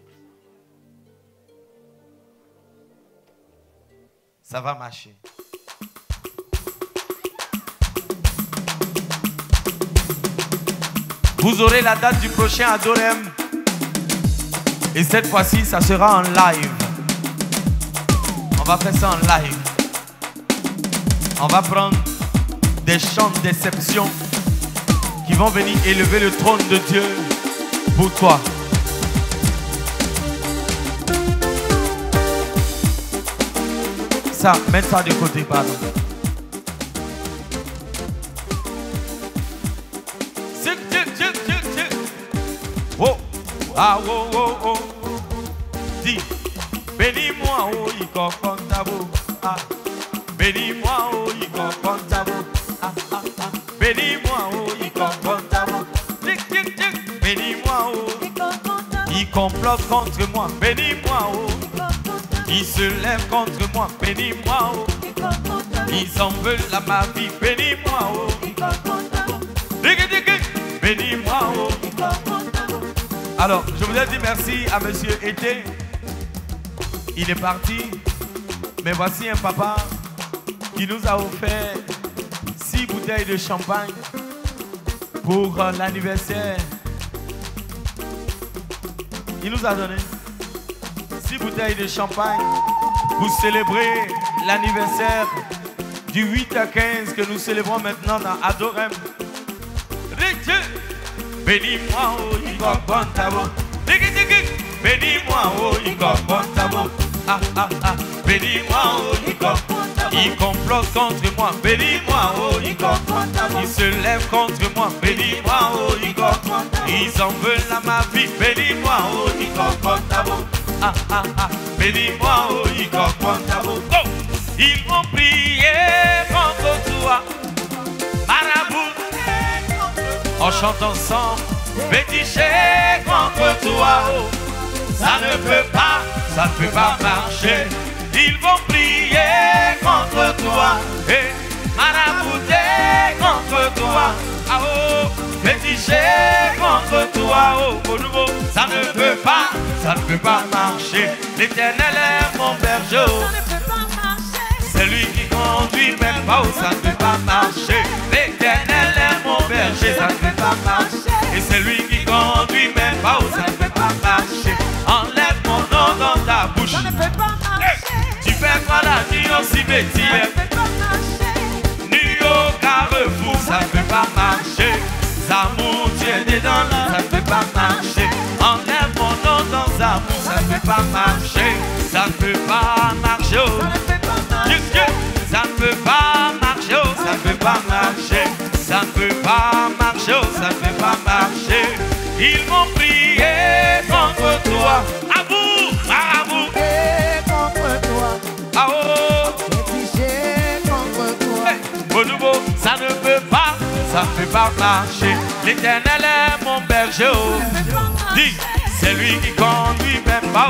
Ça va marcher. Vous aurez la date du prochain Adorem. Et cette fois-ci, ça sera en live. On va faire ça en live. On va prendre des chants d'exception qui vont venir élever le trône de Dieu pour toi. Ça, mets ça de côté, pardon. Oh, ah, oh, oh, oh. Dis, bénis-moi, oh, il comprend ta beau. Ah, bénis-moi, oh, il comprend ta beau. Ah, ah, ah. Bénis-moi, oh, il comprend ta beau. Tic, tic, tic. Bénis-moi, oh, il complote contre moi. Bénis-moi, oh, il se lève contre moi. Bénis-moi, oh, ils en veulent à ma vie. Bénis-moi, oh, tic, tic, tic. Bénis-moi, oh. Alors, je voudrais dire merci à monsieur Été. Il est parti. Mais voici un papa qui nous a offert six bouteilles de champagne pour euh, l'anniversaire. Il nous a donné six bouteilles de champagne pour célébrer l'anniversaire du huit à quinze que nous célébrons maintenant dans Adorem. Bénis-moi, oh, Igor Bontabo. Bénis-moi, oh, Igor Bontabo. Ah, ah, ah. Bénis-moi, oh, Igor. Il complote contre moi. Bénis-moi, oh, Igor. Il se lève contre moi. Bénis-moi, oh, Igor. Ils en veulent à ma vie. Bénis-moi, oh, Igor Bontabo. Ah, ah, ah. Bénis-moi, oh, Igor Bontabo. Oh! Ils vont prier contre toi. Marabout. On chante ensemble, féticher contre toi, oh. Ça ne peut pas, ça ne peut pas marcher. Ils vont prier contre toi, et marabouter contre toi, ah oh, féticher contre toi, oh, au nouveau. Ça ne peut pas, ça ne peut pas marcher. L'Éternel est mon berger, oh. C'est lui qui conduit, même pas où ça ne peut pas marcher. L'Éternel est mon berger, ça ne peut pas marcher. Et c'est lui qui conduit, même pas où ça ne peut pas marcher. Enlève mon nom dans ta bouche. Ça ne peut pas marcher. Tu fais quoi la nuit au cimetière? Nuit au carrefour, ça ne peut pas marcher. Zamour, tu es dedans, ça ne peut pas marcher. Enlève mon nom dans Zamour, ça ne peut pas marcher. Ça ne peut pas marcher. Oh. Ça ne peut pas marcher, oh, ça ne peut pas marcher. Ça ne peut pas marcher, oh, ça ne peut pas marcher. Ils vont prier contre toi. À vous, à vous. Contre toi. Ah oh. Féticher contre toi. Hey, au nouveau, ça ne peut pas, ça ne peut pas marcher. L'Éternel est mon berger, oh. Dis, c'est lui qui conduit même pas.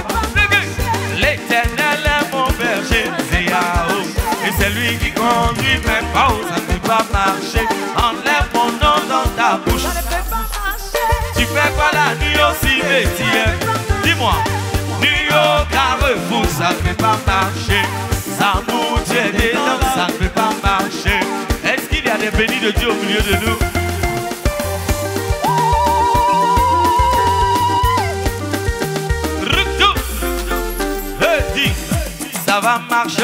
L'Éternel est mon berger, Zéao. Et c'est lui qui conduit même pas où ça ne peut pas marcher. Enlève mon nom dans ta bouche. Ça ne peut pas marcher. Tu fais quoi la nuit au cimetière? Dis-moi. Nuit au carrefour, ça ne peut pas marcher. Zamour, tu es dedans, ça ne peut pas marcher. Est-ce qu'il y a des bénis de Dieu au milieu de nous? Hey, dis, ça va marcher.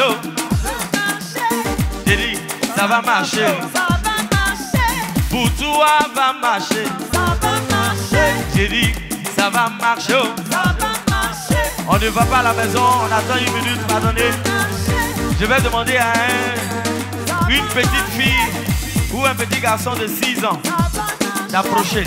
J'ai dit, ça va marcher. Ça va marcher. Pour toi, va marcher. Ça va marcher. J'ai dit, ça va marcher. Ça va marcher. On ne va pas à la maison, on attend une minute, pardonnez. Je vais demander à un, une petite fille ou un petit garçon de six ans d'approcher.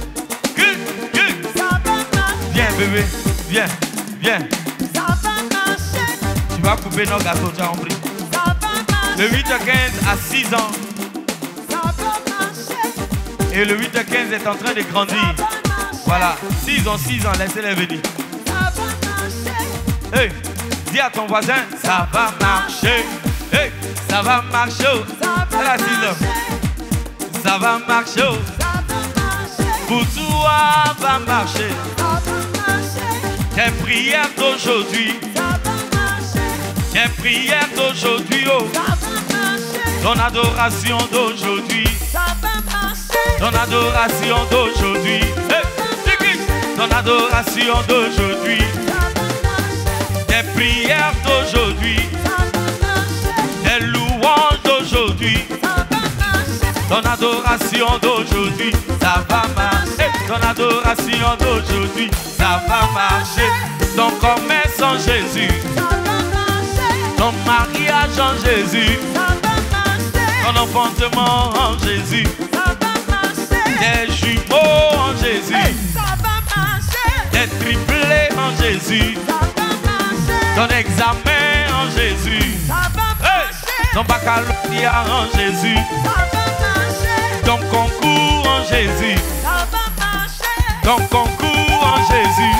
Viens, bébé, viens, viens. Ça va marcher. Tu vas couper nos gâteaux, tu as compris. Ça va marcher. Le huit à quinze à six ans. Ça va marcher. Et le huit à quinze est en train de grandir. Ça va marcher. Voilà, s'ils ont six ans, laissez-les venir. Ça va marcher. Hey, dis à ton voisin, ça va marcher. Hey, ça va marcher. Ça C'est va la six ans. marcher. Ça va marcher. Ça va marcher. Pour toi, va marcher. Ça va marcher. Tes prières d'aujourd'hui. Ça va marcher. Tes prières d'aujourd'hui. Oh. Ça va marcher. Ton adoration d'aujourd'hui. Ça va marcher. Ton adoration d'aujourd'hui. Hey, c'est qui? Ton adoration d'aujourd'hui. Ça va marcher. Tes prières d'aujourd'hui. Ça va marcher. Tes louanges d'aujourd'hui. Ça va marcher. Ton adoration d'aujourd'hui. Ça va marcher. Ton adoration d'aujourd'hui. Ça va marcher. Ton commerce en Jésus. Ça va marcher. Ton mariage en Jésus. Ça va marcher. Ton enfantement en Jésus. Ça va marcher. Tes jumeaux en Jésus. Ça va marcher. Tes triplés en Jésus. Ça va marcher. Ton examen en Jésus. Ça va Hey! marcher. Ton baccalauréat en Jésus. Ça va marcher. Ton concours en Jésus. Ça va marcher. Ton concours en Jésus.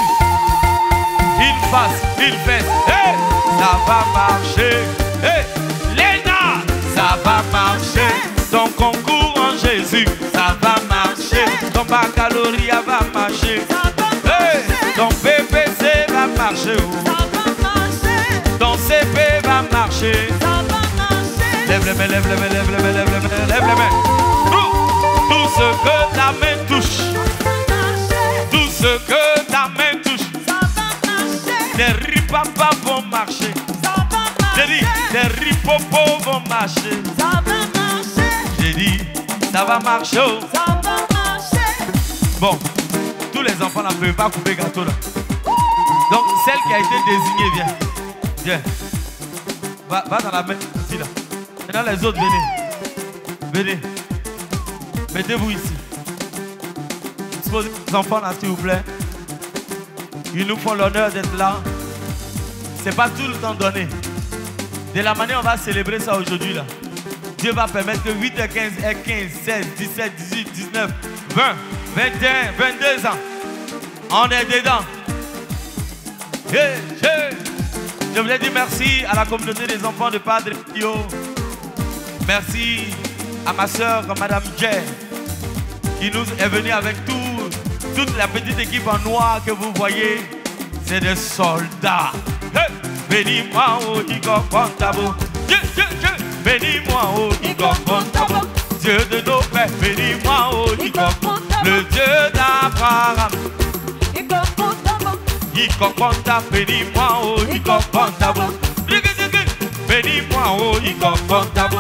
Il passe, il fait. Hey! Ça va marcher. Hey! Léna, ça va marcher. Ton concours en Jésus. Ça va marcher. Ton baccalauréat va marcher. Ça va Hey! marcher. Ton P P C va marcher. Ça va marcher. Ton C P va marcher. Ça va marcher. Lève les mains, lève les mains, lève les mains, lève les mains, lève les mains. Tout, tout ce que ta main touche. Ça va marcher. Tout ce que ta main touche. Ça va marcher. Tes ripapas vont marcher. Ça va J'ai dit, marcher. les ripopos vont marcher. Ça va marcher. J'ai dit, ça va marcher. Ça va marcher. Bon, tous les enfants ne peuvent pas couper gâteau là. Donc, celle qui a été désignée, viens. Viens. Va, va dans la main, ici là. Maintenant, les autres, venez. Venez. Mettez-vous ici. Disposez les enfants là, s'il vous plaît. Ils nous font l'honneur d'être là. C'est pas tout le temps donné. De la manière on va célébrer ça aujourd'hui là. Dieu va permettre que huit heures quinze, quinze, seize, dix-sept, dix-huit, dix-neuf, vingt, vingt et un, vingt-deux ans. On est dedans. Hey, hey. Je voulais dire merci à la communauté des enfants de Padre Pio. Merci à ma soeur, Madame Jay, qui nous est venue avec tout, toute la petite équipe en noir que vous voyez. C'est des soldats. Hey. Bénis-moi, oh, Igor Pontabo. Dieu, Dieu, Dieu. Bénis-moi, oh, Igor Pontabo. Dieu de nos pères. Bénis-moi, oh, Igor Pontabo. Le Dieu d'Abraham. Igor Pontabo. Igor Pontabo. Bénis-moi, oh, Igor Pontabo. Bénis-moi, oh, Igor Pontabo.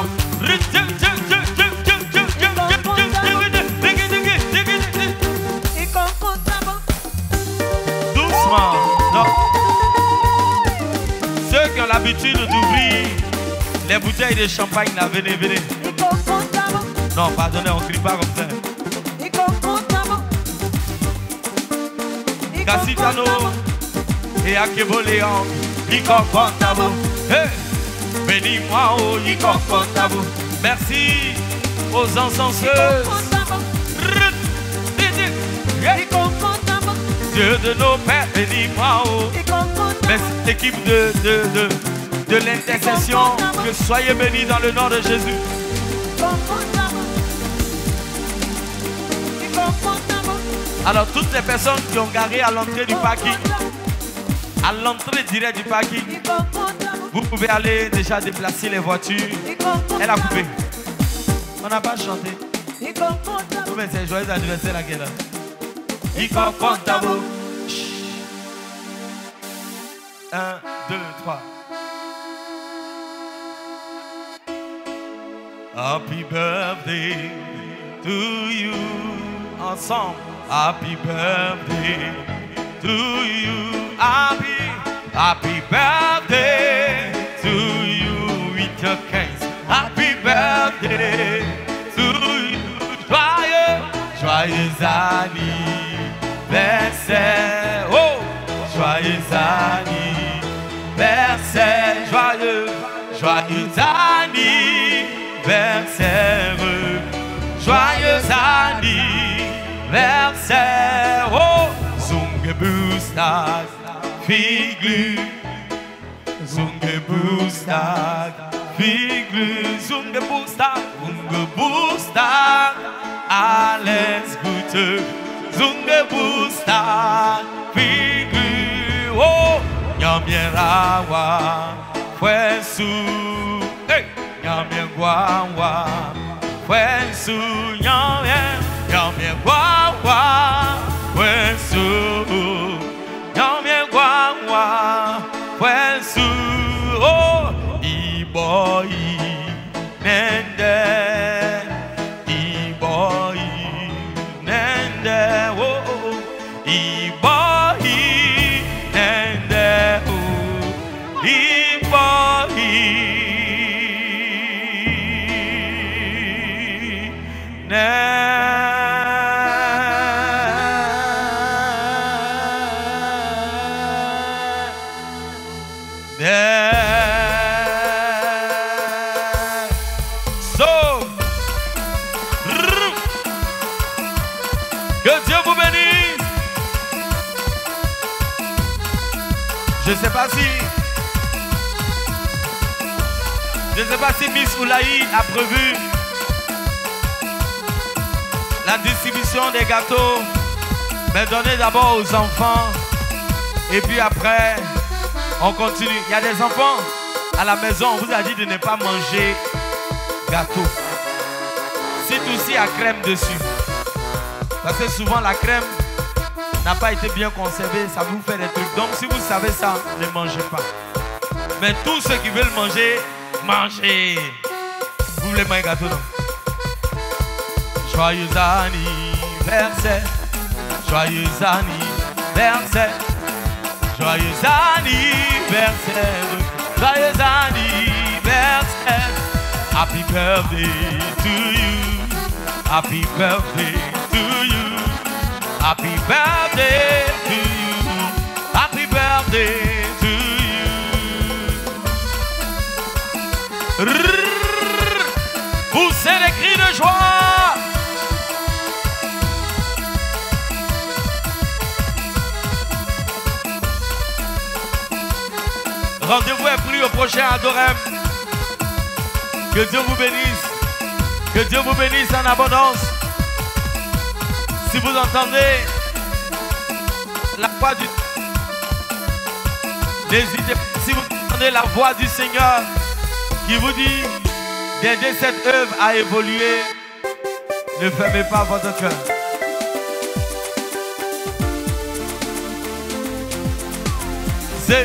Doucement. Non. Ceux qui ont l'habitude d'ouvrir les bouteilles de champagne, là, venez, venez. Non, pardonnez, on ne crie pas comme ça. Cassitano et Akeboléon, Igor Pontabo. Hey, bénis-moi, oh, Igor Pontabo. Merci aux encenseuses. Dieu de nos pères, bénis-moi, oh. Merci l'équipe de, de, de, de l'intercession. Que soyez bénis dans le nom de Jésus. Alors toutes les personnes qui ont garé à l'entrée du parking, à l'entrée directe du parking, vous pouvez aller déjà déplacer les voitures. Elle a coupé. On n'a pas chanté. Oh, mais c'est joyeux anniversaire à quelle heure? Igor Pontabo. Un, deux, trois. Happy birthday to you. Ensemble. Happy birthday to you. Happy, happy birthday to you. huit heures quinze. Happy birthday to you. Joyeux, joyeux anniversaire. Oh, joyeux anniversaire. Joyeux, joyeux anniversaire. Joyeux anniversaire. Oh, Zungebustag, Figlu. Zungebustag, Figlu. Zungebustag, Zungebustag. Alles Gute. Zungebustag, Figlu. Oh, Nyamyerawa, Fwesu. Hey, Nyamyengwawa. Fwesu, Nyamyen, Nyamyengwawa. Fwesu, Nyamyengwawa. Fwesu, oh, Iboi, Nende. Iboi, Nende, oh, oh. Iboi, Nende, oh. Iboi, Nende. Je ne sais pas si Je ne sais pas si Miss Oulaï a prévu la distribution des gâteaux. Mais donnez d'abord aux enfants. Et puis après, on continue. Il y a des enfants à la maison, on vous a dit de ne pas manger gâteau. Si tout aussi a crème dessus. Parce que souvent la crème n'a pas été bien conservée, ça vous fait des trucs. Donc si vous savez ça, ne mangez pas. Mais tous ceux qui veulent manger, Mangez. Vous voulez manger gâteau, non? Joyeux anniversaire. Joyeux anniversaire. Joyeux anniversaire. Joyeux anniversaire. Happy birthday to you. Happy birthday to you. Happy birthday to you. Happy birthday to you. Poussez les cris de joie. Rendez-vous est pris au prochain Adorem. Que Dieu vous bénisse. Que Dieu vous bénisse en abondance. Si vous entendez la voix du... N'hésitez pas. Si vous entendez la voix du Seigneur qui vous dit d'aider cette œuvre à évoluer, ne fermez pas votre cœur. C'est...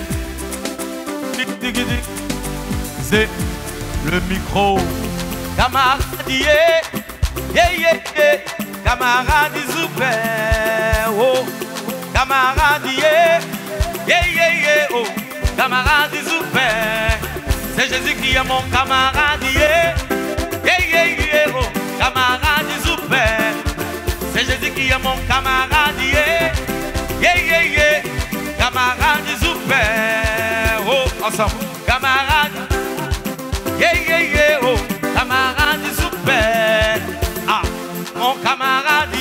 C'est le micro. Camarade, yeah, yeah, yeah, yeah. Camarade super, oh. Camarade, yeah, yeah, yeah, yeah, oh. Camarade super. C'est Jésus qui est mon camarade, yeah, yeah, yeah, yeah, oh. Camarade super. C'est Jésus qui est mon camarade, yeah, yeah, yeah, yeah. Camarade super, oh. Ensemble, camarade. Yeah, yeah, yeah, oh, camarade super. Ah, mon camarade,